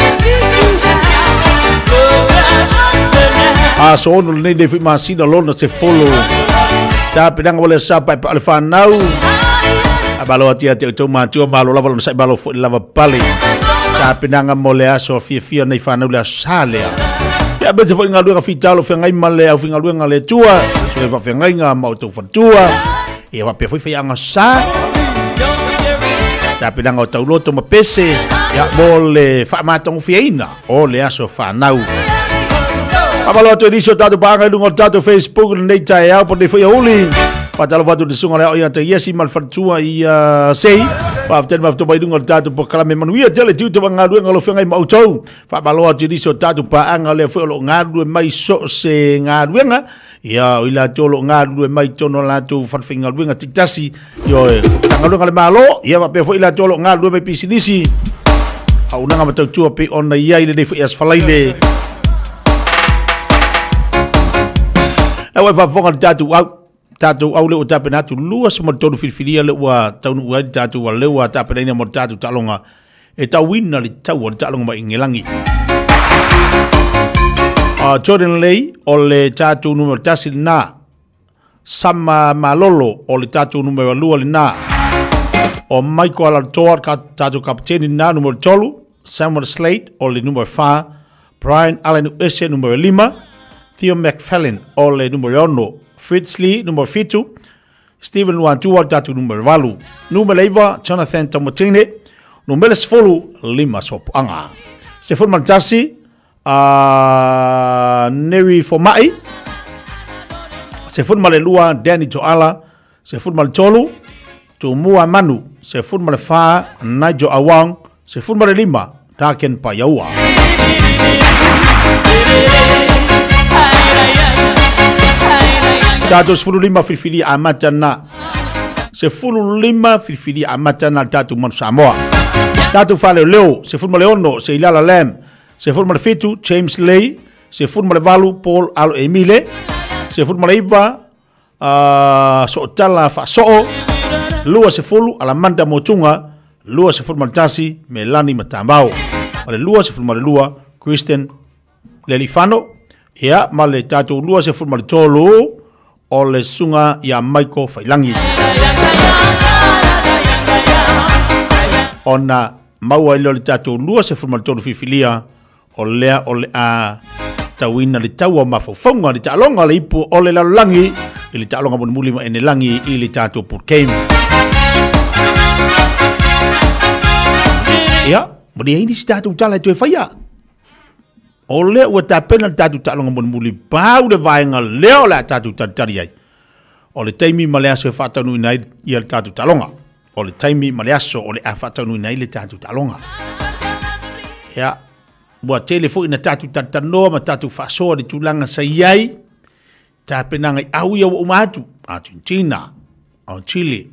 S5: A so no ne ne fo masina lona se follow. Ta pedanga wala sa pa pa fa nau. Abalo atia te to ma tu malo lava sa balo fo lava pale. Ta pedanga mole aso fia fia nei fa nau la sale. Ya bese fo ngalua ka fitalo fe ngai male au ngalua ngale tua so e fa fe ngai nga mau to fatua e wa pe foi fe anga sa ta pedanga o taulo to ma pese ya mole fa ma tong fiina o le aso fa nau abalo to diso tatu banga lungo tatu Facebook nei tai au po de foi oli patalo vatu de sunga le o ya te yesi mal fatua i sei pa ten ma to bai lungo tatu po kala me manuia tele tu to ngalua ngalo fe ngai mau to fa balo to diso tatu pa anga le foi lo ngalua mai so se ngalua ya ila tolo ngalua mai tono la tu fa finga luenga titasi yo ngalua le malo ya pa pe foi ila tolo ngalua mai pisinisi au nanga ma tu pe ona ia ile de foi as falaile na wa fa fonga tatu au tatu au le o tape natu lua se mo tonu filfilia le wa taunu wa tatu wa le wa tape nei mo tatu talonga e ta winna le tau o talonga ma ingelangi a Jordan Lay o le tatu numero tasi na sama malolo o le tatu numero lua le na o Michael Alatoa ka tatu kapteni na numero tolu Samuel Slade o le numero fa Brian Allen ese numero lima Theo McFarlane o le numero uno Fritz Lee, numero fitu. Stephen Wantua, tatu numero valu. Numero leva, Jonathan Tomotine. Numero sefulu, lima sopoanga. Sefulu maltasi, uh, Neri Fomai. Sefulu malelua, Danny Joala. Sefulu maltolu, Tumua Manu. Sefulu malefa, Nigel Awang. Sefulu malelima, Daken Payaua. Tatu sepuluh lima filfili amatana. Sepuluh lima filfili amatana tatu manu Samoa. Tatu fale leo. Sepuluh maleono se ilala lem. Sepuluh malefitu James Lay. Sepuluh malevalu Paul Alo Emile. Sepuluh maleiva uh, sootala fa soo. Lua sepuluh Alamanda Motunga. Lua sepuluh maletasi Melani Matambao. Male lua sepuluh malelua Kristen Lelifano. Ya male tatu lua sepuluh maletolo. O le sunga ya Michael Failangi. Ona maua ilo le tatu lua se formal tonu fifilia o lea o le a tawina le taua mafaufaunga le taalonga le ipu o le lalangi i le taalonga moni mulima ene langi i le tatu purkeim. Ia, moni haini si tatu utala e tue faya. O le ua tapena le tatu talonga moni muli pau le vaenga leo le tatu tatari ai. O le taimi ma le aso e whatanu inai i le tatu talonga. O le taimi ma le aso o le a whatanu inai le tatu talonga. Ia, ua telefo ina tatu tatanoa ma tatu whasoa le tulanga sa iai. Tapena ngai au ia wa umatu. Argentina, o Chile,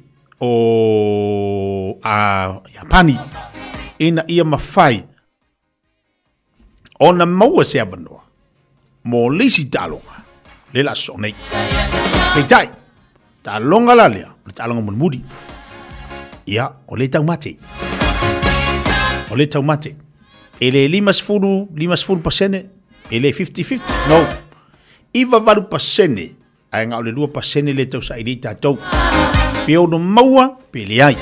S5: o a Japani. Ina ia mawhai. Ona maua se avanoa. Mo lisi talonga. Le la sonei. Kei tai. Talonga la lea. Le talonga mon mudi. Ia, o le tau mate. O le tau mate. E le lima sfuru, lima sfuru pasene. E le fifty fifty. No. Iwa varu pasene. Ai ngā o le lua pasene le tau sa iri tātou. Pe ono maua, pe le ai.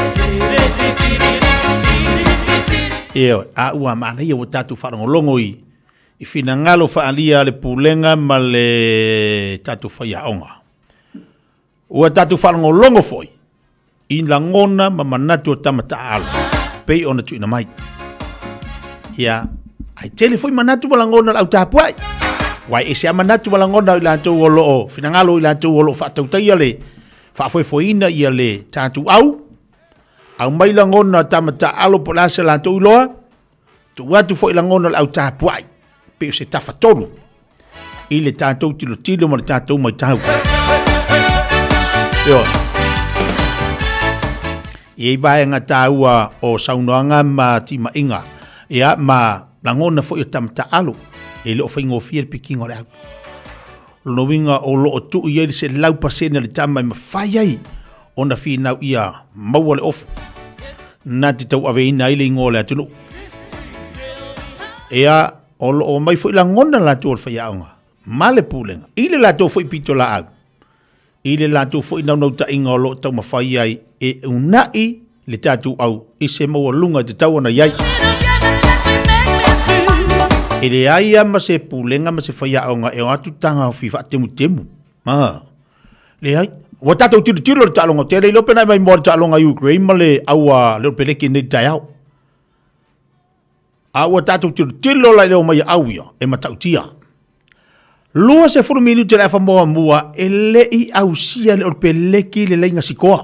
S5: Eo, a ua maana ia o tatu whanongolongo i. I whina ngalo whaalia le pulenga ma le tatu whaiaonga. Ua tatu whanongolongo foi. I la ngona ma manatu o tamata alo. Pei ona tuina mai. Ia, ai tele foi manatu ma la ngona au tapuai. Wai ese a manatu ma la ngona i la antou o loo. Whina ngalo i la antou o loo whaatautai ale. Whaafoi foina i ale tatu au. Au mai la ngona tamata alo po lasa la to iloa. Tu watu fo ila ngona au tapuai. Pe se tafa tonu. Ile tatou tilo tilo ma tatou mai tau. Yo. Ye vai nga taua o saunoanga ma tima inga. Ia ma la ngona fo tamata alo. e le o whaingo fia pikingo le au. Lono winga o lo o tu i eri se lau pasene le tama i mawhai ai o na whina ia maua le ofu. Nā te tau awe ina ile ingo le atunu. Ea o lo o mai fo ila ngona la tu o whai aonga. Ma le pūlenga. Ile la tu fo i pito la au. Ile la tu fo i nau nau ta inga o lo tau mawhai ai e unai le tatu au i se maua lunga te tau ana iai. E le aia ma se pūlenga ma se whai aonga e o atu tanga o fifa temu temu. Ah. Le ai. Wa tatou tiro tiro le talonga te le lopena mai mo talonga Ukraine ma le aua le peleki nei tai au. A wa tatou tiro tiro la le o mai au ia e matautia. Lua se furu minuto le fa moa mua e le i au sia le peleki le lenga sikoa.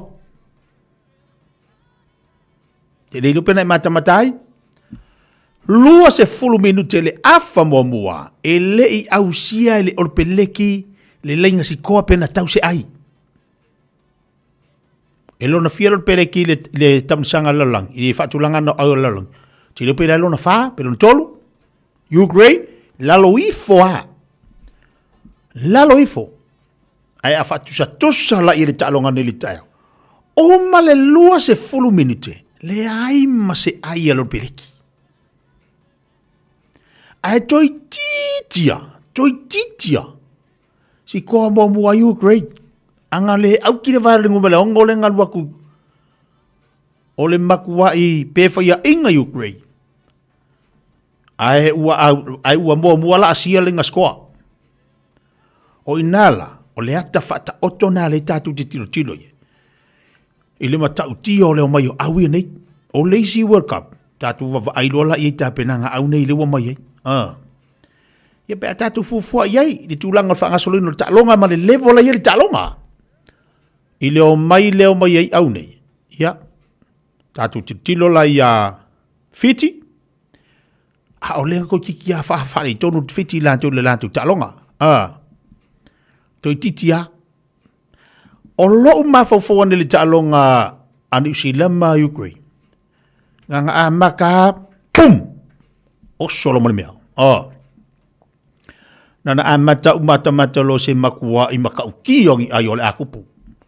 S5: Te le lopena mai matamatai. Lua se furu minuto le afa moa mua e le i au sia le peleki le lenga sikoa pena tau se ai. E lona fia lo peleki le, le tamsanga lalang, i whatulanga no au lalang. Ti le pere lona wha, pero no tolu. Ukraine, lalo ifo a. Lalo ifo. Ai a whatusa tosa la i le talonga ne li tae. O ma le lua se fulu minute, le ai ma se ai alo peleki. Ai toi titia, toi titia. Si koa mo mua Ukraine. Anga le au ki le vare ngume le ongo le ngalu aku. O le makua i pefa ia inga Ukraine. Ai ua, ai ua mua mua la asia le ngaskoa. O inala, o le ata fata oto na le tatu te tilo tilo ye. I le matau tio le o mai o au ia nei. O Lazy World Cup. Tatu wa ailola i ta penanga au nei le wa mai ye. Ah. Ia pe tatu fufua iai. Di tulanga wha ngasolino le talonga ma le levo la ye le talonga. I leo mai leo mai ai au nei. Ia. Tatu tilo la ia fiti. A o lea ko tiki a whawhare tonu fiti lantu le lantu talonga. Ah. Toi titi a. O loo mawhawhawane le talonga anu si lama Ukraine. Nganga a maka. Pum. O solo mole mea. Ah. Nana a mata umata mata lo se makua i maka ukiongi ai ole akupu.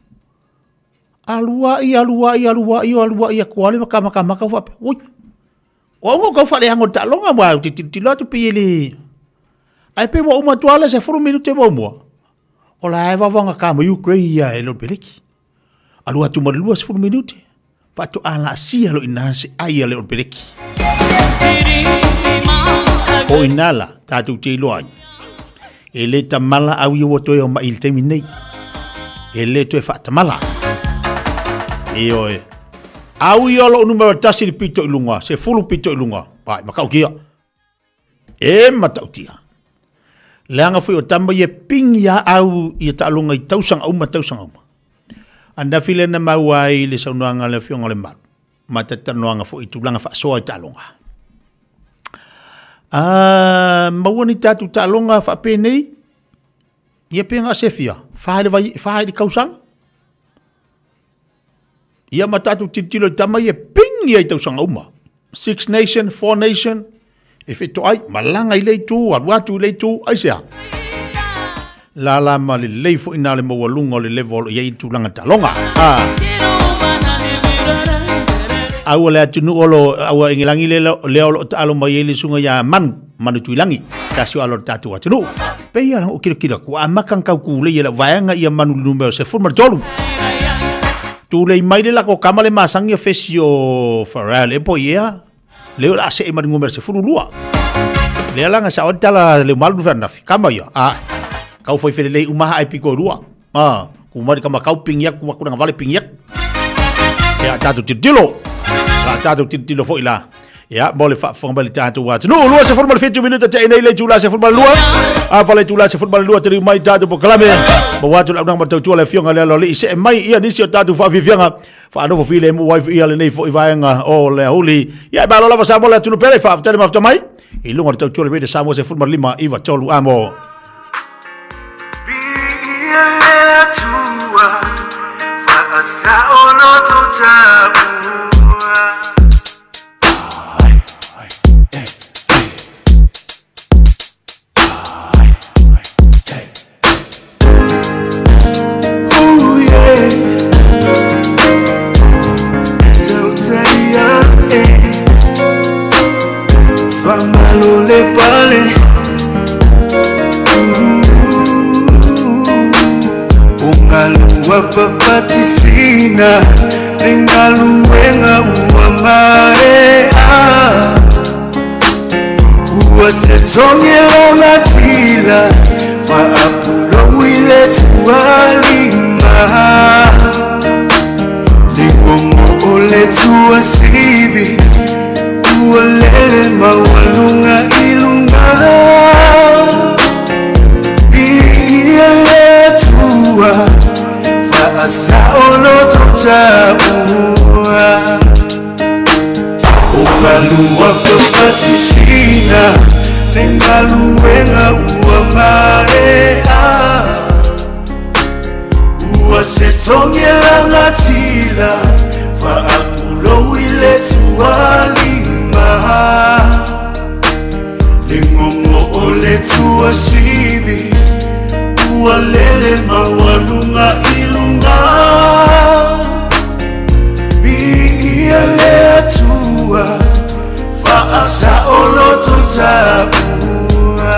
S5: Alua i alua i alua i alua i kuale maka maka maka wape. Oi. O ngo kau fale hango talonga wa ti ti ti lotu pili. Ai pe wa uma tuala se furu minute mo mo. Ola ai wa vanga kama Ukraine ya elo peleki. Alua tu malua se furu minute. Patu ala sia lo inase ai elo peleki. O inala tatu te loai. Ele tamala au yo to yo ma il terminate. Ele to fa tamala. Iyo e. Au i olo numero tasi di pito ilunga. Se fulu pito ilunga. Pai, makau kia. E matau tia. Leanga fui o tamba i e ping ya au i e taalunga i tausang au ma tausang au ma. Anda file na mawai le saunuanga le fionga le maru. Matatanuanga fui i tulanga fa soa i taalunga. Ah, mawani tatu taalunga fa penei. I e penga sefia. Fahe di kausanga. Ia matatu titilo tama ia pingi ai tau sanga uma. Six Nation, Four Nation. E wheto ai, malanga i lei tū, arwatu i lei tū, ai sea. La la ma le leifo ina le maua lunga o le level ia i tūlanga talonga. Ah. Aua le atunu olo, aua ingilangi le leo lo alo mai ele sunga ia manu, manu tuilangi. Kasi alo tatu atunu. Pei ala o kira kira, kua amakang kau kule ia la vaenga ia manu numero se furma tolu. Tu le mai le la ko kamale masangi o fesio faral e po ia le la se ma ngumer se furu lua le la nga sa otala le malu fana kama ia a kau foi fele le uma ai piko lua a ku mari kama kau pingyak ku ku nga vale pingyak ya tatu titilo la tatu titilo foi la ya mole fa fong bali tatu wa no lua se formal fetu minuto te nei le tula se formal lua a vale tula se formal lua te mai tatu po klame bo watu la nang matau tula fionga le lo li se mai ia nisio tatu fa vivianga fa no file mo wife ia le nei fo ivaenga o le holi ya ba lo la sa mo le tunu pele fa tele mafta mai i lunga tau tula be sa mo se formal lima iva tolu amo fa asa ono to tabu
S10: sina Ningaluenga uamae Uwasetongela unatila Faapulo wile tualima Lingongo ole tuasibi Uwalele mawalunga ilunga Iyele tua Faasa olo totaua Ugalua fafatisina Nengaluenga uamarea Uwasetongela ngatila Faapulo wile tualima Lingongo ole tuasibi Uwalele mawalunga ilunga Biyale atua Faasa olo totabua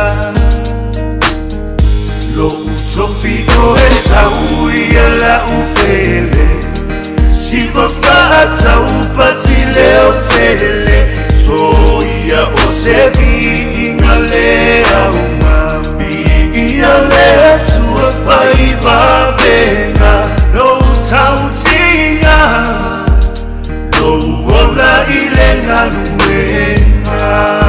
S10: Lo utofio esa uiyala upele Siva fata upatile otele Soya osevi ingale auma Biyale atua faiva venga Lo tautinga Lo uola ilenga luenga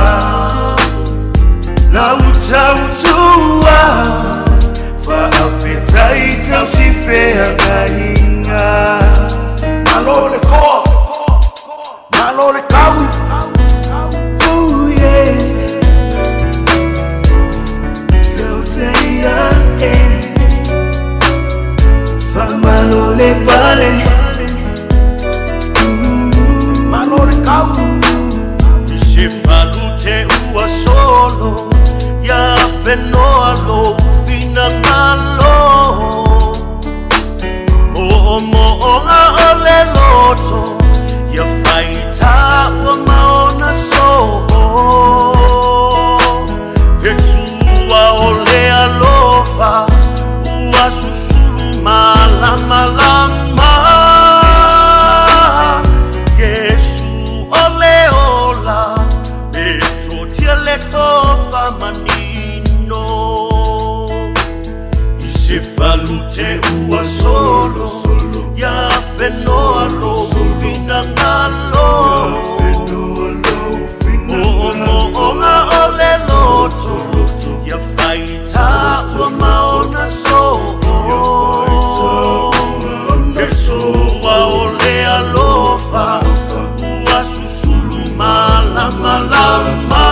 S10: La utautua Faafeta itausifea gainga Malole ko Malole kau Ooh yeah Tautea eh Fa malole pale Malole kau Isifalute ua solo Ya fenoa lo fina malo Mo mo onga ole loto Ya faita ua maona so Vetua ole alofa Ua susulu malama lama Yesu ole ola Beto tieleto famanino Isifalute ua solo Ya fenoa lo fina ngalo Mo onga ole loto Ya faita ua maona so Yesua ole alofa Ua susulu malama lama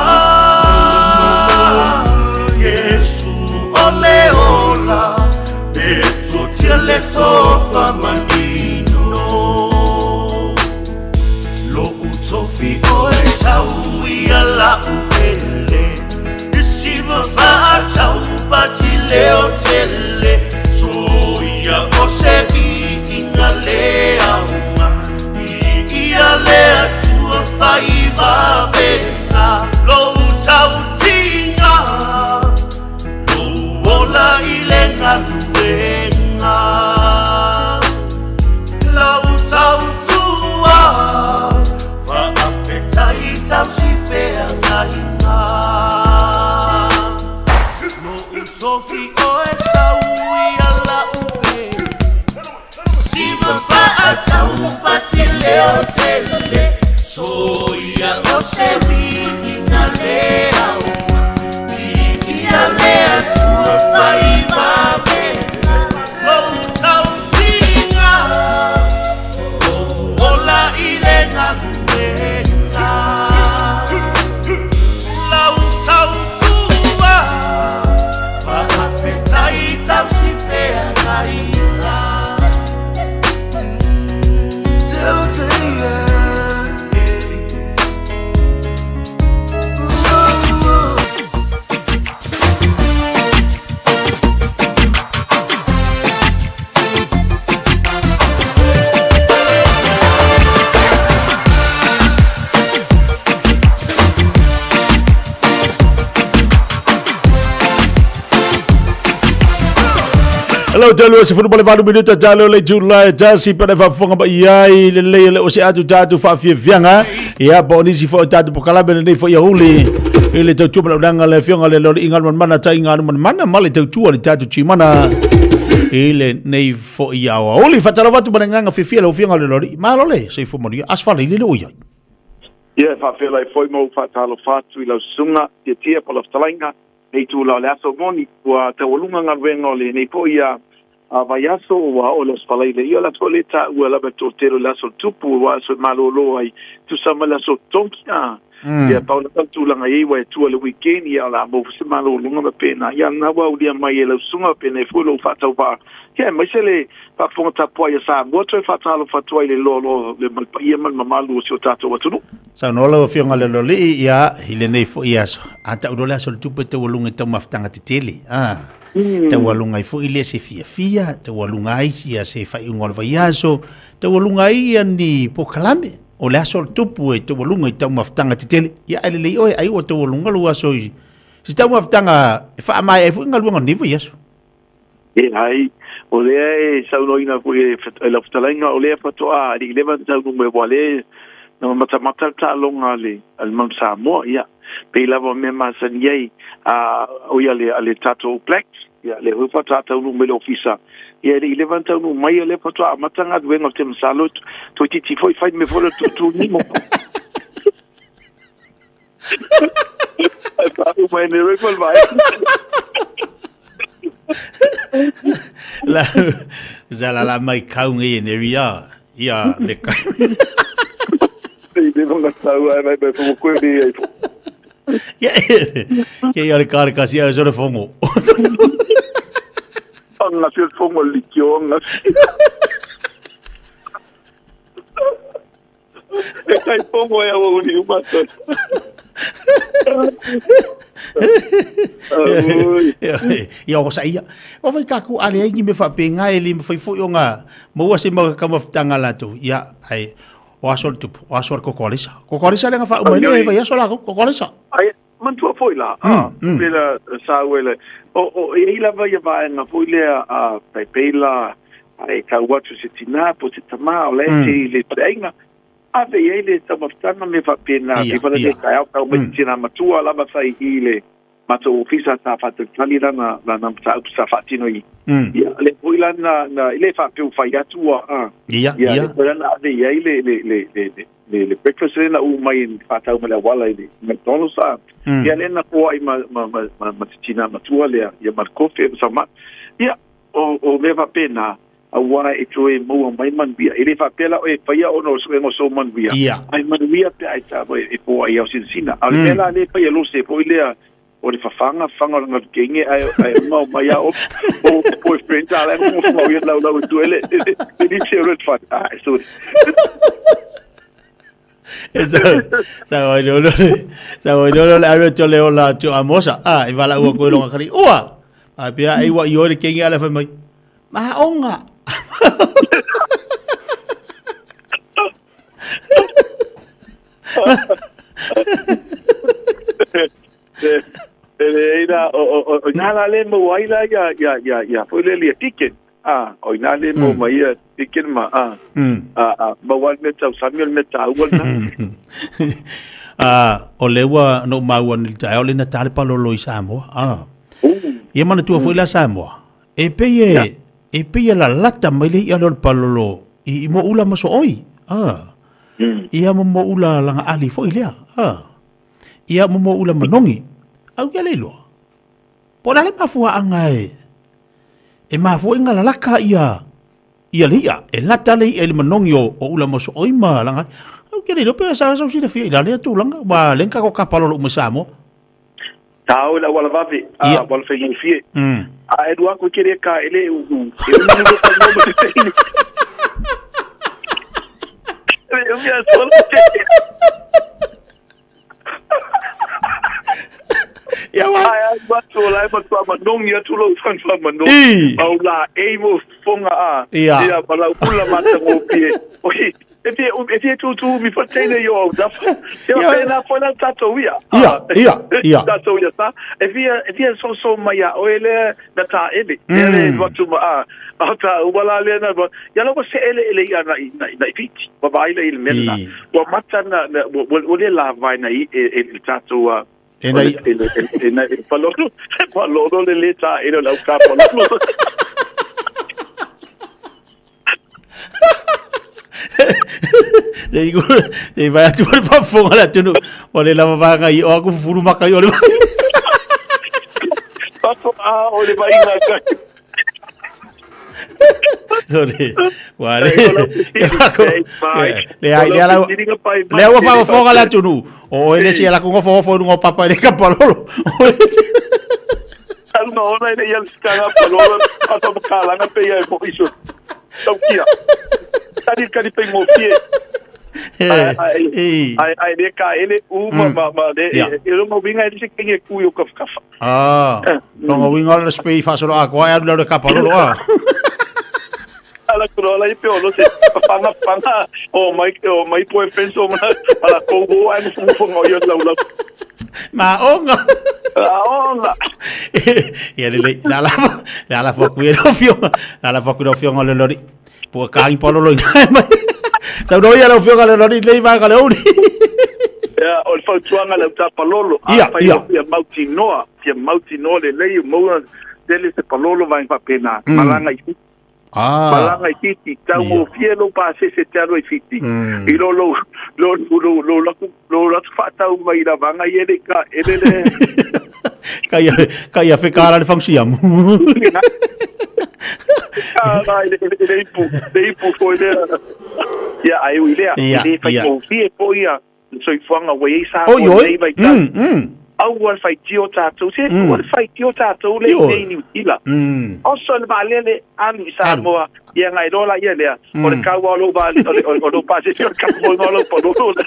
S10: Yesu ole ola Beto tieleto famanino Lo utofi oe saui ala upele Isiva fata upati leo tele Soia osebi ingale auma Iale atua faiva venga Lo utautinga Lo uola ilenga luenga La utautua Faafeta itausifea ngainga Lo utofi oe saui ala upe Siva faata upati leo tele Soia osevi ingale auma Iale atua faiva venga Lo utautinga Lo uola ilenga luenga La utautua Faafeta itausifea gainga Tautea
S5: Hello, jalo se fulu pale minuta jalo le July jasi pale fa fonga ba iai le le le o se atu tatu fa fie vianga ia boni si fo tatu pokala be nei fo ia huli ele tau tu pala danga le fionga le lo ingal man mana ta ingal man mana male tau tu le tatu chi mana ele nei fo ia wa huli fa tala watu bananga fie fie le fionga le lo ma lo le se fo mo asfala ile lo ia
S4: ia fa fie le foi mo fa talo fa tu lo sunga te tia pala talainga nei tu la le aso moni wa te wolunga nga vengo le nei po ia a vai aso wa o los palaile ia la toleta u la beto tero la so tupu wa so malolo ai tu sama la so tonkia ia pa la tu la ngai wa tu le weekend ia la mo se malolo nga pena ia na wa u dia mai le sunga pena fu lo fa tau ba ke mai se le pa fonta po ia sa mo tre fa talo fa tu ile lo lo le mal pa ia mal malu so tato wa tu
S5: sa no lo fionga le lo li ia ile nei fo ia so ata u la so tupu te wolunga te maftanga te tele ah te walunga i fu ile se fia fia te walunga i ia se fai ungol vai aso te walunga i ani po kalame o le aso tupu e te walunga i tau maftanga te tele ia ele le oi ai o te walunga lu aso i si tau maftanga e fa mai e fu inga luanga nivo i aso
S4: e ai o le e sa uno ina fu e la futalenga o le fatoa di leva tau nunga wale no mata mata ta longa le al mam sa mo ia pe lava me masan yei a o ia le ale tato black ia le hufa tato no mele ofisa ia le levanta no mai le pato a matanga do ngo tem salot to titi foi fai me volo tu tu ni mo pa o mai ne recol vai
S5: la zala la mai kaunga i ne ria ia le ka
S4: de no gastau ai vai pe como coelho aí
S5: ya que ia cara casi a zona fongo
S4: anga se fongo likio anga e kai fongo é o único mato
S5: ia o saia o vai kaku ale ai me fa penga ele me foi foi nga mo se mo ka maftanga la tu ia ai o asol tu o asol kokolisa kokolisa le nga fa o mai vai asol kokolisa
S4: ai man tu foi lá ah pela sauele o o e la vai vai na foi le a pepela ai ka watu se tina po se tama le le trenga a ve ele tama tama me va pena e va le ka au me tina matua la va sai ile mato ofisa ta fa tali na na na ta sa fatino i ia le foi la na na ile fa pe fa ya tua ah
S5: ia ia
S4: le na de ile le le le le le breakfast na u mai fa ta me la wala ile McDonald's ah ia le na po ai ma ma ma ma tina matua le ia mar coffee sa ma ia o o me va pena a wara e toe mo mai man bia ele fa pela o e faia o no so no so man bia ai man bia pe ai ta e po ai o sinsina al pela le pa lo se po ile o le fafanga fanga nga kenge ai ai mau mai o o boyfriend ala mo mo ia la la tu ele ele se ret fa ah so
S5: esa sa o no no sa o no la ave to le ola to amosa ah e vala o ko lo ngari ua a pia ai wa yo le kenge ala fa mai ma onga
S4: ele era o o nada le mo waila ya ya ya ya foi le ticket ah o nada le mo mai ticket ma ah ah ah ba wal me tau Samuel me tau wal na
S5: ah o lewa no ma wan il tau le na tale pa lo lo Samoa ah ye mana tu foi la Samoa e pe ye e pe la lata mai le ia lo pa lo i mo ula maso oi ah ia mo mo ula langa ali foi le ah ia mo mo ula manongi au ya lelo pona le mafua angai e mafua inga la laka ia ia lia e lata le e le manongi o ula maso oi ma langa au ya lelo pe sa sa si le fi la le tu langa ba lenka ko kapalo lo mesamo
S4: tau la wala vavi ah wala fe ni fi a edua ko kire ka ele u u e ni ko ka no me te ni eu me asolo
S5: ya wa
S4: ai ba to la ba to ma dong ya tu lo fan fan ma dong au la e mo fonga a
S5: ya
S4: ba la kula ma ta mo pie oi e te e te tu tu mi fatene yo da yo pena foi na tato via
S5: ia ia ia
S4: tato via sa e via e via so so mai o ele na ta ele ele watu ma ata wala le na ya lo se ele ele ya na na fiti ba ba ile ile mena wa mata na o le la vai na e e tato
S5: e na
S4: e na palolo palolo le leta e la ka palolo
S5: Jadi gue, jadi banyak cuma papung lah cunu. Oleh lama bangai, oh aku furu makai oleh.
S4: Papung ah oleh bayi makai.
S5: Sorry, wale. Aku, le ai le ala, le aku faham faham lah cunu. Oh ini sih aku ngofo ngofo ngop papa ini kapalolo.
S4: Kalau no orang ini yang sekarang palolo atau bekalangan payah isu. Tahu kia. Tadi kali pengen ngopie. Ai ai ai dia ka ele uma ma ma de ele mo vinga ele se kenye kuyo kaf kaf.
S5: Ah. Long winga le spei fa solo ako ai le kapalo ah.
S4: Ala kurola i pe olo se panga panga o mai o mai po penso ma ala ko go ai mo fu ngo yo la la.
S5: Ma onga.
S4: La onga.
S5: Ya le la la la la fo kuyo fio. La la fo kuyo fio ngole lori. Po kai polo lo ngai. Sa no ia lo fio gale lori lei va gale uni.
S4: Ya, o fa tuanga la ta palolo.
S5: Ia, ia.
S4: Ya mauti noa, ya mauti no le lei mo dele se palolo va in papena. Malanga i.
S5: Ah.
S4: Malanga i titi, tau mo fielo pa se se taro i fiti. I lo lo lo lo lo lo lo lo fa tau mai la vanga i ele ka ele le.
S5: Kaya kaya fe cara de function.
S4: Ah, vai, ele ipu, ele ipu foi ele. Ya, ai o ile, ele fai o fie poia, so i fanga we sa
S5: o
S4: le vai ta.
S5: Mm, mm.
S4: Au wa fai tio tato, se wa fai tio tato le nei ni utila.
S5: Mm.
S4: O so le balele an sa mo ia ngai dola ia le. O le ka wa lo ba o lo pa se tio ka mo no lo po lo le.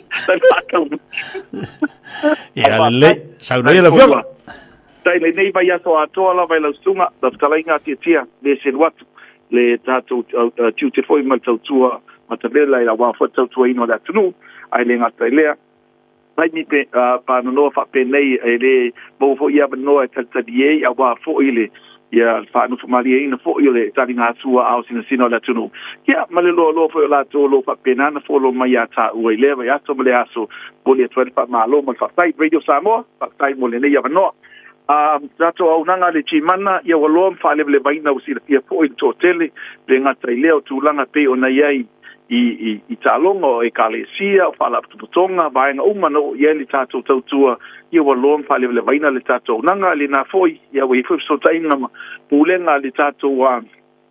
S5: Ya le, sa no ia le fio.
S4: Tai le nei vai aso atoa la vai la sunga, da talainga tia le se watu le tato tiu te foi mal tua matabela ila wa foto tua ino da tunu ai le ngata lea mai ni pe pa no fa pe nei ele bo fo ia no ta ta die a wa fo ile ia fa no maria ina fo ile ta dinga sua au sina sino da tunu ia male lo lo fo la to lo fa pe na fo lo mai ata u ile va ya to male aso bo le twa pa malo mo fa tai radio Samoa fa tai mo le nei ia no Um, zato au nanga le chimana ia walom fa le le baina usila ia po in totele le ngata leo tulanga pe ona yai i i i talongo e kalesia fa la putonga baina uma no ia le tato tautua ia walom fa le le baina le tato nanga le na foi ia we fu so taina ma pulenga le tato wa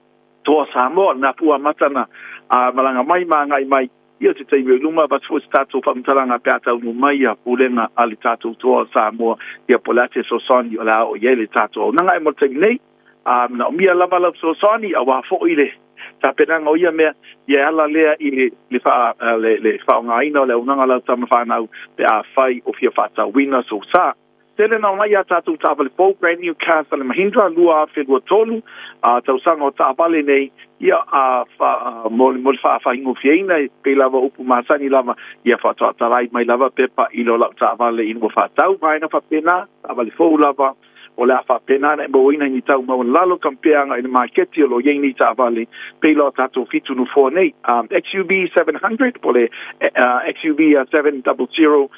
S4: to Samoa na pua matana a malanga mai manga mai ia te tei luma ba fo stato fa mtalanga pe ata no mai a pulenga ali tato to Samoa ia polate so soni ola o ye le tato nanga e mo te nei a na mia lava la so soni a wa fo ile ta penanga o ia me ia ala lea ile le fa le le fa nga ina le nanga la tama fa na pe a fai o fia fa ta wina so sa tele na mai ata tu ta vale po brand new car sa le Mahindra lua fe do tolu a tau sanga o ta vale nei ia a fa mo mo fa fa ingo fiena pe lava upu masani lava ia fa ta ta lai mai lava pepa ilo la ta vale ingo fa tau mai na fa pena ta vale fo lava o la fa pena na bo ina ni tau mo lalo kampeanga in market lo ye ni ta vale pe lo ta to fitu no for nei um X U V seven hundred pole uh, X U V seven hundred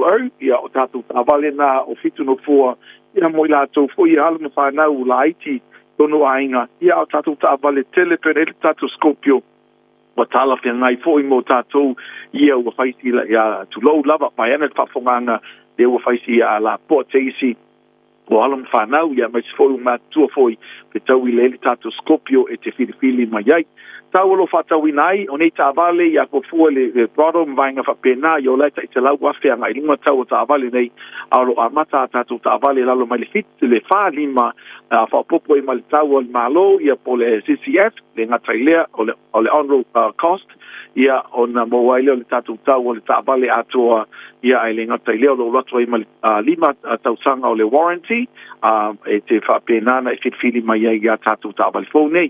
S4: ia o ta to ta vale na o fitu no for ina mo la to fo ia halu fa na u laiti tono ainga ia o tatu ta vale tele per el tatu scopio o tala fe ngai foi mo tatu ia o faisi la ia tu low lava pa ena fa fonganga de o faisi a la potesi o alum fa nau ia mas foi ma tu foi pe tau i le tatu scopio e te filifili mai ai tau lo fa tau inai o nei ta vale ia ko fu le bottom vanga fa pena yo la ta te lau wa fe ngai lima tau ta vale nei alo amata tatu ta vale la lo mai fit le fa lima a fa popo i mal tau al malo ia po le C C F le ngatailea o le o le on cost ia ona mo waile le tatu tau le ta vale atoa ia ai le ngatailea lo lo i mal lima tau sanga o le warranty a e te fa pena na fit fili mai ia tatu ta vale fo nei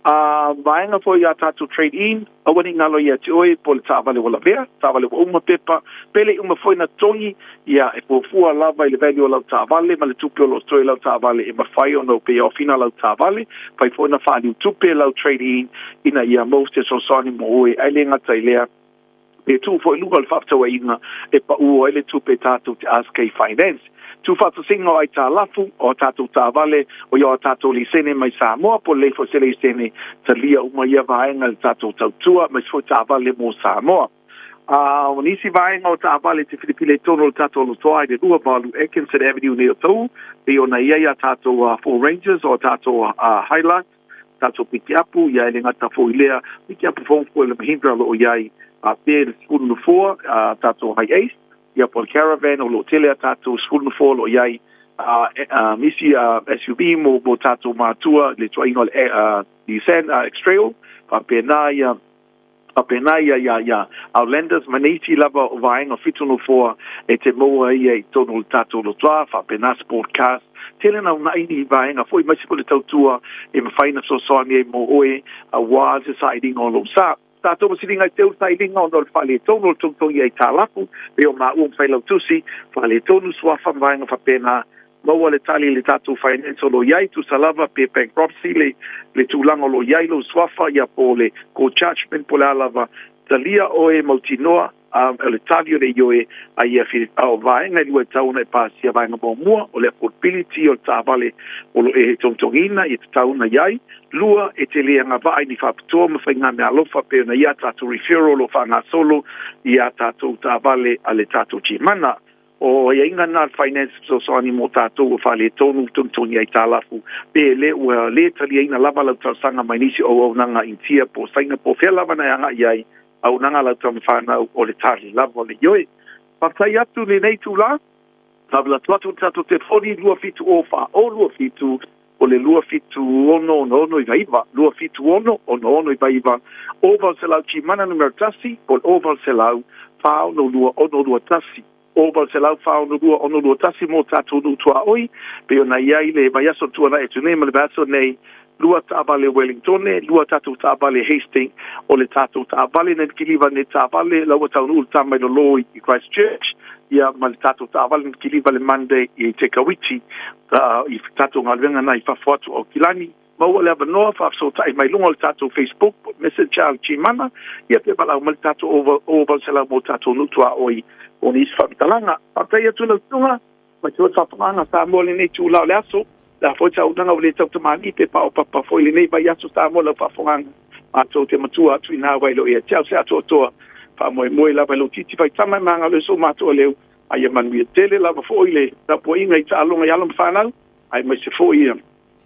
S4: a vaenga foi ia tātou trade in, a wani ngalo ia te oe, po le tāwale wala vea, tāwale wa uma pepa, pele uma foi na tongi, ia e po fua lava i le value o lau tāwale, ma le tupe o lo stoi lau tāwale, e mawhai o no pe ofina lau tāwale, pai foi na whaani tupe lau trade in, ina ia most e so sani mo oe, aile ngata i lea, pe tu foi luga le whaptawa inga, e pa ua ele tupe tātou te A S K Finance, tu fatu singa o ai tā lafu, o tātou tā vale, o ia o tātou li sene mai Samoa, po le fo se le sene ta lia uma ia vaenga le tātou tautua, mai fo tā vale mo Samoa. Uh, o nisi vaenga o tā vale te whiripile tono le tātou lo toa i le rua valu Atkinson Avenue neo tau, pe o na ia ia tātou uh, Four Rangers o tātou uh, Highlight, tātou Pikiapu, ia ele ngata fo ilea, Pikiapu fongfo le mahindra lo o iai, a pe le skulu no four, uh, tātou High East, ia por caravan o lo tele tātou skulu no four lo iai, uh, uh, misi uh, S U V mo mo tātou mātua le tuainga le uh, Nissan uh, X-Trail, pa pena ia, pa pena ia ia ia, Outlanders maniti lava o vaenga fitu no four, e te moa ia i tono le tātou lo tua, pa pena sport cars, tele na una ini vaenga, foi mai sipo le tautua, e mawhaina so soani e mo oe, a wild society ngolo sa, tātou masiringa teu tai linga o nol whale tonu o tungtongi ai tālapu, pe o mā uam whailau tusi, whale tonu swafa mwaenga whapena, maua le tali le tātou finance o lo iai tu salava pe bankruptcy le, le tūlanga lo iai lo swafa ia po le co-judgment po le alava, talia o e mautinoa, um, le tali o le ioe a ia whiri au vaenga i lua tauna e pāsia vaenga mo mua, o le affordability o le tāwale o lo e tongtongina i te tauna iai, lua e te leanga vai ni whapitoa ma whainga mea alofa pe na ia tātou referral o whanga solo ia tātou tāwale a le tātou chimana o ia inga nā finance so so ani mo tātou o whale tonu tungtoni ai tālafu pe le ua le tali aina lava lau tausanga mai nisi o au nanga intia po saina po whea lava na anga iai au nanga lau tam whanau o le tali lava o le ioe pakai atu le nei tu la tabla tuatu tātou te whoni lua fitu o wha o lua fitu o le lua fitu ono ono ono i vaiva, lua fitu ono ono ono i vaiva, oval se lau chimana numero tasi, o oval se lau whao no lua ono lua tasi, oval se lau whao no lua ono lua tasi mo tātou nu tua oi, pe o na iai le vaiaso tua na e tune ma le vaiaso nei, lua tābale Wellingtone, lua tātou tābale Hastings, o le tātou tābale ne kiliva ne tābale, laua tau nuu tamai lo loi i Christchurch, ia ma le tātou tāwale ki liva le Monday i te kawiti uh, i tātou ngaluenga na i whawhatu o Kilani. Maua le avanoa whafsota i mai lunga le tātou Facebook, message al chimana, ia te walau ma le tātou oval se lau mo tātou nutua oi o ni isi whapitalanga. Patai atu na tunga, mai tua whapanganga sa mo le nei tū lau le aso, la foi tau nanga o le tau tamani pe pa o papa foi le nei vai aso sa mo le whapanganga. Ato te matua atu i nā wailo ia tiau se ato toa. Pa moe moe lava lo titi vai tamai manga le so mato leu ai e manuia tele lava foi le tapo inga i tālonga i alam whanau ai mai se foi ia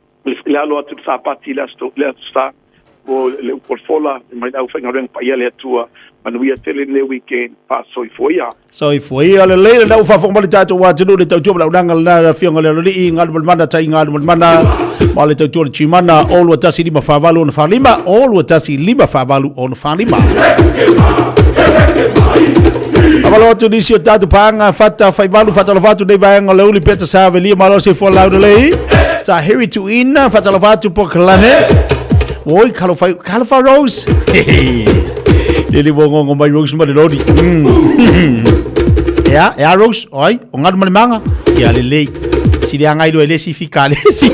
S4: le alo atu sapati le asto le atu sta o le uporfola mai au whainga renga pa ia le atua manuia tele le weekend pa soi foi ia
S5: soi foi ia le leile lau whafong mali tātou wa tinu le tau tua lau nanga le whionga le loli i ngālu mana tai ngālu mana ma le tau tua le chimana o lua tasi lima whavalu o na whalima o lua tasi lima whavalu o na whalima Avalo tu nisi o tatu panga fata faivalu fata lavatu nei vaenga le uli peta sa velia malo se fo lauda lei ta heri tu ina fata lavatu po kalane oi kalo fai kalo fa Rose lili bongo ngo mai Rose mali lodi ya ya Rose oi o ngadu mali manga ya le lei si le anga ilo ele si fikale si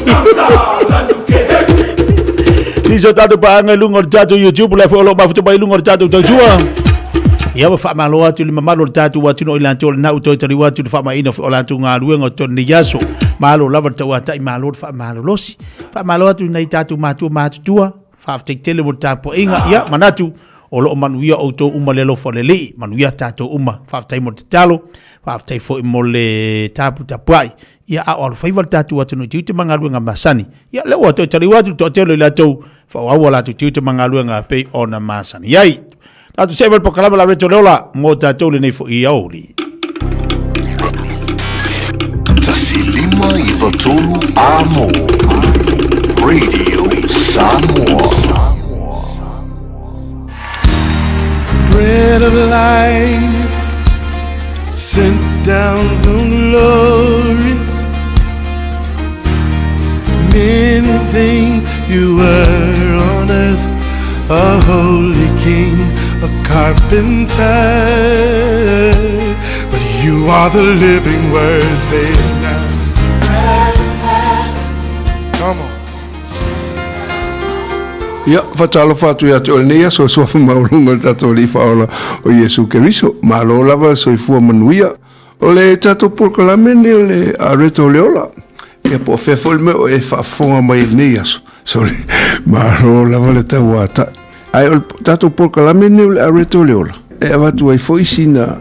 S5: nisi o tatu panga lungo tatu YouTube le fo lo mafuto bai lungo tatu tajua ia wa whaamalo atu li mamalo le tātou watu no ilanto le nau toi tari watu le whaamaina o lantu ngā ruenga o toni yaso malo lava tau atai malo le whaamalo losi whaamalo atu nei tātou mātua mātutua whaaftei tele mo tāpo inga ia manatu o loo manuia o tō uma le lofo le lii manuia tātou uma whaaftei mo te talo whaaftei fo mo le tāpu tapuai ia a o whaiva le tātou watu no tiute mga ruenga masani ia leo toi tari watu tō telo i latou whaawa latu tiute mga ruenga pei ona masani iai Tatu sevel po kalama la reto leola mo tātou le nei fo i auri.
S9: Tasilima i vatolu amo. Radio Samoa.
S10: Bread of life sent down from glory. Many things you were on
S13: on earth, a holy king, a carpenter, but you are the living word. There now. Come on.
S14: Ia, whatalo whatu ia te olnea, so sofa maurunga tato li whaola o Yesu Keriso. Malo lava so i fua manuia. O le tato polkalamene o le areto leola. Ia po whewhol me o e whaafonga mai nei aso. Sorry, malo lava le tau ata. Ai o tato polkalamene o le areto leola. E awatu ai foi sina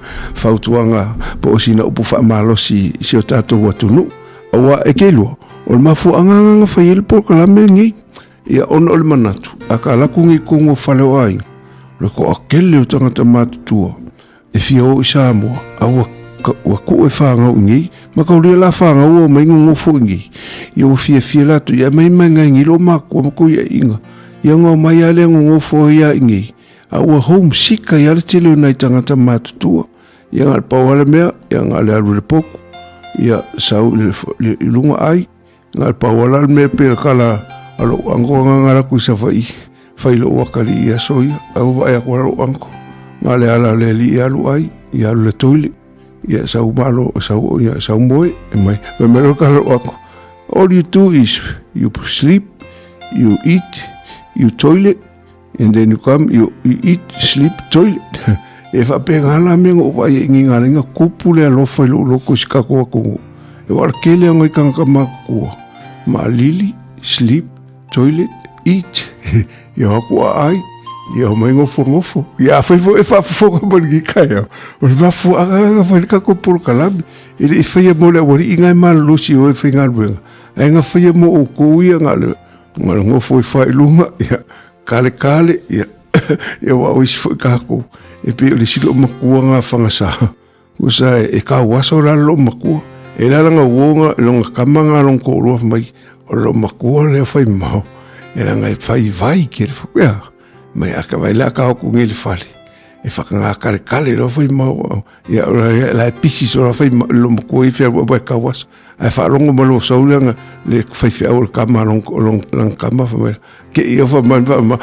S14: whautuanga po o sina upu whaamalosi si o tato watunu. Awa e keilua. O le mafu anganga whaiele polkalamene ngi. Ia ona o le manatu, a ka lakungi kongo whale o ai. Le ko akele o tangata mātutua. E fia o i Samoa, a ua ko e whanga o ngi, ma ka uria la whanga o mai ngofo ngi. Ia o fia fia latu, ia mai mai ngai ngi lo mako, ma ko ia inga. Ia ngā mai ale ngofo ia ngi. A ua homesick ia le tele o nai tangata mātutua. Ia ngā pawale mea, ia ngā le alu le poku. Ia sau le ilunga ai, ngā pawale mea pera kala alo ango ngara ku sa fai fai lo wakali ia soia au vai a kwaro ango ngale ala le li alu ai ia le toile ia sa malo sa ia sa moe mai me lo kalo ango. All you do is you sleep, you eat, you toilet, and then you come, you, you eat, sleep, toilet. E fa penga la me o vai nginga nga kupule lo fai lo lo ko sikako ko e war kele ngai kanga makua ma lili sleep, toilet, eat. Ia kua ai, ia mai ngofo ngofo. Ia fai fo e fa fo ko bangi kaya. O ma fo aga fa ka ko por kalabi. Ele e fai mo le wori ingai mal lusi o e fai ngalwenga. Ai nga fai mo o ko ia ngale. Ngal ngofo e fai lunga ia kale kale ia ia wa o fo ka ko. E pe le silo makua nga fanga sa. Usa e ka waso la lo makua. E la nga wonga lo kamanga lo ko ro mai. O lo makua le fai mau. Era ngai fai vai ke ia. Mai aka vai la ka ko ngel fali. E fa nga kale kale lo fai mau. Ia la pisi so la fai lo makua i fa ba ka was. Ai fa longo malo so nga le fai fa o kama long long lang kama fa mai. Ke ia fa man fa ma.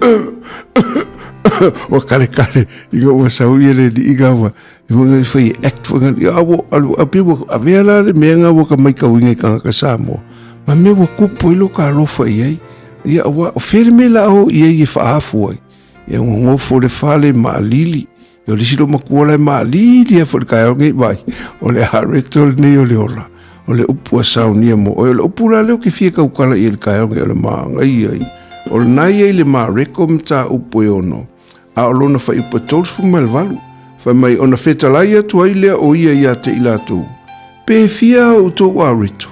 S14: O kale kale i go sa o ile di igawa. Mo ngai fai act fo nga ia wo alu apiwo avela le menga wo ka mai ka winga ka ka samo. Ma me wo kupo ilo ka lo fai ai. Ia wa ferme la o ia i fa afoi. Ia ngo fo le fale ma lili. Yo le silo makuola ma lili e fo ka ngai vai. O le haretol ne o le ola. O le upu saunia mo o le upu la le ki fie ka ukala i le ka ngai le ma ngai ai. O le nai ai le ma rekom ta upu e ono. A o lona fa upu tol fu mal valu. Fa mai ona fetalai atu ai le o ia ia te ilatu. Pe fia o to warito.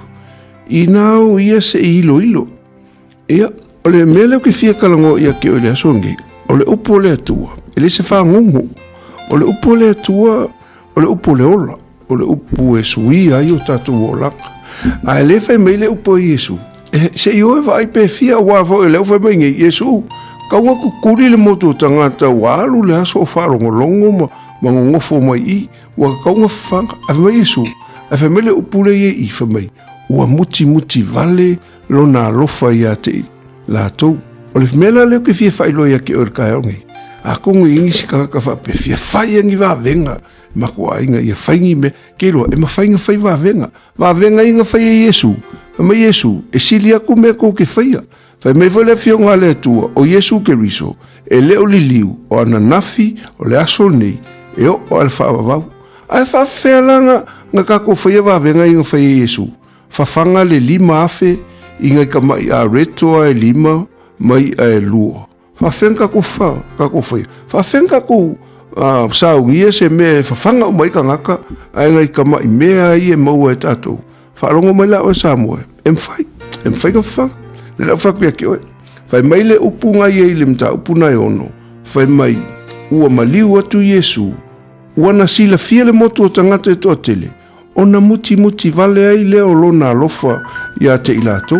S14: Ina o ia se ilo ilo. Ia, o le mele ki fia kalango ia ke o le asongi. O le upo le atua. E le se wha ngongo. O le upo le atua. O le upo le ola. O le upo e sui ai o tatu o laka. A e le fai mei le upo i Yesu. E se i oe vai pe fia wafo e leo fai mei nge Yesu. Kaunga kukuri le motu tangata walu le aso o wharongo longo ma mangongofo mai i. Wa kaunga whanga. A fai mei Yesu. A fai mei le upo le i fai mei. Ua muti muti vale lo na lofa ia te la tau. O le mela leo ke fia whailo ia ke ora kaiongi. A kongo ingi si kaka wha pe fia whai angi wā venga. Mako a inga ia whaingi me. Ke loa, e ma whainga whai wā venga. Wā venga inga whai e Yesu. Ma Yesu, e sili aku mea kou ke whaia. Whai me wale fio ngā lea tua o Yesu Keriso. E leo li liu o ana nafi o le aso nei. E o o alfa wawau. Ai wha whea langa ngā kako whaia wā venga inga whai e Yesu. Whawhanga le lima afe, ingai ka mai a retoa e lima, mai a e lua. Whawhenga ko wha, kako whai. Whawhenga ko uh, saungia se mea, whawhanga o mai ka ngaka, a ingai ka mai mea i e maua e tātou. Wharongo mai la o e Samoa, em whai, em whai ka whanga. Le lau whakuia ki oe. Whai mai le upu ngai e ilim ta upu nai ono. Whai mai ua maliu atu Yesu. Ua na sila fia le motu o tangata e toa tele. Ona muti muti vale ai leo lona alofa ia te ilato.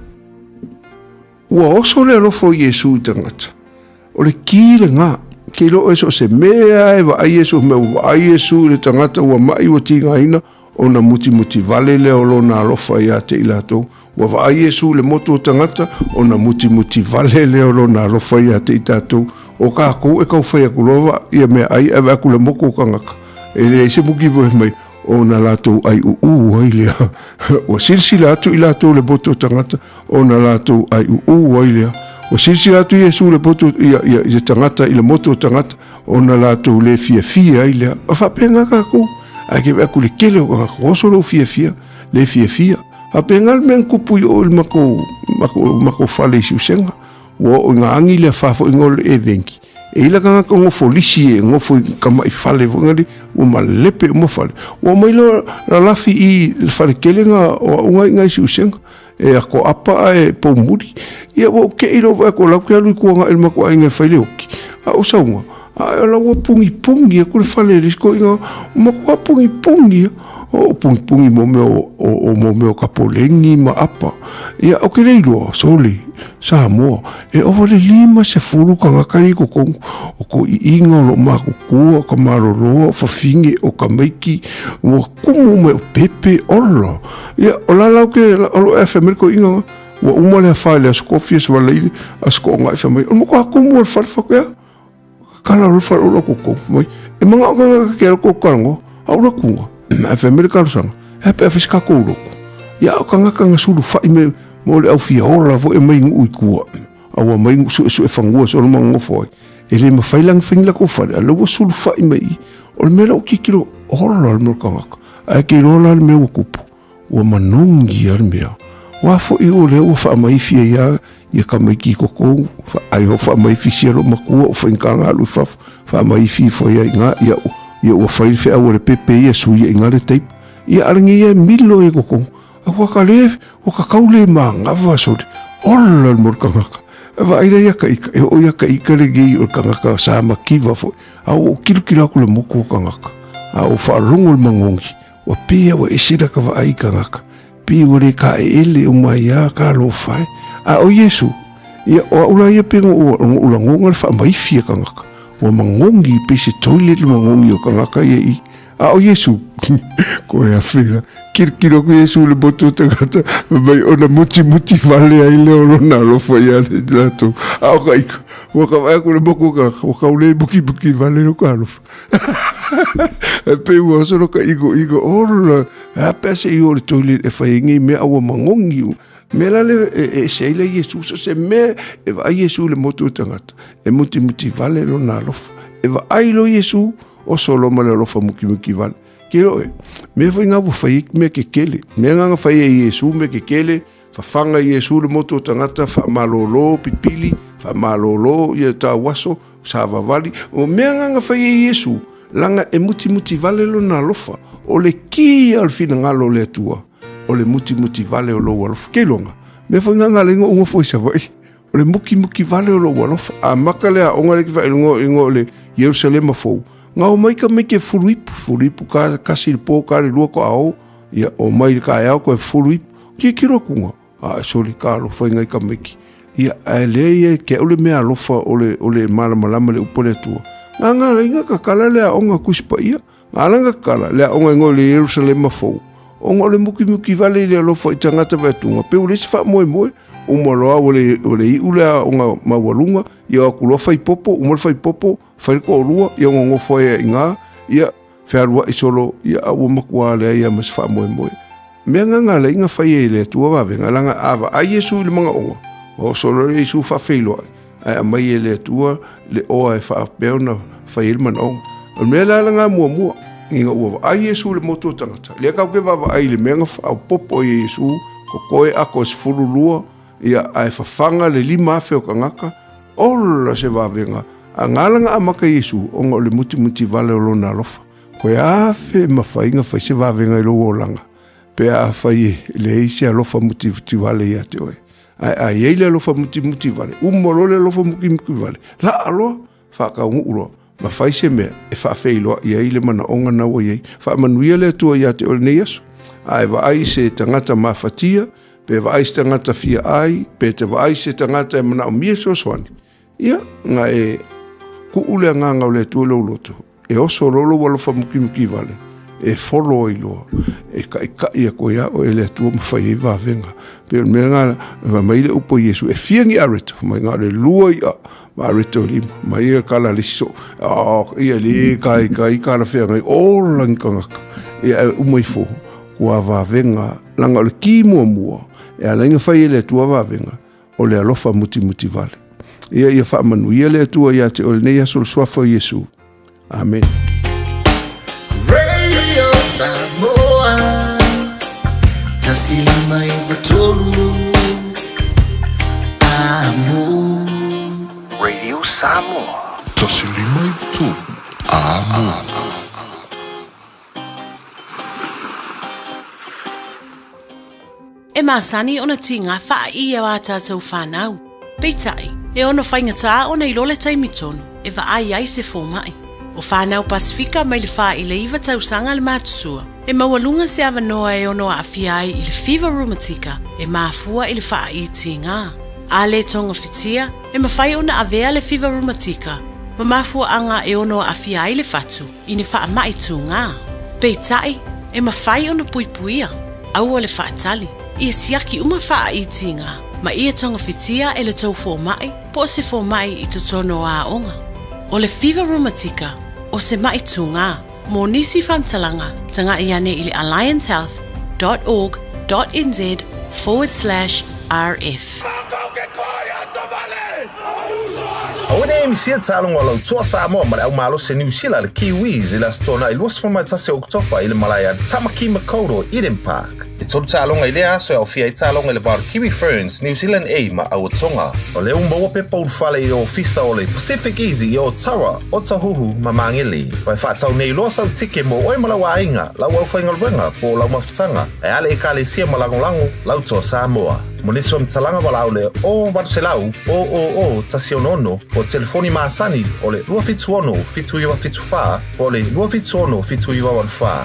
S14: Ua oso le alofa o Yesu i tangata. O le kile ngā. Ke lo eso se mea e wa ai Yesu me wa ai Yesu le tangata ua mai wa tinga ina. ona muti muti vale le o lona alofa ia te ilatou. Wa va Yesu le moto tangata ona muti muti vale le o lona alofa ia te itatou. O ka ko e ka fai kulova ia me ai e ku le moko kangaka. E le se muki vo mai ona latou ai u u ai le. O silsila atu ilatou le moto tangata ona latou ai u u ai le. O silsila atu Yesu le moto ia ia ia tangata i le moto tangata ona latou le fia fia ai le. A fa penga ka ko ai ke ku le kele o ko solo fia fia le fia fia. A pengal men kupu o il mako mako mako fale si usenga. Wo nga angi le fafo ingol e venki. E ila kanga ko ngo folisi e ngo fo kama i fale vo ngadi o malepe mo fale. Wo mai lo la lafi i le fale kelenga o nga nga si usenga. E ako apa e po muri. Ia wo ke ilo va ko la ko lu ko nga il mako ainga fale oki. A o saunga. A la wo pungi pungi ko le fale risko inga mako pungi pungi. O pungi pungi mo me o o mo me o kapolengi ma apa. Ia o ke leilo soli sa mo e o le lima se fulu ka ngakari ko ko o ko ingo lo ma ko ko ka maroro fa fingi o ka maiki mo kumu me pepe olo. Ia o la la ke o F M ko ingo o uma le fa le skofie so le asko nga F M o mo ko kumu fa fa ko kala lo fa lo ko ko mo e manga ka ke ko kango au la kunga ma F M ka sang e pe fiska ko lo ya o kanga kanga sulu fa me mo le au fia ora vo e mai ngui kua awa mai su su e fangua so mo ngofoi e le ma failang fingla ko fa lo sulu fa mai o le melo kikilo ora mo kanga a ke lo la me okupo o manongi ar mea wa fo i o le o fa mai fia ya ia ka mai ki ko ko fa ai ho fa mai fi sia lo makua o fa nkanga lu fa fa mai fi fo ia nga ia ia o fa fe o le pepe ia su ia nga le tape ia alangi ia milo e ko ko wa ka le o ka kaule ma nga va so ola mo kanga va ida ia ka e o ia ka ika le gi o kanga ka sa ma ki va fo au kilo kilo ko le mo ko kanga au fa lungol mangongi o pia o esira ka va ai kanga pi o le ka ele o mai ya ka lo fai a o Yesu ia o ula ia pingo o ula ngonga fa mai fia kanga o mangongi pe se toilet mangongi o kanga ka ia a o Yesu ko e afira kirkiro ko Yesu le boto tagata mai ona muti muti vale ai le o na lo foi ale lato a o kai o ka vai ko le boko ka o ka le buki buki vale lo ka lo e pe o so lo ka igo igo ola a pese i o le toilet e fai ngi me o mangongi me la le e se le Yesu so se me e va Yesu le moto tagata e muti muti vale lo na lo e va ai lo Yesu o solo ma le lo fa muki muki vale kilo e me foi nga vo fai me ke kele me nga fai e Yesu me ke kele fa fanga Yesu le moto tangata fa malolo pipili fa malolo ye ta waso sa va vali o me nga fai e Yesu langa e muti muti vale lo na lofa o le ki al fina ngalo le tua o le muti muti vale o lo walof kelonga me foi nga nga le ngo foi sa vai o le muki muki vale o lo walof a makale a onga le ki fa ngo ngo le Jerusalem fo nga o mai ka me ke furuipu furuipu ka kasi po ka le luoko ao ia o mai ka ao ko furuipu ki kiro kunga a soli ka lo foi ngai ka meki ia ele ia ke ole me alofa ole ole mala mala le upole tu nga nga inga ka kala le onga kuspa ia nga kala le onga ngo le Jerusalem fo onga le muki muki vale le alofa itangata vetunga pe ole fa moi moi o moloa ole ole ula onga mawalunga ia ku lo fai popo o mo fai popo fai ko lua ia ngo foi inga ia ferwa isolo ia o makwa le ia mas fa moi moi me nga le inga fai le tu va venga langa ava a Yesu le manga onga o solo le Yesu fa feilo ai mai le tu le o ai fa peona fai man on me la langa mo mo inga o a Yesu le moto tangata le ka ke va ai le menga fa popo Yesu ko koe akos fululua ia ai fafanga le lima fe o kangaka ola se va venga a ngalanga amaka Yesu onga le muti muti vale o lona lofa ko ia fe mafainga fa se va venga lo olanga pe a fai le ise lofa muti muti vale ia te oi ai ai ele lofa muti muti vale umolo le lofa muti muti vale la alo fa ka ulo ma fai se me e fa fe lo ia ile mana onga na wo ia fa manuia le tu ia te ol ne Yesu ai va ai se tangata mafatia pe vai se tangata fia ai pe te vai se tangata e mana o mie so swani ia nga e ku ule nga nga le tu lo loto e o so lolo walo fa muki muki vale e folo i loa e ka i ka i a koe a o e le atua mawhai e wawenga pe o mea ngā ma mai le upo Iesu e fiangi areta mai ngā le lua i a ma areta o lima mai e kala liso ia le kai kai kala whea ngai o langi kangaka e a umai fo kua wawenga langa o le ki mua mua e a lainga whai e le atua wawenga o le alofa muti muti vale ia ia wha manuia le atua ia te o le nei aso le swafa o Iesu. Amen.
S10: Radio Samoa, tasili mai batolu. Amo. Radio Samoa,
S8: tasili mai batolu. Amo.
S1: E masani ona tinga wha i e wata tau whanau. Peitai, e ono whaingata ona i lole taimitonu, e wa ai ai se fōmai. O whanau Pasifika mai le wha i le iwa tausanga le mātutua. E mawalunga se awanoa e ono a awhiai i le Fever Rheumatica e maafua i le wha i tinga. A le tonga fitia, e mawhai ona avea le Fever Rheumatica. Ma maafua anga e ono a awhiai le fatu i ne wha mai tunga. Peitai, e mawhai ona puipuia, aua le wha tali. I e siaki uma wha i tinga, ma i e tonga fitia e le tau fōmai, po se fōmai i te tono a onga. O le Fever Rheumatica, o se maitunga, mo nisi whamtalanga, tanga i ane i le alliancehealth.org.nz forward slash RF.
S6: Awane misia talong walau tua Samoa ma au malo se New Zealand le Kiwis ila stona i luas foma tase Oktoba i le Malaya Tamaki Makaurau Eden Park. E tolu talong i lea so au fia i talong i le bar Kiwi Ferns New Zealand A ma au tonga. O le umbawa pe paul fale i o fisa o le Pacific Easy i o Tara o Tahuhu ma Mangili. Vai whaatau nei loa sau tike mo oi malawa inga lau au whaingalwenga po lau mafutanga. E ale e kale sia malangolango lau tua Samoa. Monisi wa mtalanga walau le o watu se lau o o o tasionono o telefoni maasani o le lua fitu ono fitu iwa fitu faa o le lua fitu ono fitu iwa wan faa.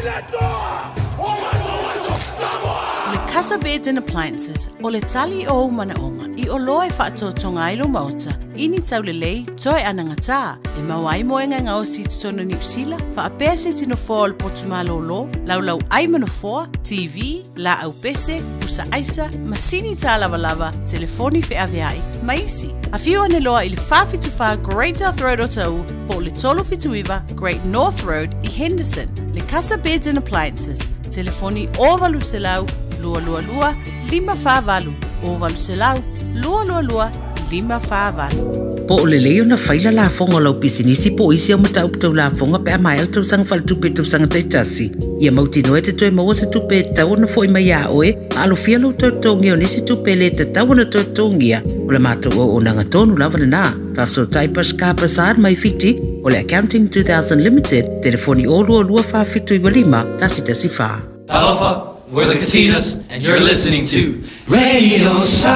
S1: Le Casa Beds and Appliances o le tali o manaonga i o loa e whaato tonga ilo mauta ini tau le lei toi anangata e mawai moenga ngao si tutono New Zealand wha apea se tino fōa le potumalo lo lau lau ai manofoa, T V, la au pese, usa aisa, masini tā lava lava, telefoni fe aveai, maisi. A whiu ane loa i le whawhitu wha Great North Road o tau po le tolo fituiva Great North Road i Henderson. Le Casa Beds and Appliances, telefoni o valu se lau, lua lua lua, lima wha valu, o valu se lau, lua lua lua, lima wha valu.
S15: Po o le leo na whaila la fonga lau pisinisi po isi au mata uptau la fonga pe a mai au tausanga whal tupe tausanga taitasi. Ia mauti noe te toe maua se tupe tau na fo i mai a oe, a alo fia lau tau tongia o nisi tupe le te tau na tau tongia. O le mato o o nanga tonu lava na. Fafso taipas ka prasad mai fiti o le Accounting two thousand Limited, telefoni o lua lua wha fitu i walima, tasi tasi wha.
S16: Talofa, we're the Katinas, and you're listening to Radio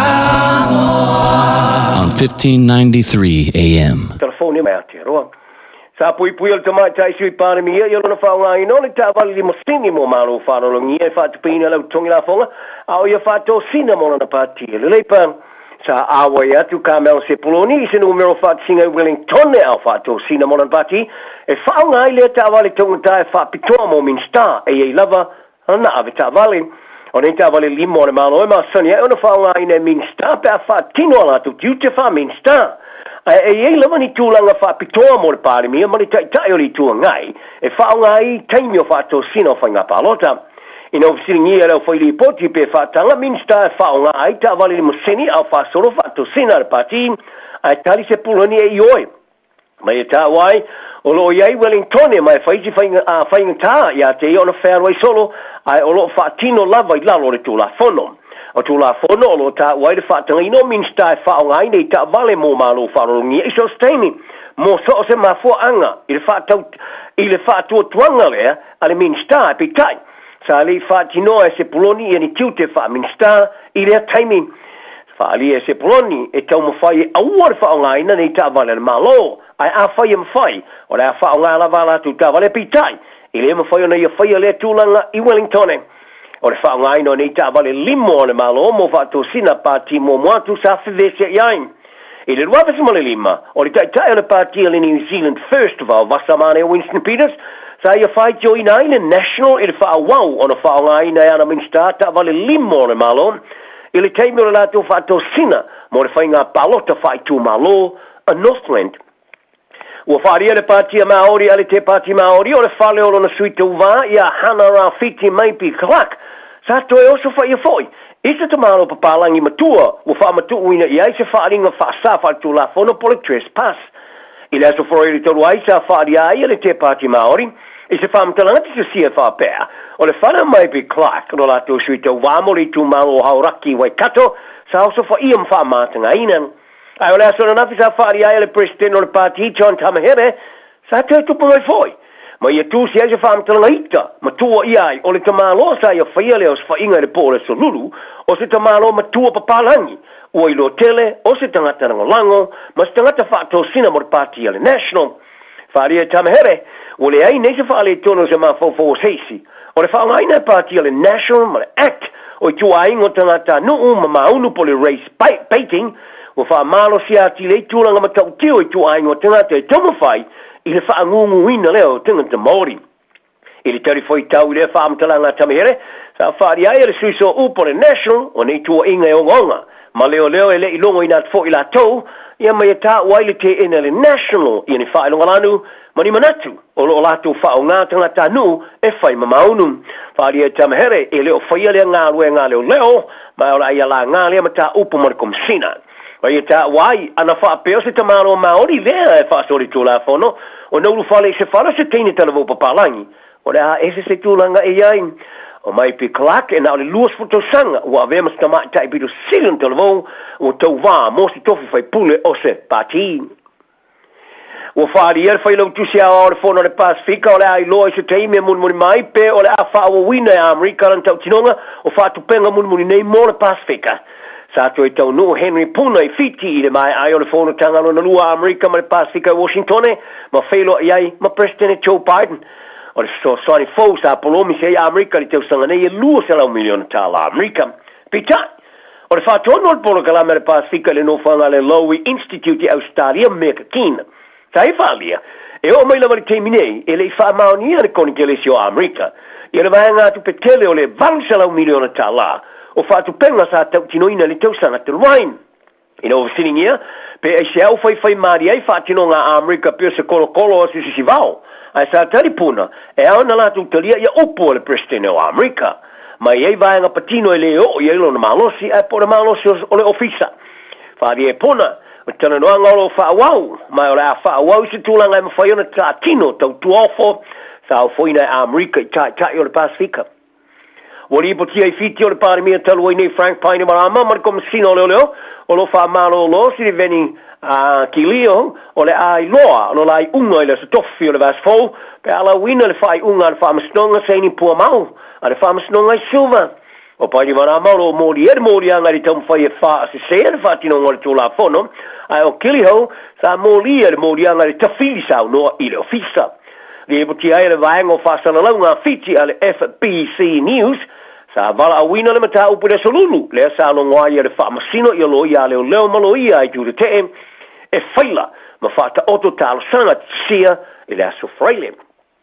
S16: Samoa on fifteen ninety-three A M.
S17: Telefoni mai ateroa. Sa pui pui al tamai tai sui pane mi ia lona fa ngai no le tavali di mosini mo malo fa no ngi e fa tupina la tongi la fonga au ia fa to sina mo na pati le le pan sa awa ia tu kamel se poloni se numero fa singa Wellington e au fa to sina mo na pati e fa ngai le tavali tonga tai fa pitoa mo min sta e e lava na ave tavali on e tavali limo le malo e ma sonia ona fa ngai ne min sta pa fa tino la tu tu te fa min sta e e lava ni tūlanga wha pitoa mo le pāre mia, mani tai tai o li tua ngai, e wha ngai taimi o wha tō sina o whainga pālota. Ina o whasiringi e rau whaili poti pe wha tanga minsta e wha ngai, ta wale li musini au wha soro wha tō sina le pāti, a tali se pulani e i oe. Mai e tā wai, o lo iai Wellington e mai whaiti whainga tā, ia te i ona whairwai solo, ai o lo wha tino lava i lalo le tūla whono. O tu la fono lo ta wai de fatanga ino minsta fa ngai nei ta vale mo malo farolungi e so steni mo so se ma fo anga il fatto il fatto tuanga le ale minsta pe tai sa le fatino e se poloni e ni tutte fa minsta il e timing fa ali e se poloni e ta mo fai a war fa ngai nei ta vale malo ai a fai mo fai o la fa ngai la vala tu ta vale pe tai il e mo fai na ia fai le tulanga i Wellington. O le whaongai no nei ta vale limo o le malo mo whaato sina pāti mo moatu sa whiwese iain. I le ruawesi mo le lima, o le tai tai o le pāti o le New Zealand First of all, Vasamane o Winston Peters, sa ia fai join ai le national i le whaawau o na whaongai na ana minsta ta vale limo le malo i le teimi o le lato whaatosina mo le whainga palota whai tu malo a Northland. Ua whaaria le pātia Māori ale te pāti Māori o le whale o lona suite uva ia hana Rafiti Maipi Clark. Sa toe oso whai a foi. Isa te malo papalangi matua ua wha matu uina i aise whaaringa whaasa whatu la fono pole trespass. I le aso whoroi le tolu aisa whaaria ai ale te pāti Māori. I se whaamtalanga te se sia whaapea. O le whana Maipi Clark no lato suite uva mo le tu malo o hauraki Waikato sa oso wha ia mwha mātanga inan. Ai ole aso na nafi sa whaari ai le president o le pāti John Tamahere, sa te tupu mai foi. Ma ia tūsi ai se whaamtalanga ita, ma tua i ai, o le tamalo sa ia whaia leo se whainga le pōle so lulu, o se tamalo ma tua papalangi, ua i lo tele, o se tangata rangolango, ma se tangata whaato sina mo le pāti ale national. Whaari ai Tamahere, o le ai nei se whaale tono se maa fau seisi, o le whaanga ina pāti ale national, ma le act, o i tua ingo tangata nuu ma maunu po le race baiting, o fa malo sia ti le tūlanga matau tio i tu aingo tangata e tomo fai i le wha ngungu ina leo tangata Māori. I le tari foi tau i le wha amtalanga Tamahere, sa whaari ai le suiso upo le national o nei tua inga e ongonga. Ma leo leo e le ilongo i nat fo i la tau, ia mai e tā waile te ina le national i ni wha ilonga lanu, ma ni manatu o lo lato wha o ngā tangata nu e whai mamaunu. Whaari ai Tamahere e leo whaia lea ngā rue ngā leo leo, ma ora ia la ngā lea mata upo marikom sina. Wai e tā wai, ana wha peo se tamaro Māori lea e wha sori tūla whono, o nauru whale se whala se teine talawo papalangi, o rea ese se tūlanga e iai, o mai pe Clark e nao le luas futo sanga, ua vea mas tamai tai bido silan talawo, o tau wā, mo si tofi whai pule o se pāti. Ua whaari er whai lau tusi a o le whono le Pasifika, o le ai loa i se teime mun muni mai pe, o le a wha awa wina e Amerika lan tau tinonga, o wha tupenga mun muni nei mo le Pasifika. Sa to e tau no Henry Puna i fiti i le mai ai o le whono tangalo na lua Amerika ma le Pasifika i Washingtone, ma whailo iai ma President Joe Biden. O le so soani fau sa polomi se i Amerika li tau sanga nei e lua se lau miliona tala Amerika. Pita, o le whatono le polo kalame le Pasifika le no whanga le Lowy Institute i Australia meka kina. Sa i whalia, e o mai lama li teminei e le i wha maonia le koni ke le si o Amerika. I le vahanga atu petele o le valu se lau miliona tala. O whaatu penga sa tau tinoina li tau sanga te ruain. In oversitting here, pe e se au whai whai maari ai whaatino ngā Amerika pio se kolo kolo o si si vau. Ai sa taripuna, e au na lātu talia ia upo le presidente o Amerika. Mai ei vaenga patino e leo i eilo na malosi, e po le malosi o le ofisa. Whaari e puna, o tana noa ngolo whaawau, mai o le a whaawau se tūlanga e mawhaiona ta tino tau tuofo, sa au whoina e Amerika i tai tai o le Pasifika. Wali ipo tia i fiti o le pāre mia talu ai nei Frank Paine Marama, mariko masina o leo leo, o lo wha malo o lo, si le veni uh, ki lio, o le ai loa, o lai unga i le sa tofi o le vas fau, pe ala wina le whai unga le wha masnonga sa ini pua mau, a le wha masnonga i silva. O Paine Marama o lo mori ere mori anga i tamu whai e wha a se se ere wha tino ngore tō la whono, ai o kili ho, sa mori ere mori anga i tawhiri sau noa i le ofisa. Le ipo tia e le vaenga o wha salalau ngā fiti a le F B C News, sa vala awina le mata upu le solulu, le sa lo ngwai e le wha masino i alo i a leo leo malo i a i jure te e, e whaila ma whata oto talo sanga sia i le aso freile.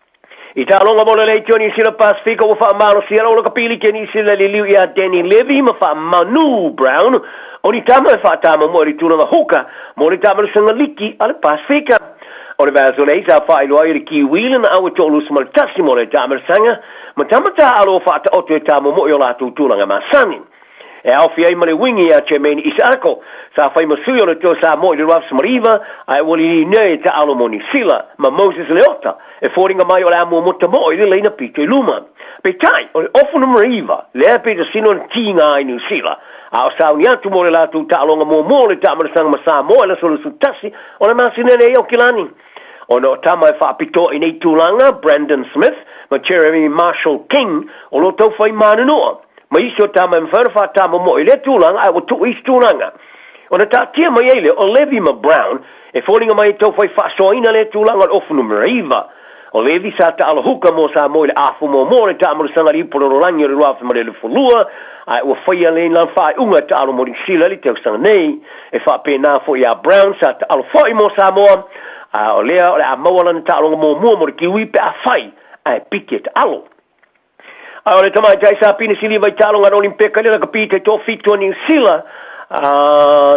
S17: I talonga mo le leitio ni sila Pasifika wa wha maro sia o loka pili ke ni sila li liu i a Danny Levy ma wha Manu Brown, o ni tama e wha tama mo e rituna na hoka, mo ni tama le sanga liki a le Pasifika. O le vaso nei sa wha ilo ai ki wheelan a o tolu sa maltasi mo le tama le sanga, ma tamata alo whaata oto e tamo mo i o lātou tūlanga māsani. E au fi ai male wingi a Chairman Isako, sa whai masui o le tō sa mo i le Rafs Mariva, ai wali ni nei ta alo mo ni sila, ma Moses Leota, e fōringa mai o le amu mota mo i le leina pito i luma. Pe tai, o le ofu na Mariva, le a pita sino ni tinga ai ni sila, a o sa uni atu mo le lātou ta alonga mo mo le tamo le sanga masa mo e la solo sutasi, o le masinene e o kilani. O no tama e whaapito i nei tūlanga, Brandon Smith, ma Jeremy Marshall King, o lo tau whai mana noa. Ma isi o tama e mwhara wha tama mo i le tūlanga, ai o tu isi tūlanga. O na tā tia mai eile, o Levi ma Brown, e whoringa mai tau whai whaasoina le tūlanga o ofunu Mariva. O Levi sa ta ala huka mo sa mo i le afu mo mo le tama le sangari ipolo rolangi o le ruafa ma le le fulua, ai ua whaia le lan whae unga ta alo mo ring sila li tau sanga nei, e wha pe nā fo i a Brown sa ta alo whai mo sa moa, a o lea o le a mawala na ta alonga mo mua mo le kiwi pe a whai ai piki te alo. Ai ole tamai tai sa pini sili vai talo ngā Olimpeka le ka pite to fitu New Zealand. Uh,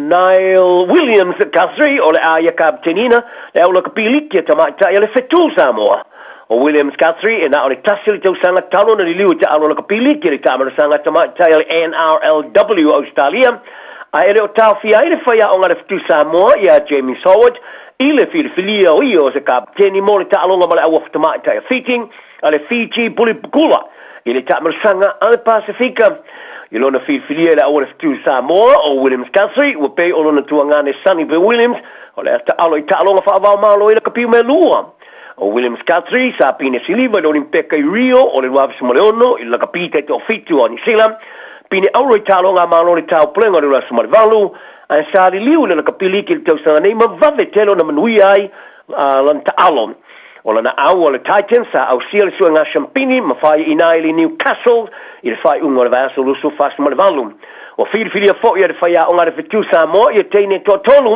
S17: Niall Williams Guthrie ole a ia kaptenina le au ka piliki tamai tai le fetu Samoa. O Williams Guthrie e na ole tasili tau sanga talo na liu te alo ka piliki le tamara sanga tamai tai le N R L W Australia. A ere o tau fia ere whaia o ngā fetu Samoa ia James Howard i le whiriwhilia o i o se kapteni mo le ta alonga ma le au tamai tai fitting a le Fiji Bulipukula i le tamara sanga a le Pasifika. I lona whiriwhilia le au le fetu Samoa o Williams Guthrie ua pei o lona tuangane Sonny Bill Williams o le ta alo i ta alonga whaavao malo i le kapiu me lua. O Williams Guthrie sa pine siliva le Olimpeka i Rio o le Wawisi Moleono i le kapita te o fitu o New Zealand. Pine auro i talo ngā malo le tau plenga le rasa marivalu a sa li liu le kapiliki le tau sanga nei ma vave telo na manui ai lan ta alon. O lana au o le Titans sa au sia le sua ngā Champini ma whai inai le Newcastle i le whai unga le vaso lusu fasa marivalu. O whiri whiri a fo i le whai a o ngā re fitu Samoa i a teine to tolu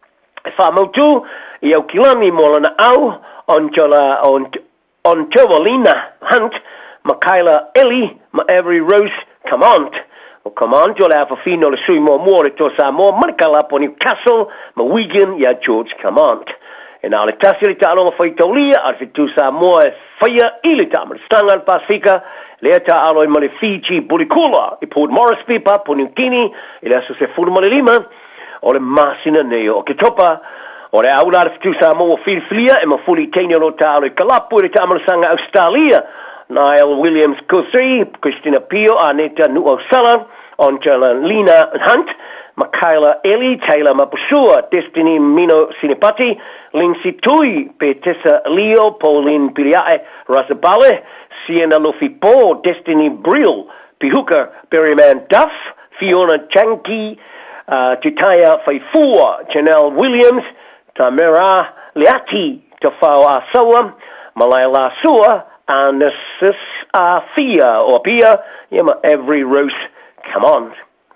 S17: e wha mautu i au kilami mo lana au on tala on on Tewalina Hunt ma Kyla Ellie ma Avery Rose Command. O Command jo le afa fino le sui mo mo le to Samoa marikala po Newcastle ma Wigan ia George Command. E na le tasi le ta alonga whai taulia ar fitu Samoa e whaia i le tamar stanga al Pasifika le ta alo i ma le Fiji Bulipukula i Port Moresby pa po New Guinea i le aso se furu ma le lima o le masina neo o ke topa o le aula le fitu Samoa whiriwhilia e ma fuli teine lo ta alo i Kalapu i le tamar sanga Australia. Niall Williams Guthrie, Christina Pio, Aneta Nu'osala, Angela Lina Hunt, Michaela Ellie, Taylor Mapusua, Destiny Mino Sinipati, Lindsay Tui, Petessa Leo, Pauline Piriae, Razabale, Sienna Lufipo, Destiny Brill, Pihuka, Berryman Duff, Fiona Chanki, uh, Titaya Faifua, Janelle Williams, Tamara Leati, Tafao Asawa, Malaya Lasua, and Sis Afia or Pia, Yama every roast, come on.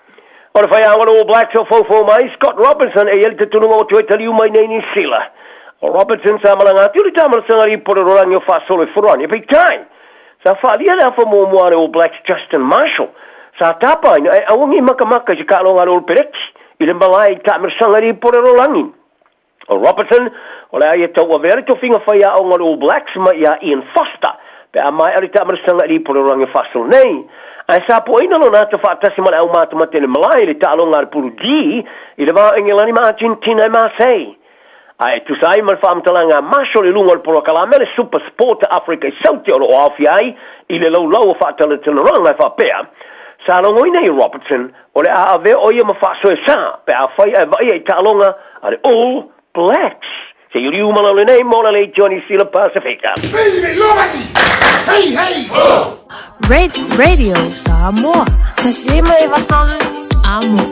S17: Or if I am All Blacks or Fofo Mai, Scott Robertson, a yell to know to tell you my name is Sheila. Or Robertson Samalanga, you tell me somebody put it on your fast solo for on your big time. So far, the other for more All Blacks, Justin Marshall. Sa tapa, I won't make a maka, you can't know old Perek. You didn't buy Tamer Sangari put it on. O Robertson, o le aia tau a vere to whinga whai a o ngā All Blacks ma ia Ian Foster, pe a mai ari tamara sanga ri poro rangi fasol nei. Ai sa po ina lo nā te whaatasi ma le au mātu ma tene malai le ta alo ngā puru gi, i le wā engilani ma Argentina e Marseille. Ai tu sai ma le whaamtala ngā Marshall i lunga le poro kalame le Super Sport Africa i sauti o lo awhi ai, i le lau lau o whaatala tila ranga e whapea. Sa longo ina i Robertson, o le a ave o ia ma whaaso e sa, pe a whai e vai e ta alonga a le All Blacks. Se you liu malo le nei mola le Johnny Sila Pasifika.
S3: Baby, lomaki! Hey, hey! Oh!
S18: Radio, Radio Samoa. Taslima ivatolu. Amo.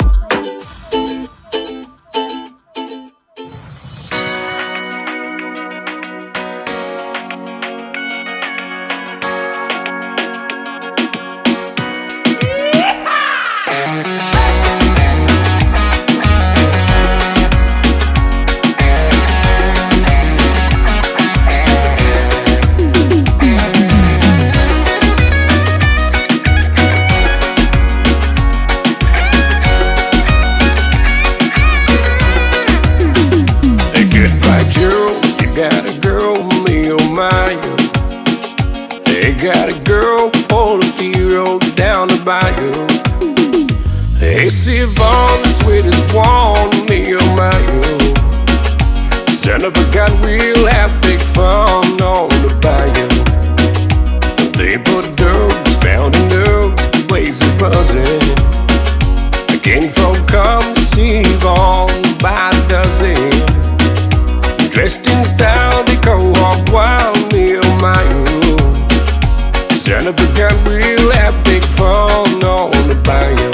S3: Got a girl on the hero down the bayou. Hey, see Vaughn, the sweetest one, me oh my you. Son of a gun, we'll have big fun on the bayou. They put dogs, found in dogs, the ways is buzzing. The king folk come to see Vaughn by the dozen. Dressed in style, they go up wild, me oh my you. Son of a gun, we'll have big fun on the bayou.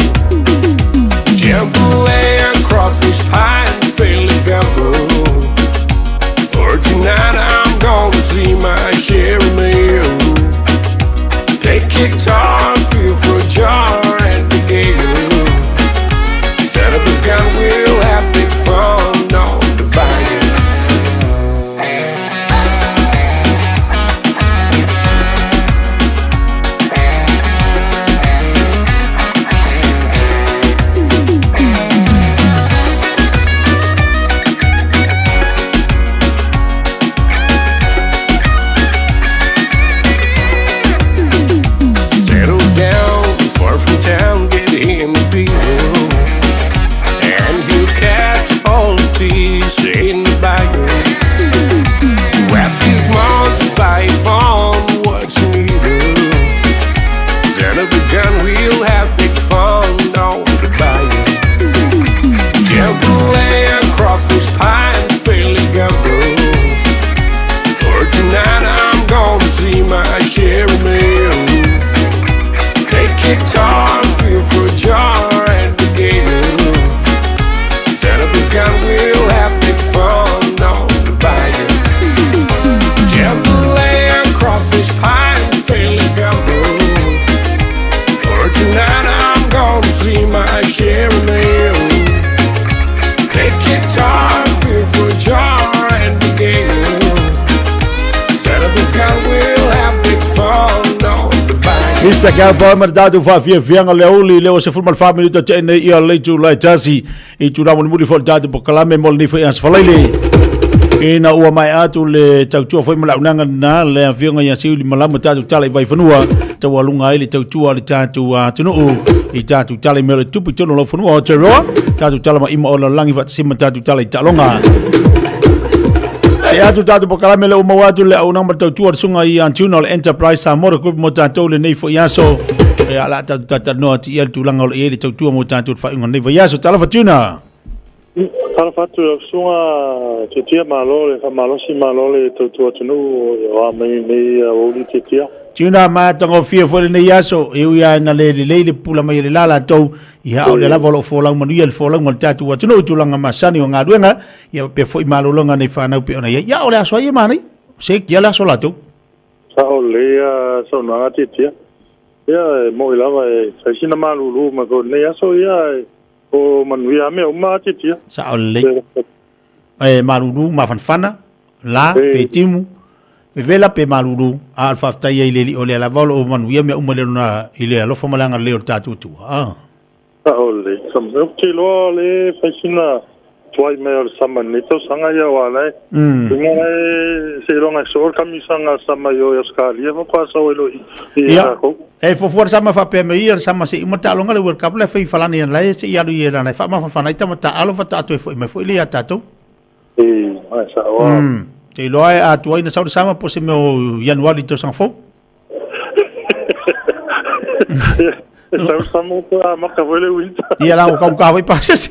S3: Jambalaya, crawfish pie, and Philly gumbo. For tonight I'm gonna see my share of meal. Take guitar, feel for a jar and the gale. Son of a gun, we'll have big fun on the bayou. guitar, feel for a jar and begin. Set up a gun, we'll have big fun on the bayou. Jambalaya, crawfish pie, and fairly gumbo. For tonight I'm gonna see my share of meal. Take guitar, feel for a jar and begin. Set up a gun, we'll have big fun on the bayou.
S5: Mister Cowboy Mardado fa via vianga leoli leo se formal family to tene ia le tu lai tasi i tu ramon muri for dado pokalame mol ni foi as falaile ina ua mai atu le tautua foi mala unanga na le vianga ya siuli malama tatu tala vai fanua tau alunga ile tautua le tatu tunu i tatu tala mele tupu tono lo fanua o te roa tatu tala ma ima o la langi vat sima tatu tala i talonga e atu tatu pokalame le uma watu le au namba tautua sunga i Antunal Enterprise Samora Group mo tatu le nei fo yaso e ala tatu tatu no ati el tulanga o le ele tautua mo tatu fa inga nei fo yaso tala fatuna
S2: tala fatu sunga te tia malo le fa malo si malo le tautua tunu o mai nei o li te tia
S5: tuna ma tango fia fo le nei yaso e uia na le le le pula mai le lala tau i ha o le lava lo fo lang manu el fo lang mo tatu wa tunu tulanga masani o ngaduenga ia pe foi malo longa nei fa na pe ona ia o le aso ia mani se kia la so lato
S2: sa o le so na te tia ia mo lava e sa sina malu lu ma ko nei aso ia o manuia me o ma te tia
S5: sa o le e malu ma fan fana la pe timu me vela pe malu al fa tai ile li o le la volo o manuia me o mo le na ile lo fa malanga le o tatu tu ah
S2: Ole, some kilo le fascina tuai me al samanito sanga ya wala.
S5: Mm.
S2: Ngai se longa sor kamisanga sama yo yaskali fa kwa sa welo.
S5: Ya. E fo for sama fa pe me ir sama se imata longa le world cup le fa falani en la se ya lu yera na fa ma fa na ita mata alo fa tatu fo me fo ile ya tatu.
S2: Eh, ai sa wa.
S5: Mm. Te loai a tuai na sa sama po se me o januari to sang fo.
S2: Sa sama ko a maka vole winta.
S5: Ia la o ka ka vai pasas.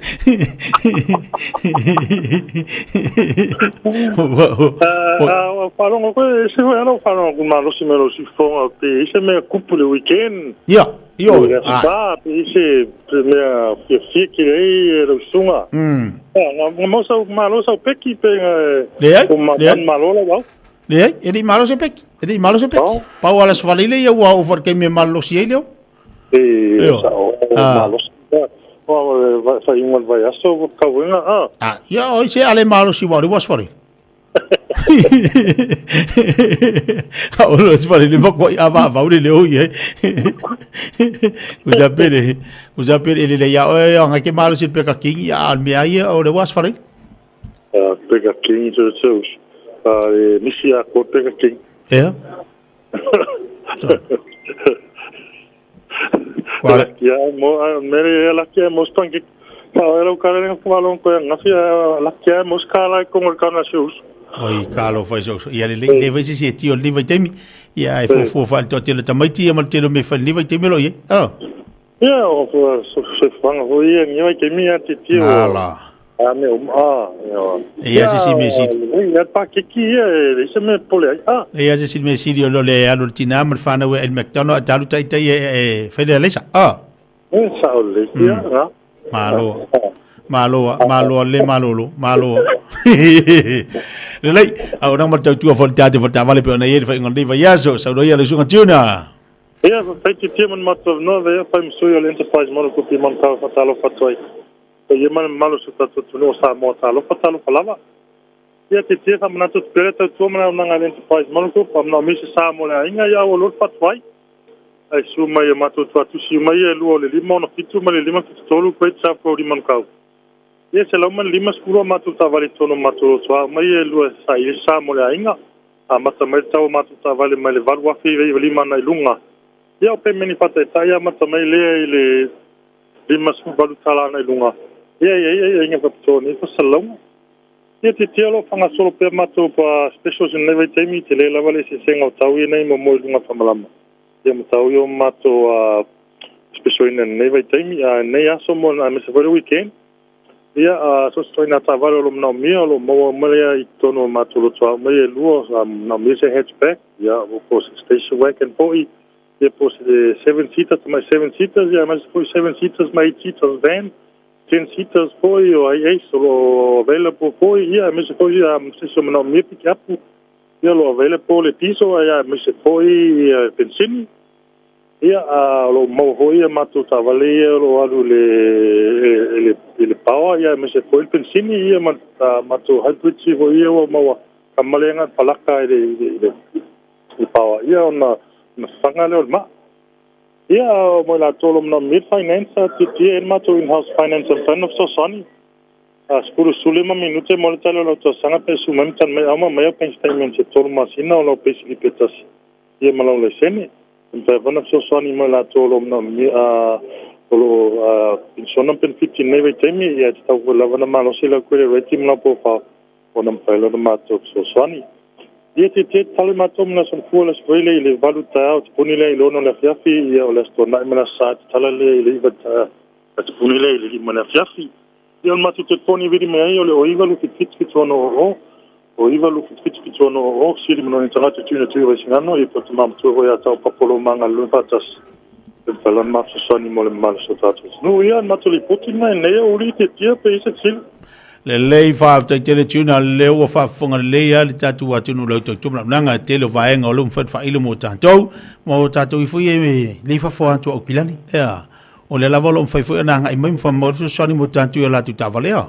S2: Ah, falong ko se vai no falong ko malo si melo si fo pe se me coupe le weekend.
S5: Ia, io.
S2: Ah, pe se premier fi fi ki e ro sunga.
S5: Mm.
S2: Ah, mo sa malo sa peki pe
S5: le
S2: ko malo la ba.
S5: Le, e malo se peki. E malo se peki. Pa wala so valile ia wa over ke me malo si ele.
S2: Eh, malo. Oh, fa ingon vai aso ka wenga ah.
S5: Ah, ia oi se ale malo si wari was fori. Ah, lo si fori le mo ko ava va ule le oi. Usa pere, usa pere le ya oi nga ke malo si peka king ya me ai o le was fori.
S2: Ah, peka king so so. Ah, misia ko peka king.
S5: Eh.
S2: Wala ya mo mere la que mo spangi pa era o cara nem falou com a fia la que mo scala com o cara shoes
S5: oi calo faz o ia le le vai se tio li vai temi ia e fo fo fa to tele tamai ti ma tele me fa li vai temi lo ia ah
S2: ia o so se fan o ia ni vai temi a ti tio
S5: ala
S2: ah meu ah
S5: ia se si me si
S2: ia pa que que ia se me pole ah
S5: ia se si me si lo le alo tina ma fa na we el mctono atalu tai tai e fa le lesa ah
S2: esa o le ia
S5: malo malo malo le malo malo le lei au na ma tau tu fo tate fo ta vale pe na ye fa ngondi va yaso sa do ia le sunga tuna
S2: ia fa ti ti man matov no ve fa mso yo enterprise mono ko pi man ka fa talo fa toi ye man malo su ta tu no sa mo talo fa talo fa lava ia ti ti fa man tu pere tu man na ngal enterprise mono ko pa na mi sa mo la inga ya o lo fa toi ai su mai ma tu tu si mai e lu le limo no fitu mai le limo fitu tolu ko tsa ko di man ka ia se la man lima skuro ma tu ta vale tono ma tu so mai e lu sa i sa mo la inga a ma ta mai tau ma tu ta vale mai le valwa fi ve lima na lunga ia pe meni fa ta ia ma ta mai le le lima skuro balu tala na lunga ia ia ia ia fa to ni fa salong ia ti tielo fanga solo pe ma tu pa specials in neve temi te le la vale se senga tau ia nei mo mo lunga fa malama ia mo tau yo ma to special in neve temi a nei aso mo na me se for weekend ia so sto ina ta vale lo no mio lo mo mo ia i tono ma tu lo tau mai luo na me se hatchback ia o ko station wagon boy ia po se seven seaters mai seven seaters ia mas po seven seaters mai eight seaters van ten seaters po o ai ai solo available po ia mas po ia se so no mi pick up ia lo available le piso ia mas po ia benzin ia lo mo ho ia matu tavale lo alu le le le power ia mas po il benzin ia matu hybrid si ho ia o mo kamalenga palaka ile le power ia ona na sangale o ma ia mo la tolo no mid finance ti ti en ma to in house finance and fund of so soni a skuru sulema minute mo talo lo to sanga pe sumam tan me ama me pe statement se tolo ma sina lo pe si petas ia ma lo le sene pe fund of so soni mo la tolo no mi a lo in sonam pen fifty neve temi ia ta ko la vana ma lo sila ko le rating la po fa onam pe lo ma to so soni ia te te tale matom na son fuolas vele le valuta out punile lo no la fiafi ia o la stona mena sa tale le le vat at punile le mena fiafi ia ma tu te poni vidi me ai o le o iva lu fit fit fit ono o o iva lu fit fit fit ono o siri no internet tu na tu resingano e pot mam tu ro ya ta popolo manga lu patas pe pala ma so soni mo le mal so tatus no ia ma tu li potina ne o ri te tia pe se sil
S5: le lei fa te tele tuna le o fa fonga le ya le tatu wa tunu lo to tumla nanga tele va enga o lo mfa fa ile mo tanto mo tatu i fu ye le fa fo anto o pilani ya o le lava lo mfa fu nanga i mai fa mo so soni mo tanto la tu tava le ya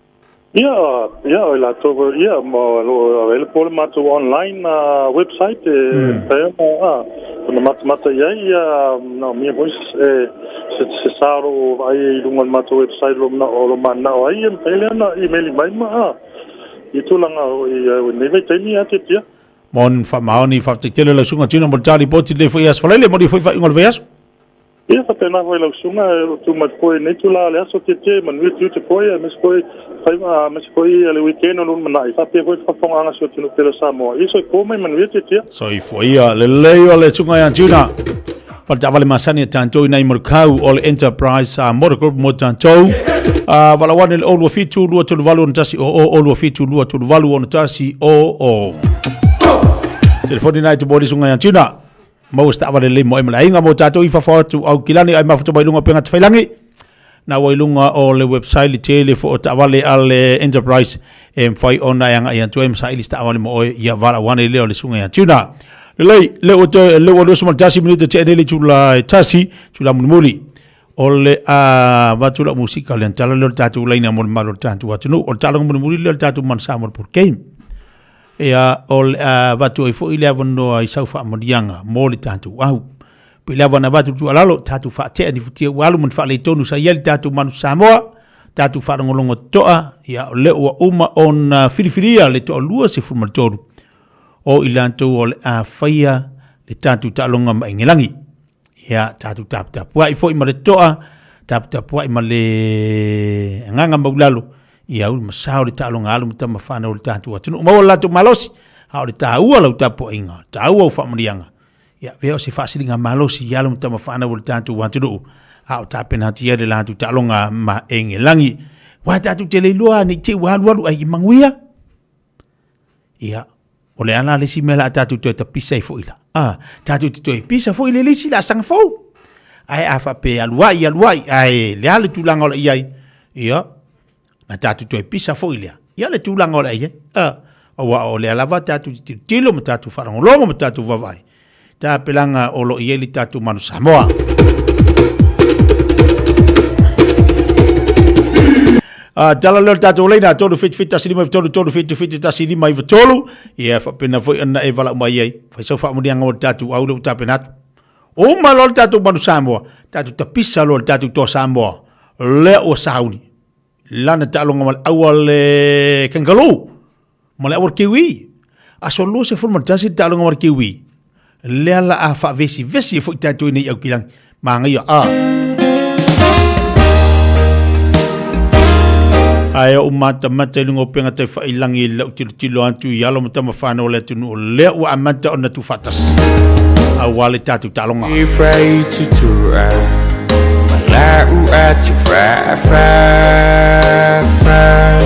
S2: ya ya la to ya mo lo el por ma to online website e mo ah no mat mat ya ya no mi voice se se saro ai lungan ma to website lo na o lo mana ai em pele na email mai ma i tu langa i ne ve teni ate tia
S5: mon fa maoni fa te tele la sunga tino mo tali poti le foi as fa le mo di foi fa ingol veas
S2: ia fa pena foi la sunga tu ma foi ne tu la le aso te te man vi tu te foi mes foi fai ma mes foi le weekend no mana i fa pe foi fa fonga anga so tino pelo samo i so ko mai man vi te tia
S5: so i foi le le o le sunga ya tuna Pal tavale masani tanto ina imurkau all enterprise a motor group mo tanto a wala wane le olu fitu lua tu valu ntasi o o olu fitu lua tu valu ntasi o o telefoni na tu bodi sunga yantina mo sta wale le mo emla inga mo tato ifa fotu au kilani ai mafuto bailunga penga tfailangi na wailunga o le website le tele fo tavale al enterprise em fai ona yang ayantu em sa ilista wale mo ya wala wane le le sunga yantina Lei le o te le o so tasi minute te ele tula tasi tula mulmuli o le a va tula musica le tala le tatu le na mo malo tatu wa tunu o tala mulmuli le tatu man samor por game e a o va tu fo ile avno ai sau fa modianga mo le tatu au pe le avana va tu alalo tatu fa te ni futi walu mun fa le tonu sa yel tatu man samoa tatu fa ngolongo toa ya le o uma on filifilia le to lua se fu maltoru o ilanto o a faia le tatu talonga ma ingelangi ya tatu tap tap wa i foi ma le toa tap tap wa i ma le nganga maulalo ia u masao le talonga alu mta mafana o le tatu atunu ma wala tu malosi ha le tau ala tapo inga tau o fa mrianga ya veo se fasilinga malosi ya lu mta mafana o le tatu atunu ha ta pena tia le lantu talonga ma ingelangi wa tatu tele lua ni te wa lu ai manguia ia o le ana le si mela tatu to ta pisa fo ila ah tatu to pisa fo ile le si la sang fo ai afa pe alwa ia alwa ai le ale tu langa o ia ia na tatu to pisa fo ile ia le tu langa o ia ah o wa o le lava tatu tilo mtatu fa longo mtatu va vai ta pelanga o lo ia li tatu manu samoa Ah, tala le tatu leina tolu fit fit tasini mai tolu tolu fit fit tasini mai tolu ia fa pena foi na e vala mai ai fa so fa mudia ngol tatu au le tapenat o malol tatu manu samoa tatu tapisa lo tatu to samoa le o sauni lana talo ngamal awal kangalu mole awal kiwi asolo se forma tasi talo ngamal kiwi le ala afa vesi vesi foi tatu ni au kilang manga ya a ai o mata mata lungo penga te fa ilangi le tilo tilo antu yalo mata mafana ole tunu le o amata ona tu fatas awale tatu talonga
S7: afraid to to mala u atu fa fa fa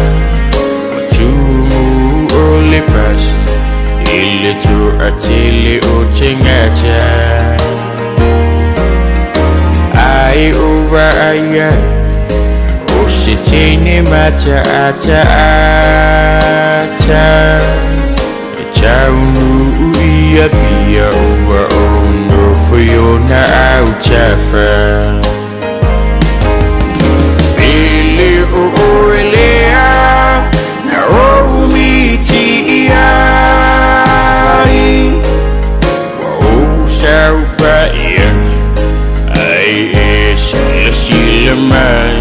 S7: tumu ole pas ile tu atili o chengacha aya o se tene mata ata ata e taunu ia pia ua ono fiona au chafa Pele o oelea na o miti ai wa o sau pa ia ai e sila sila mai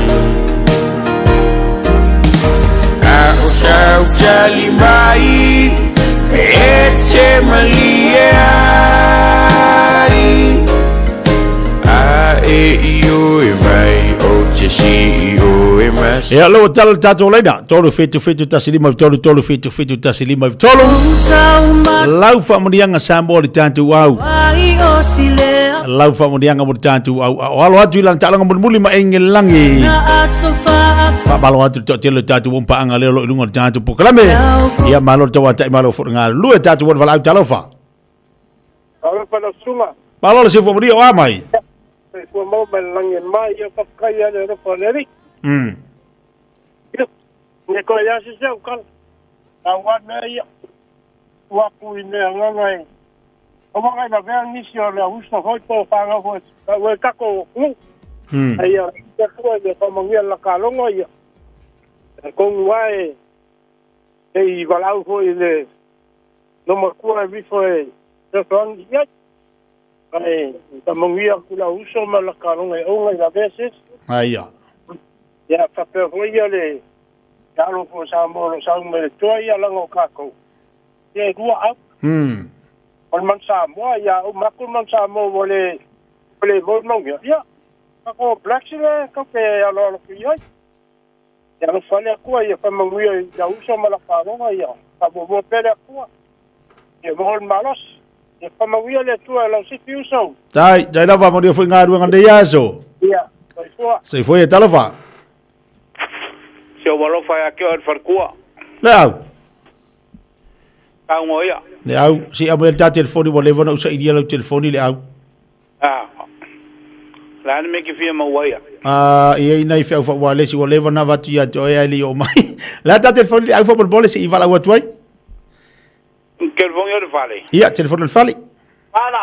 S7: a o sau jali mai e te malia ai a e io e mai o te si io e mai
S5: e alo tal tato leina tolu fetu fetu tasilima tolu tolu fetu fetu tasilima tolu lau fa murianga sambo di tantu au lau fa murianga mo tantu au alo atu lan talanga muli ma engelangi pa balo atu to tele tatu won pa anga le lo lunga tantu poklame ia malo tawa tai malo fo nga lu e tatu won vala talo fa
S11: alo pa na suma
S5: balo le se fo muria wa mai
S11: ko mo melangi mai yo ka kaya le fo le
S5: mm
S11: ne ko ya se se kan awan na ya wa ku ne ngai o mo ngai na ve ni si o le uso ho to fa nga ho we ka ko u
S5: mm
S11: ai ya ke ko de ko mo ngia la ka lo ngoi ko ngwai e va la ho ile no mo ku vi fo e se son ya ai ta mo ngia ku la uso ma la ka lo ngoi o ngai la veces
S5: ai ya
S11: ya fa pe ho ya le ya lo fo sa mo lo sa me to ya la ngo ka ko ye dua a
S5: mm
S11: on man sa mo ya o ma ku man sa mo vole vole mo no ya ya ko black sile ko pe ya lo lo ya ya lo fa le ko ya fa mo ya ya uso ma la ka lo ya pa bo bo pe le ko ya mo malos ya fa mo ya le tu la si piu so
S5: dai dai la va mo foi nga du ngande yaso
S11: ya sai fo
S5: sai foi e talo fa
S11: se o valo fa ya ke o farkua
S5: Leau.
S11: Kau ngoia.
S5: Leau, si amel ta telefoni mo levo na usa idia lo telefoni leau.
S11: Ah. La me ke fia mo waia.
S5: Ah, ia ina i fa fa wale si wo levo na vatu ya to ya li o mai. La ta telefoni au fa bol bole si i vala watu ai.
S11: Ke vong yo de fale.
S5: Ia, telefoni le fale.
S11: Ana.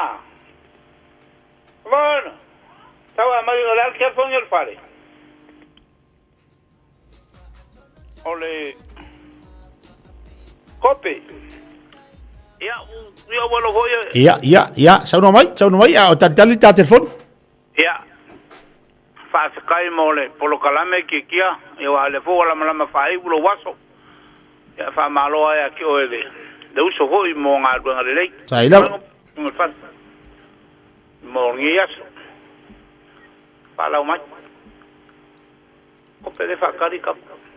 S11: Bueno. Tawa mai la ke vong yo de fale. Ole Kopi. Ya, ya wala hoya.
S5: Ia, ia, ia, sa no mai, sa no mai, o ta tali ta telefon.
S11: Ya. Fa kai mole, polo kalame ki kia, yo ale fo wala mala fa ai ulo waso. Ya fa malo ya ki oele. De uso hoi mo nga du ngale.
S5: Sa ila.
S11: Mo ngias. Pala mai. Kopi de fa kari kap.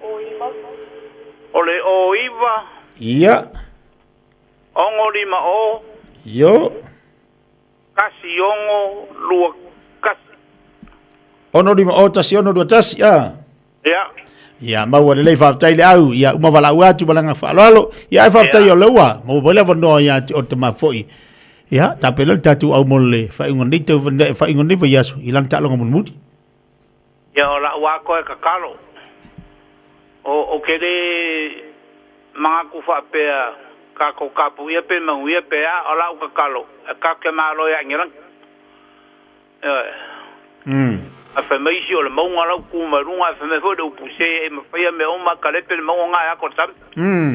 S11: Ole o iva.
S5: Ia.
S11: Ongo lima o.
S5: Yo.
S11: Kasi ongo lua kasi.
S5: Ono lima o tasi ono dua tasi ah.
S11: Ya.
S5: Ya mau wale lei faftai le au ya uma wala ua tu balanga fa lalo ya faftai o lewa mo bole vono ya o te mafoi. Ya ta pelo tatu au mole fa ingoni te fa ingoni fa yasu ilang ta longa mudi.
S11: Ya ola wa ko ka kalo. O o kede mga ku fa pe ka ko ka pu ye pe mang ye pe a ola ka kalo ka ke malo ya ngiran eh
S5: mm
S11: a fe mai si o le mo ngala ku ma runga fe me fo do pu se e ma fa me o ma ka le pe mo nga ya ko sam
S5: mm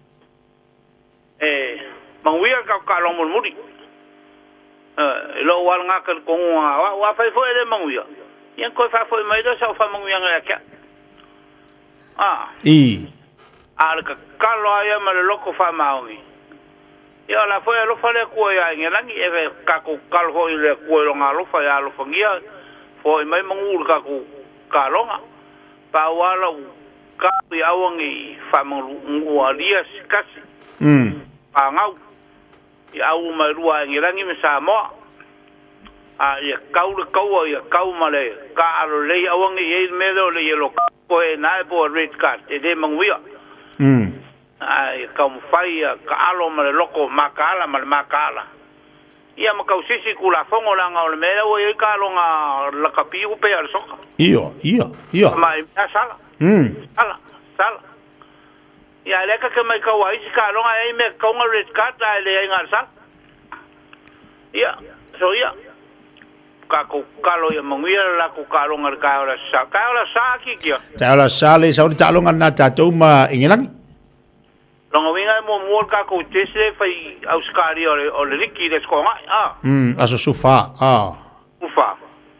S11: eh mang wi ka ka lo mo muri eh lo wa nga ka ko wa wa fa fo ele mang wi yan ko fa fo mai do sa fa mang wi nga ya ah
S5: i
S11: al ka kalo ya ma loko fa maungi ya la foi lo fa le ko ya ngelangi e ka ko kal ho ile ko lo nga lo fa ya lo fangia foi mai mangur ka ko kalonga pa wala ka ya wangi fa mangu ngua kasi
S5: mm
S11: pa ngau ya u ma ruwa ngelangi me sa mo a ya kau le kau ya kau male ka lo le awangi e me lo le lo ko e na bo red card e de manguia
S5: mm
S11: ai kam fai ka alo ma loko makala ma makala
S12: ia makausisi kulafongo langa o le mea o i kalonga la kapi upe al soka.
S5: Iyo, iyo, iyo.
S12: Ma ia sala.
S5: Mm.
S12: Sala, sala. Ia leka ke mai kau aisi kalonga e me kaunga red card a le inga sala. Ia, so ia. Kako kalo ia manguia la ku kalonga ka ora sa. Ka ora sa ki kia.
S5: Ta ora sa le sa ora talonga na tatou ma ingelangi.
S12: Longa winga mo mo kako tese fai auskari o le o le riki le skonga. Ah.
S5: Mm, aso sufa. Ah.
S12: Ufa.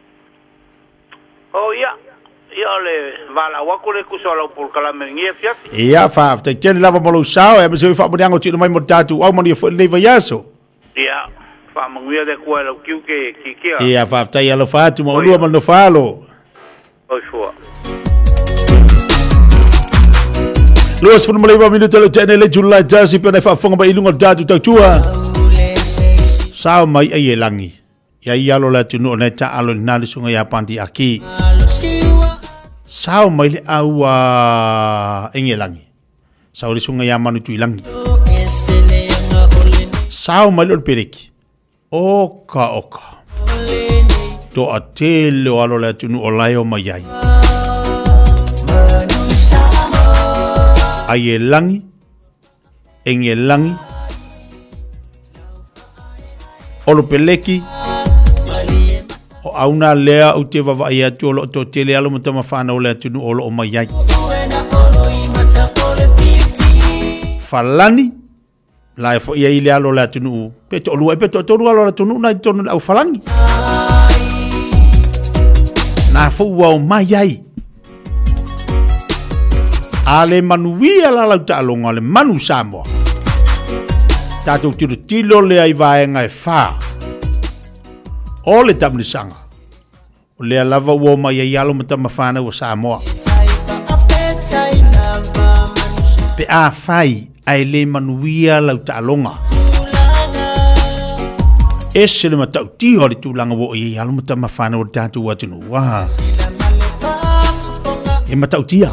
S12: Oh ia. Ia le vala wakule kusola por kala mengia fiafi.
S5: Ia fa te tele lava mo lo sao e me se fa mo diango tino mai mo tatu au mo ni fo le vayaso.
S12: Ia. Fa manguia de kwa lo kiu ke ki kia.
S5: Ia fa ta ia lo fa tu mo lu mo no falo.
S12: Oh sure.
S5: Luas pun mulai minuto le tene le July jasi pena fa fonga ba ilunga tatu tatua. Sao mai ai langi. Ia ia lo la tunu na ta alo na le sunga ya pandi aki. Sao mai le aua engelangi. Sao le sunga ya manu tu ilangi. Sao mai le pereki. Oka oka. To atele o alo la tunu o lai o mai ai. Ai langi. Engelangi. Olo peleki. O auna lea o te wawa ia tu olo to tele alo mo tama whana o lea tunu olo o mai ai. Falani. Lai fo ia ile alo lea tunu. Peto olua e peto tonu alo lea tunu na i tonu au falangi. Na fo ua o mai ai. Ale manuia la lau ta alonga le manu Samoa. Tatou tiro tilo le ai vaenga e wha. O le tamnisanga. O le alava ua mai ai alo matama whana o Samoa. Pe a whai ai le manuia lau ta alonga. E se le matau tiho le tūlanga wo i alo matama whana o tātou atunu. Wah. E matau tia.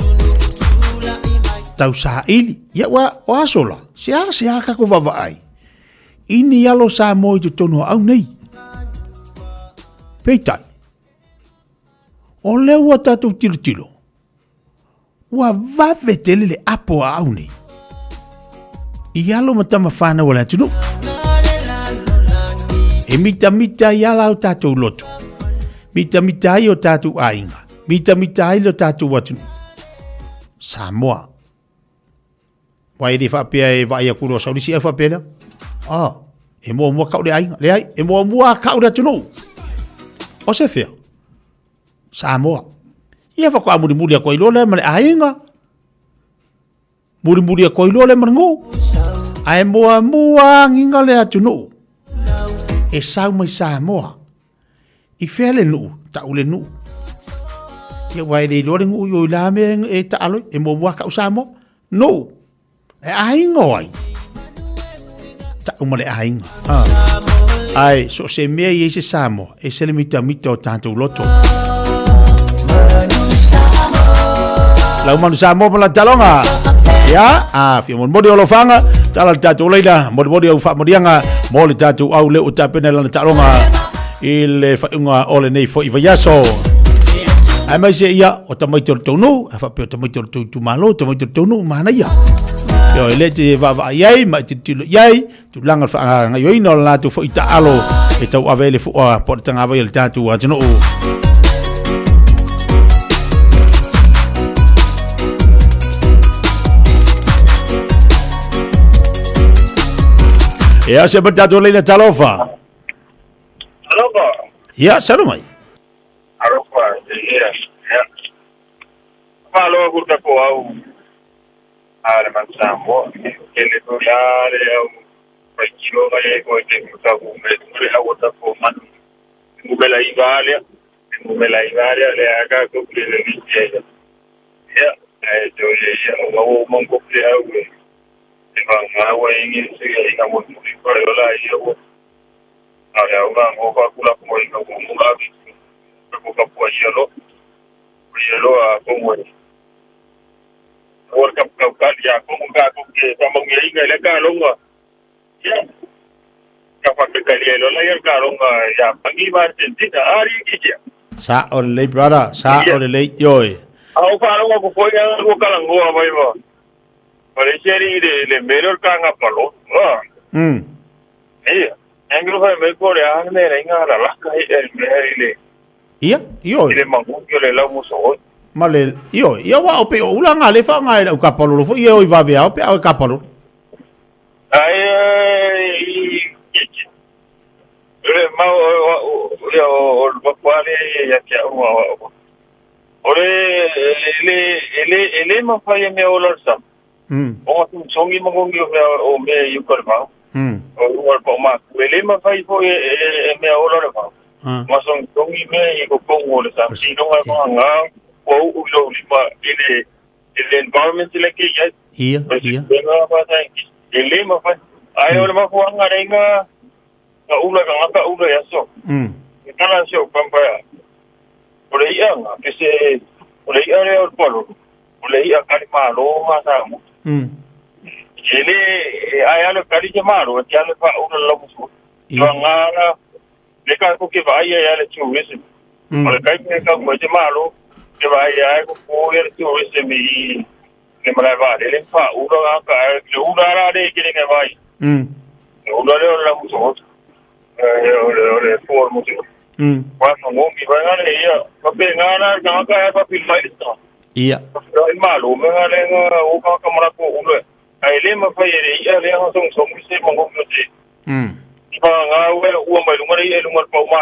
S5: Tau sa ili. Ia wa o asola. Se a se a kako wawa ai. Ini alo sa moi tu tono au nei. Peitai. O leo wa tatou tilo tilo. Wa vave telele apo a au nei. I alo matama whana wala tino. E mita mita i ala o tatou loto. Mita mita ai o tatou ainga. Mita mita ai o tatou watunu. Samoa. Wai di whapea e vai a kuro saurisi e whapea lea. Ah, e mua mua kau le ainga. Le ai, e mua mua kau le tunu. O se whea. Samoa. Ia whako a muri muri a koilo le male ainga. Muri muri a koilo le marango. A e mua mua nginga le atunu. E sau mai Samoa. I whea le nuu, ta ule nuu. Ia wai le lore ngu i la me e ta alo. E mua mua kau Samoa. No. E ainga ai. Ta umale ainga. Ah. Ai, so se mea i se Samoa. E se le mita mita o tātou loto. Lau manu Samoa pala talonga. Ya, ah, fia mon modi o lo fanga. Tala tātou leila. Modi modi au wha modianga. Moli tātou au le utapene lana talonga. I le whaunga ole nei fo i vayaso. Ai mai se ia o tamaito tonu. A whapea tamaito tonu malo. Tamaito tonu mana ia. Yo le te va va yai ma te tilo yai tu langa fa nga yo ino la tu fo ita alo e tau avele fo a portanga va il tatu a tino. Ya se bertatu le talofa.
S11: Talofa.
S5: Ya salomai.
S11: Arofa, ya. Ya. Malo gurta ko au. Ale man Samoa, que le tolare au paikilo vai ko te mutaku me tule au ta ko man mubela ivalia mubela ivalia le aga ko le le ya ya e to ye o mo ko le au e va ngawa ingi se ina mo ko la yo ale au ga mo ka kula ko ina ko mo ga ko ka po yelo yelo a ko mo World Cup Cup kan ya como ga ko ke pa mangyay nga le ka longa ya kapag kali
S2: lo la yer karong ya pangi ba sentina ari kicha
S5: Sa o le brother, sa o le yoi.
S2: Au karong ko ko ya ko kalango bai ba. Pare seri de le melor kanga palo. Ah.
S5: Mm.
S2: Iya. Anglo fa me ko ya ne renga la la kai el le.
S5: Iya, yoi.
S2: Ile mangu yo le la mo so.
S5: Male, yo, yo wa o pe o la nga le fa nga o kapalo lo fo yo i va via o pe o kapalo.
S2: Ai le ma yo o kwale ya kia o ore le le le ma fa ye me o la sa.
S5: Mm.
S2: O tu songi mo ngi o me yu ko ba.
S5: Mm.
S2: O o ko ma le ma fa i fo e me o la ba. Ma song songi me i ko ko o le sa. Si no nga nga o u lo li ma ile ile environment le ke ya.
S5: Iya, iya.
S2: Nga fa sa ile ma fa ai o ma ko nga renga ka ula ka nga ula ya so.
S5: Mm.
S2: Kana so pampa. Ore ia nga ke se ore ia re o polo. Ore ia ka ma lo ma sa mo.
S5: Mm.
S2: Ele ai alo ka ri ma lo ti alo pa ula lo mo. Yo nga le ka ko ke va ia ia le chu wese. Ore ka ke ka mo te ma lo ke va ia ko ko ia chu wese mi ke ma va le fa ula ka ke ula ra de ke ke vai.
S5: Mm.
S2: Ula le la mo. Eh ore ore for mo.
S5: Mm.
S2: Cuando mo mi va a leer, pa pe ngana ka ka pa pil mai sta.
S5: Iya.
S2: Ai malo me ngale o ka kamera ko ulo. Ai le ma fa ye ia le ha song song se mo mo se.
S5: Mm.
S2: Ba nga we u mai lu ngari lu ngar pa ma.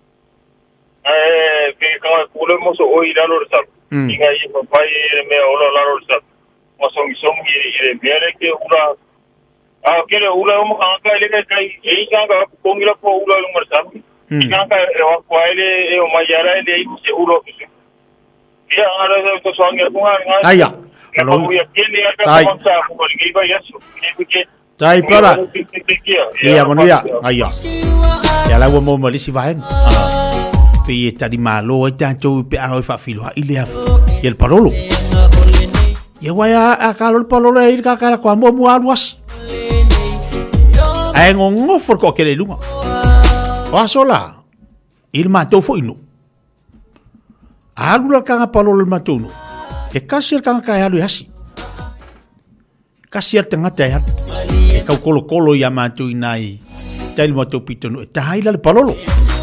S2: Eh ke ka ko le mo so o ira lo sa. Inga i pa pa ye me o lo la lo sa. Mo song song ye ye mere ke ura. Ah ke le ura mo ka ka le ka i ka ka ko ngira po ura lu ngar sa. Ika ka o kwaile e o mayara ele i se uro kisu. Ia ara to songa kunga nga.
S5: Aya.
S2: Alo. Ia kene aka ko sa ko ngi ba yesu. Ni ke.
S5: Tai para. Ia monia. Aya. Ya la mo mo lisi vaen. Pe ta di malo ta to pe a fa filo ile a. Y el parolo. Ye waya a ka lo parolo e ka ka ko mo mo awas. Ai ngongo for ko kele lunga. Wa sola il matou foi no alu la kanga palo le matou no e kasi kanga ka alu hasi kasi ar tanga tai e ka kolo kolo ya matou inai tai matou pitono e tai la le palo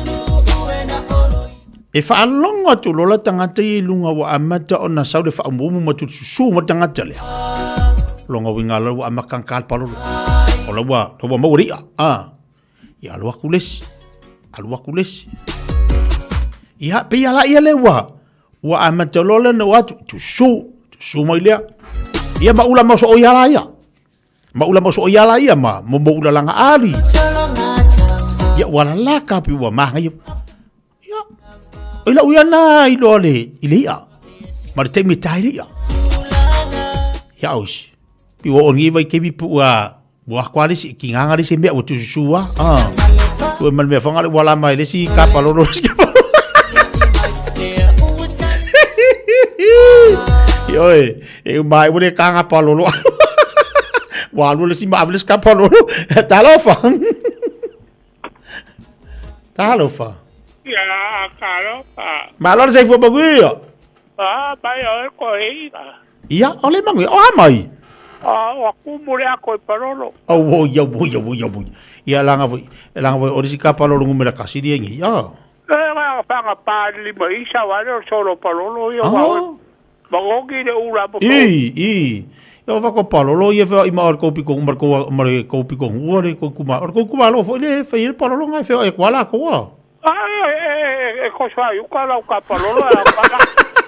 S5: e fa longa tu lola tanga tai lunga wa amata ona sau de fa mumu matu su mo tanga tele longa winga lo amakan kal palo ola wa to mo ria ah ya lo akules alua kules ia pe ala ia le wa wa amatolola no atu tu su tu su mai le ia ma ula ma so ia la ia ma ula ma so ia la ia ma mo mo ula langa ali ia wala la ka pi wa ma ia ia ila uia na ilo le ile ia ma te mi tai ia ia os pi wo ongi vai ke bi pu wa wa kwalisi kinganga ri se me o tu su wa ah Gue mal me fanga le wala mai le si kapalo no si kapalo. Yo eh, e mai bude kanga palo lo. Wa lu le si ma le kapalo lo. Talo fa. Talo fa.
S11: Ya, talo fa.
S5: Malor se fo baguio.
S11: Ah, pai o ko ira.
S5: Ia, ole mangi, o mai.
S11: Ah, wa ku mure ko parolo.
S5: Oh, wo yo wo yo wo yo. Ia langa voi, langa voi ori si kapalo lungu mera kasi dia ngi. Ya.
S11: Eh, wa panga pa li mai sa wa lo solo parolo yo wa. Magogi de ura po.
S5: I, i. Yo va ko parolo ye fa i ma or ko pi ko mar ko mar ko pi ko ore ko kuma. Or ko kuma lo fo le fa ir parolo ngai fa e kwala ko wa.
S11: Ah, eh, eh, ko sa yu ka la ka parolo ya pa.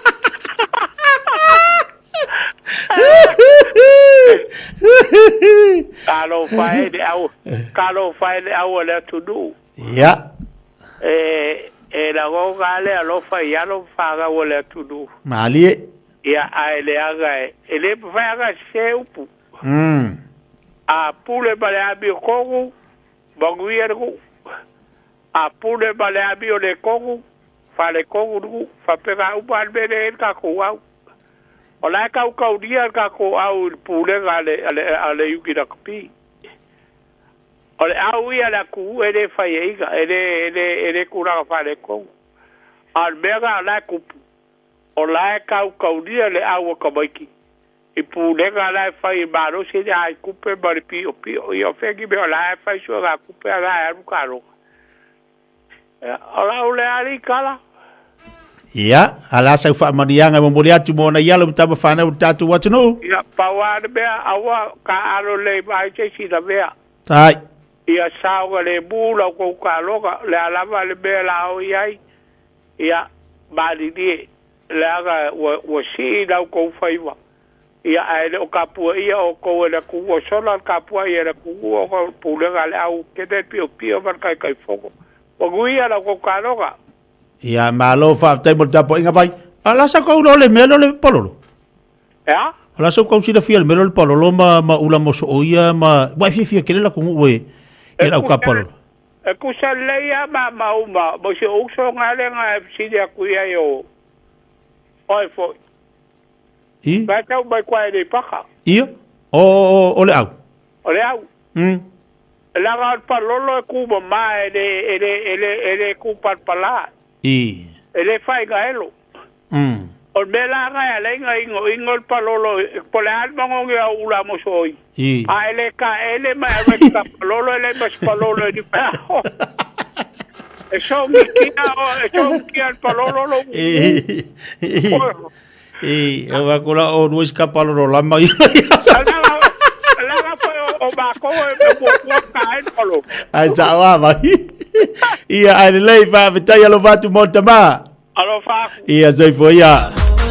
S11: Kalau fai de au, kalau fai de au le tu du.
S5: Ya.
S11: Eh, eh la go gale alo fai ya lo faga o le tu du.
S5: Mali.
S11: Ya ai le aga, ele fai aga seupu.
S5: Mm.
S11: A pule bale abi kogu, baguiergo. A pule bale abi o le kogu, fa le kogu, fa pega u balbere ka ko au. Ola ka ka dia ka ko au pule ale ale ale yuki da kapi. O le au ia la ku e le fai eiga, e le, e le, e le kuranga wha le kou. Al mea ngā la kupu. O la e kau kaunia le au a kamaiki. I pūlenga la e whai maro se le ai kupe mare pio pio. I o whengi me o la e whai sua ngā kupe a la e aru kāronga. O la o le ari kala.
S5: Ia, ala sau wha manianga mo mori atu mo na ialo mtama whanau tatu watu no.
S11: Ia, pawa mea awa ka aro le mai te si na mea.
S5: Tai.
S11: Ia saunga le mula ko ka loka le alama le mea la o iai. Ia, mani nie. Le aga wa si na ko whaiwa. Ia aile o kapua ia o ko e na kuwa sona kapua ia na kuwa o ko pulenga le au kene pio pio man kai kai foko. O guia na ko ka loka.
S5: Ia malo fa tai mo tapo inga vai. Ala sa ko lo le melo le pololo.
S11: Ya?
S5: Ala sa ko si le fiel melo le pololo ma ma ula mo so oia ma wa fi fi kele la ku we. Era o kapolo.
S11: E ku sa le ya ma ma uma mo se o so ngale nga si dia ku ia yo. Oi fo.
S5: I?
S11: Ba tau mai kwa e paka.
S5: Ia? O o le au.
S11: O le au.
S5: Mm.
S11: La ga palolo ku mo ma ele ele ele ele ku par pala.
S5: I.
S11: Ele fai ga elo.
S5: Mm.
S11: O me la ga ele nga ingo ingo el palolo po le alma ngo ya ula mo soi.
S5: I.
S11: A ele ka ele ma e ka palolo ele mas palolo di pa. E so mi kia o e so kia el palolo lo.
S5: E. E va cola o no escapa lo la ma.
S11: La ga foi o ba ko e po po ka e palo.
S5: Ai sa wa va. Ia ai lei va vitai lo va tu monta ma.
S11: Alo fa.
S5: Ia zoi foi ia.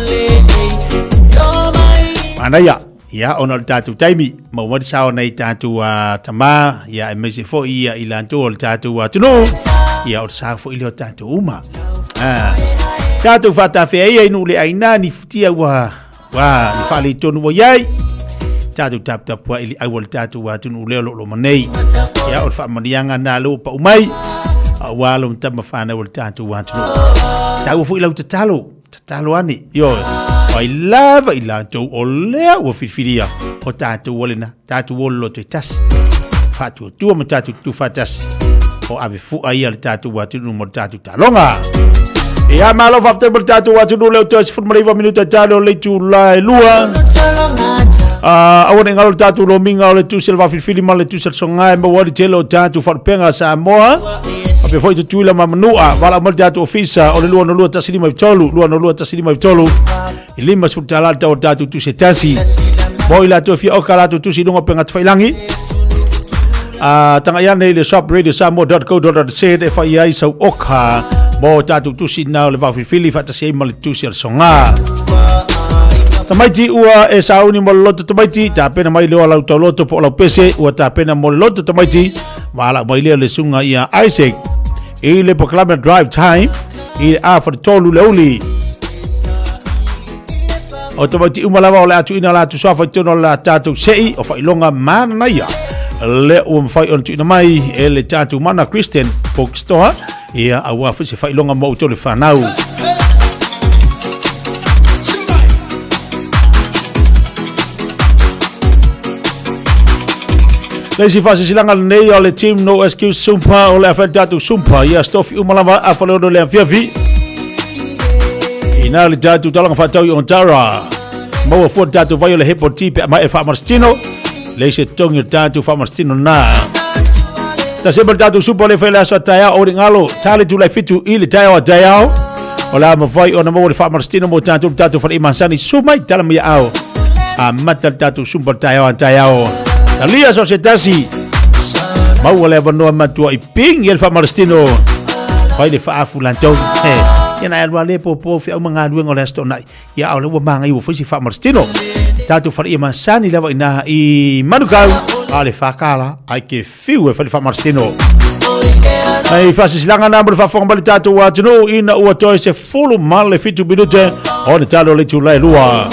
S5: Ana ia. Ia ona tatu taimi ma wa sa ona tatu a tama ia me se fo ia ilanto o tatu a tuno. Ia o sa fo ile tatu uma. Ah. Tatu fata fe ia inu le aina ni futia wa wa ni fali tonu wo yai. Tatu tap tap wa ili ai wal tatu wa tunu le lo lo manei. Ya o fa manianga na lo pa umai. Wa lo mtama fana wal tatu wa tunu. Tau fu ila tatalo, tatalo ani. Yo. Ai lava ila to o le o fifiria. O tatu wolena, tatu wollo te tas. Fatu tu mo tatu tu fatas. O ave fu ai al tatu wa tunu mo tatu talonga. Ia malo fafte bertatu wa tunu le tos fu mariva minuta talo le tu lai lua. Ah, awan ngalo tatu lo minga le tu selva fili mal le tu sel songa mo wadi telo tatu fa penga sa moa. Ape foi tu la mamnua wala mal tatu ofisa o le lua no lua tasili mai tolu, lua no lua tasili mai tolu. Ilima su tala tatu tatu tu setasi. Boila to fi okala tu tu sidongo penga tfailangi. Ah, tanga ya le shop radio samo dot co dot z f i i so okha. Mo tatu tu sidna le va fili fa tasi mal tu sel songa. Tamaiti ua e sauni mo loto tamaiti ta pena mai leo lau tau loto po lau pese ua ta pena mo loto tamaiti wala mai leo le sunga ia Isaac i le proclame drive time i le a for tolu le uli o tamaiti umalawa o le atu ina la atu sofa tono la tatu sei o failonga mana na ia le ua mfai on tuina mai e le tatu mana Christian bookstore ia awa fisi failonga mo utole whanau. Lesi fase silanga nei o le team no excuse sumpa o le afetatu sumpa ia stofi umalava afalodo le afiafi ina le tatu talanga fatau i ontara maua fua tatu vai o le hepo tipe ma e fa marstino lesi tongi tatu fa marstino na ta sempre tatu sumpa le fele aso taya o ngalo tale tu le fitu i le taya o taya o la mavai o na maua le fa marstino mo tatu tatu fa imansani sumai talama ia au a mata tatu sumpa taya o taya o Talia societasi mau le banoa matua i ping el fa marstino pai le fa fulantou eh ina el wale popo fi au manga duengo le sto nai ya au le manga i fo si fa marstino tatu fa i mansani le ina i manukau ale fa kala ai ke fiu e fa marstino ai fa si langa number fa fo mbali tatu wa tunu ina u to se fulu mal le fitu binute on talo le tu lai lua.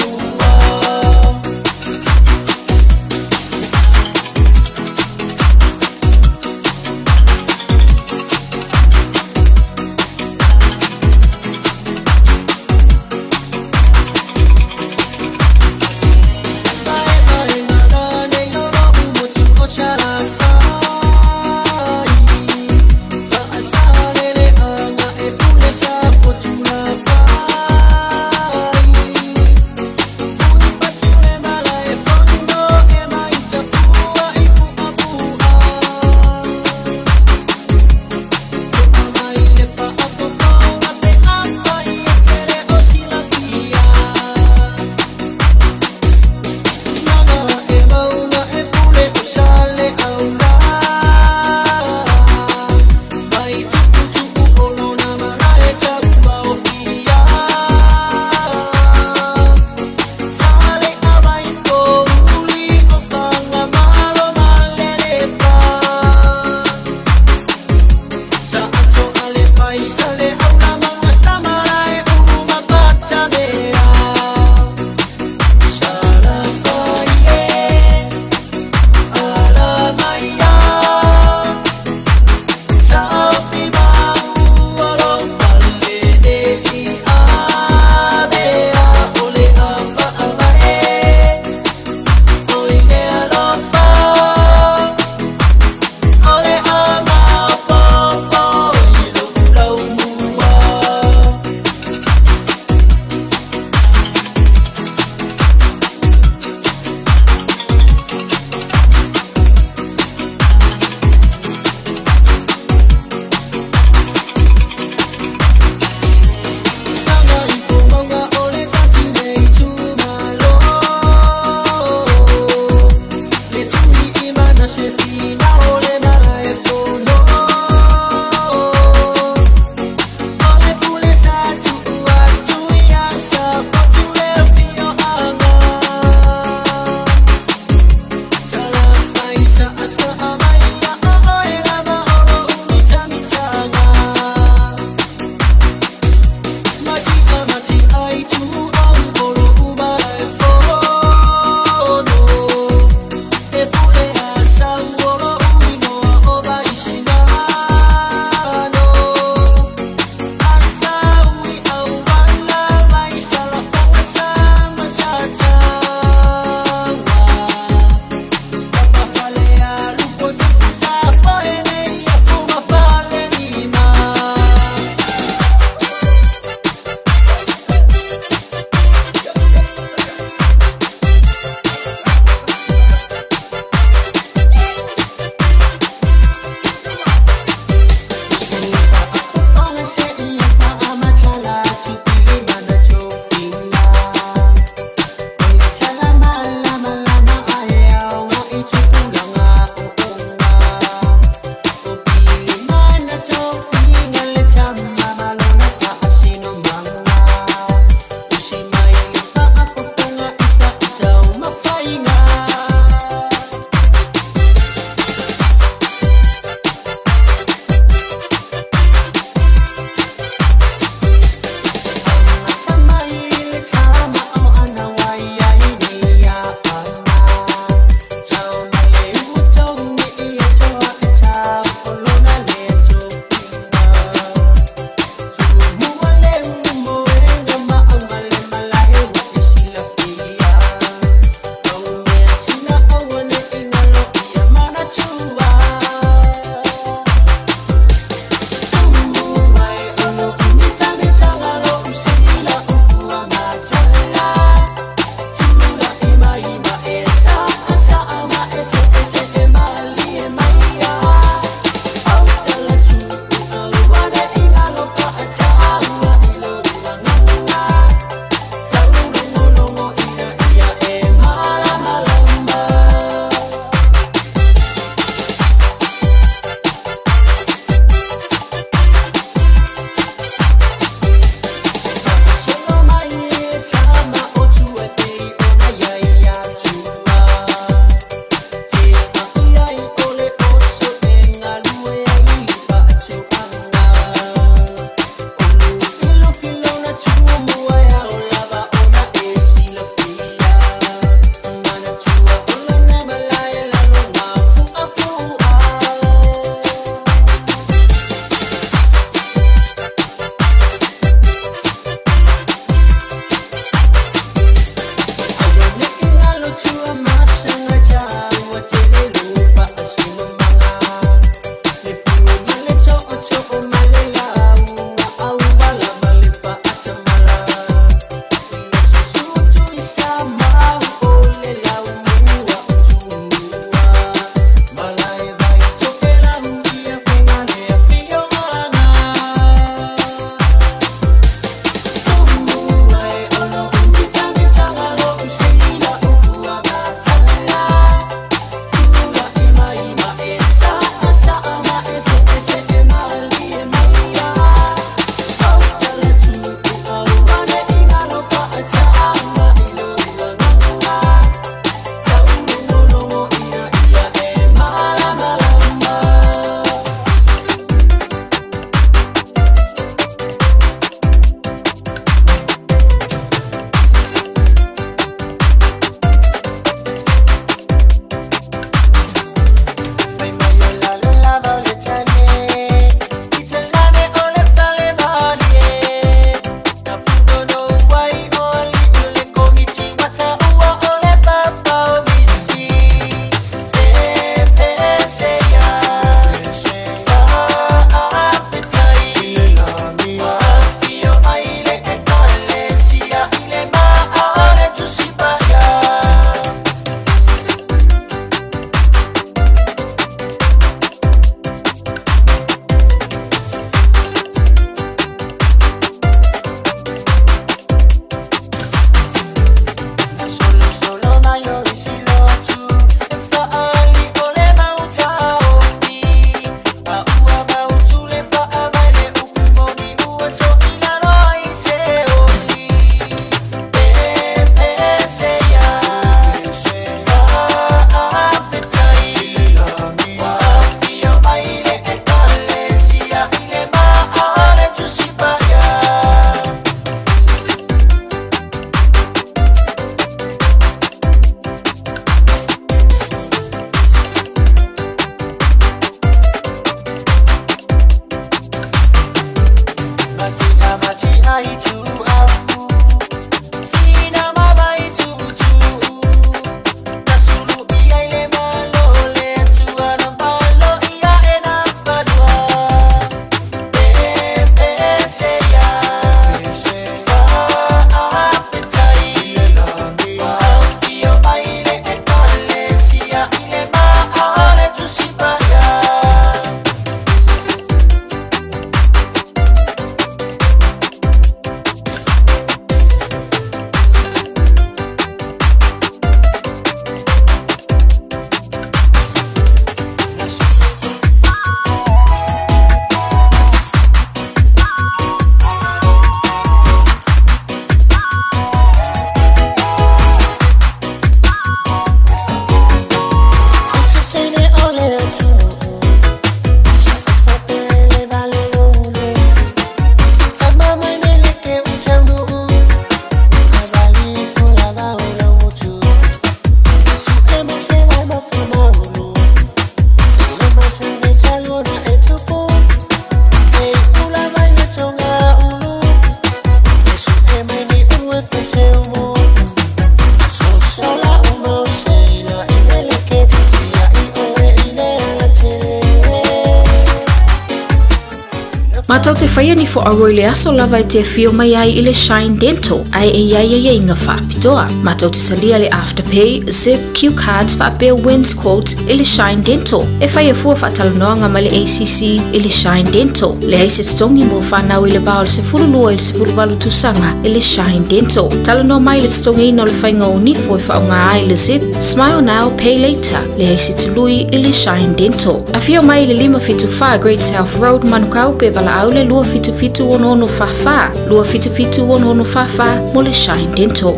S19: Matau te whaia ni fo aroi le aso lava te fio mai ai i le Shine Dental, ai e iai e inga whaapitoa. Matau te salia le Afterpay, Zip, Q Cards, whaapea Wins Quotes i le Shine Dental. E whaia fua whatalanoanga ma le A C C i le Shine Dental. Le aise tongi mo whanau i le bao le se furulua i le se furuwalu tusanga i le Shine Dental. Talanoa mai le tongi ino le whainga o nifo i whaunga ai le Zip, Smile Now, Pay Later. Le aise tului i le Shine Dental. A fio mai le lima fitu wha Great South Road manukau pe wala au le lua fitu fitu ono ono whawha. Lua fitu fitu ono ono whawha mo le Shine Dental.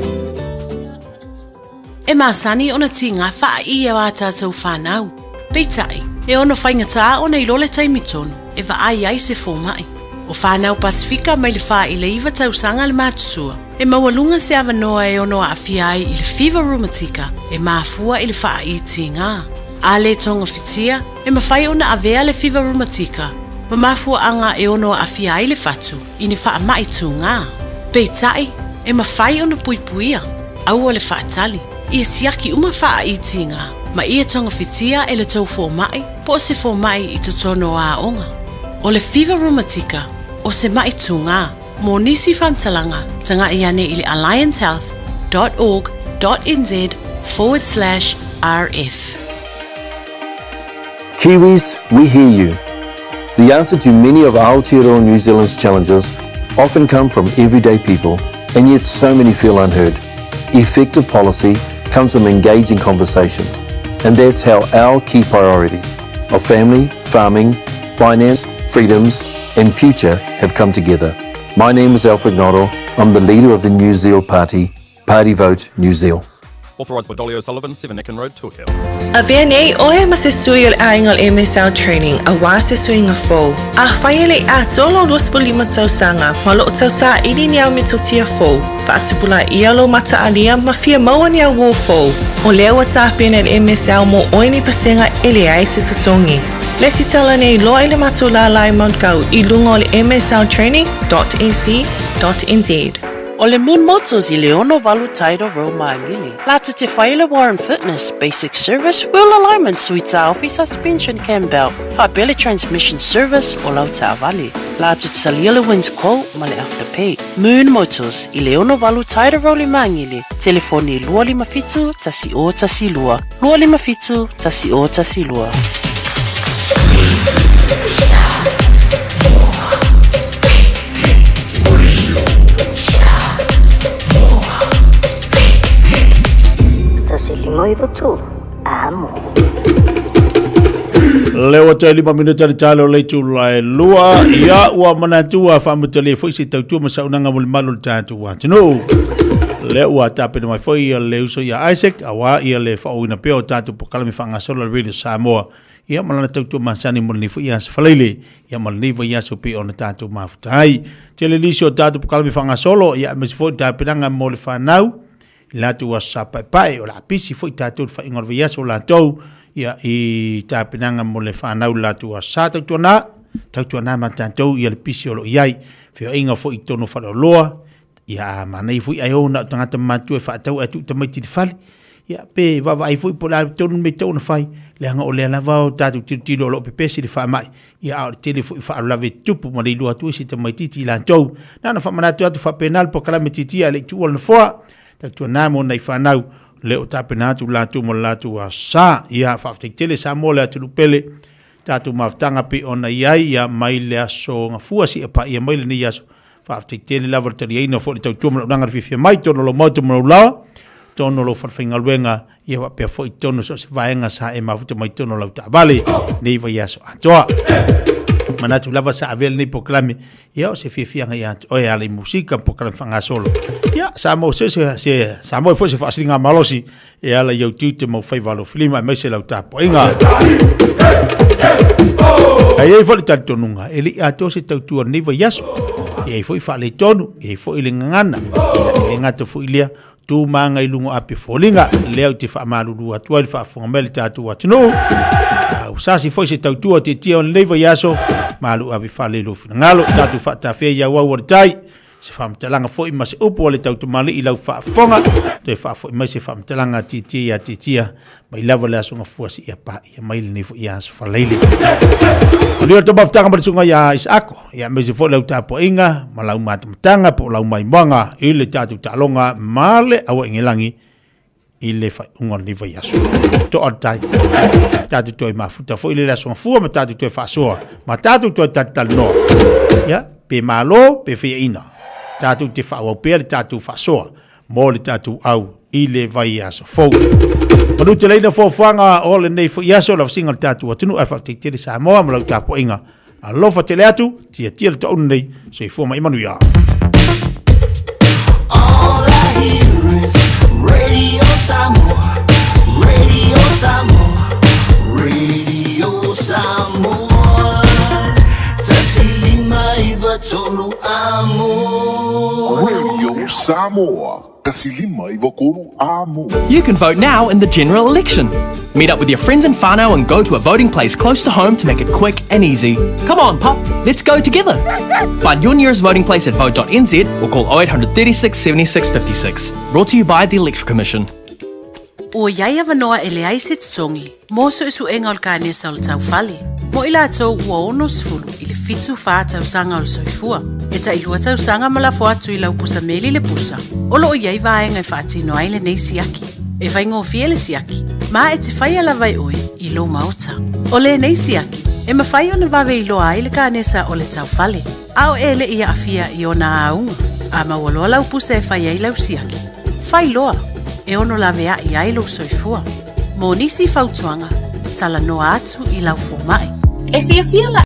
S1: E masani ona tinga wha i e wa tātou whanau. Peitai, e ono whaingata ona i lole taimitono, e wa ai ai se fōmai. O whanau Pasifika mai le wha i le iwa tausanga le mātutua. E mawalunga se awanoa e ono a fiai i le Fever Rheumatica, e mafua i le wha i tinga. A le tonga fitia, e mawhai ona avea le Fever Rheumatica. Ma mafua anga e ono a fiai le fatu, i ne wha mai tunga. Peitai, e mawhai ona puipuia, au le wha atali. I e siaki uma wha i tinga, ma i e tonga fitia e le tau fō mai, po se fō mai i to tono a onga. O le Fever Rheumatica, o se mai tunga, mo nisi whamtalanga, tanga i ane i le alliance health dot org dot n z forward slash R F.
S20: Kiwis, we hear you. The answer to many of Aotearoa New Zealand's challenges often come from everyday people, and yet so many feel unheard. Effective policy comes from engaging conversations, and that's how our key priorities of family, farming, finance, freedoms, and future have come together. My name is Alfred Noddle. I'm the leader of the New Zealand Party, Party Vote New Zealand.
S21: Authorised by Dolly O'Sullivan, seven Necken Road, Turkey.
S22: A vene oe ma se sui o le aingal M S L training a wā se sui ngā fōu. A whaiele a tōlo rospo lima tausanga, ma lo tausa iri niau me totia fōu. Whaatupula ia lo mata alia ma fia maua niau wō fōu. O leo a tāpena le M S L mo oe ni whasenga ele ai se tutongi. Lesi tala nei loa i le matu la lai Mount Kau i lunga o le m s l training dot a c dot n z.
S23: O le Moon Motors i Leono Valu Tairo Roma Angili. Latu te whaile Warren Fitness, Basic Service, Wheel Alignment, Suita Office, Suspension Campbell, Whabele Transmission Service, o Lauta Valley. Latu te Saliela Winds Quote, Male Afterpay. Moon Motors i Leono Valu Tairo Roma Angili. Telefoni lua lima fitu, tasi o tasi lua. Lua lima fitu, tasi o tasi lua.
S5: Leo te lima minuta le talo le tula e lua ia ua manatua whamutale fwoi si tau tua masa unanga muli malu le tātu wātino. Leo ua tāpena mai fwoi ia le uso ia Isaac awa ia le whaoina peo tātu pokalami whangasola le Radio Samoa. Ia malana tau tua masani muli ni fwoi ia sawhaleile ia malani fwoi ia sopi o na tātu mafutai. Te le lisio tātu pokalami whangasolo ia masi fwoi tāpenanga mo le whanau. La tua sapa pai o la pisi foi tatu fa ingor via so la tou ia i tapinanga mo le fa na la tua sa tatu na tatu na ma tatu ia le pisi o lo iai Feo inga fo i tono whaloloa. Ia manei fo i ai o na tangata matu e whaatau atu tamai tiri whale. Ia pe wawa ai fo i pola tonu me tau na whai. Le hanga o le alawa o tātou tiro tiro o lo pepesi le wha mai. Ia au tele fo i wha alawe tupu ma le ilua tu isi tamai titi ilan tau. Nana wha manatu atu wha penal po kalame titi a le tu o na whoa. Tātua nāmo nei whanau. Le o tāpenatu lātu mo lātu a sā. Ia whaftek tele sā mo le atu lupele. Tātou maftanga pe ona iai ia mai le aso ngā fuasi e pa ia mai le ni aso. Whaftek tele lava tari eina fo le tau tuamana unanga rififia mai tono lo mautu mana ulawa. Tono lo wharwhainga luenga ia wa pia fo i tono so se vaenga sa e mafuta mai tono lau ta vale. Nei vai aso atoa. Manatu lava sa avele nei poklame. Ia o se fiafianga ia oe ale musika poklame whanga solo. Ia sa mo se se sa mo fo se whaasinga malosi. E ala iau tute mau whaivalo filima e mai se lau tapo. Inga. Ai ei fo le tali tonunga. E li ato se tautua nei vai aso. E ei fo i wha le tonu. E ei fo i le ngangana. E le ngata fo i lea. Tu manga i lungo api folinga. Leo te wha amalulu atua li wha afunga mele tātua atinu. Usasi foi se tautua te tia on leiva yaso. Malu api wha le lofi ngalo. Tātu wha ta whea ia wau tai. Se wha mtalanga foi ma se upo le tautu mali i lau wha afunga. Te wha foi mai se wha mtalanga ti tia ia ti tia. Mai lava le aso nga fuasi ia pa. Ia maili nefu ia aso wha leili. Lio to baftanga marisunga ya Isako. Ya mezi fo lau tapo inga. Malau matamtanga po lau mai mwanga. Ile tatu talonga male awa ingelangi. Ile fai unga ni vai asu. To atai. Tatu toi mafuta fo ile la songa fua ma tatu toi fasoa. Ma tatu toi tatal no. Ya pe malo pe fe ina. Tatu te fa au pe tatu fasoa. Mo le tatu au ile vai asu fo. Manu te leina fo fanga o le nei fo yaso la singa tatu atunu afa te te sa mo ma lau tapo inga. Alofa te le atu tia tia le tau nei so i fo ma imanu ya.
S10: All I hear is Radio Samoa, Radio Samoa, Radio Samoa. Tasilima iwa tolu amo.
S4: Radio Samoa. Tasilima iwa kolu amo.
S9: You can vote now in the general election. Meet up with your friends and whānau and go to a voting place close to home to make it quick and easy. Come on, pup, let's go together. Find your nearest voting place at vote dot n z or call oh eight hundred, thirty-six, seventy-six, fifty-six. Brought to you by the Electoral Commission.
S1: O iai avanoa ele ai se tutongi, mo so isu enga ol ka nesa ol tau fale. Mo ila atou ua ono sifulu ili fitu wha tau sanga ol soifua. E ta ilua tau sanga malafo atu ila upusa meli le pusa. Olo o iai vaenga e whaatino aile nei siaki. E whaingo fie le siaki. Ma e te whai ala vai oi i lo maota. O le nei siaki, e ma whai ona vawe i loa aile ka nesa o le tau fale. Ao ele ia afia i ona aunga. A mawaloa lau pusa e whai ai lau siaki. Whai loa. E ono la vea i ailo soifua. Mo nisi fautuanga, tala noa atu i lau fo mai.
S19: E fia fia la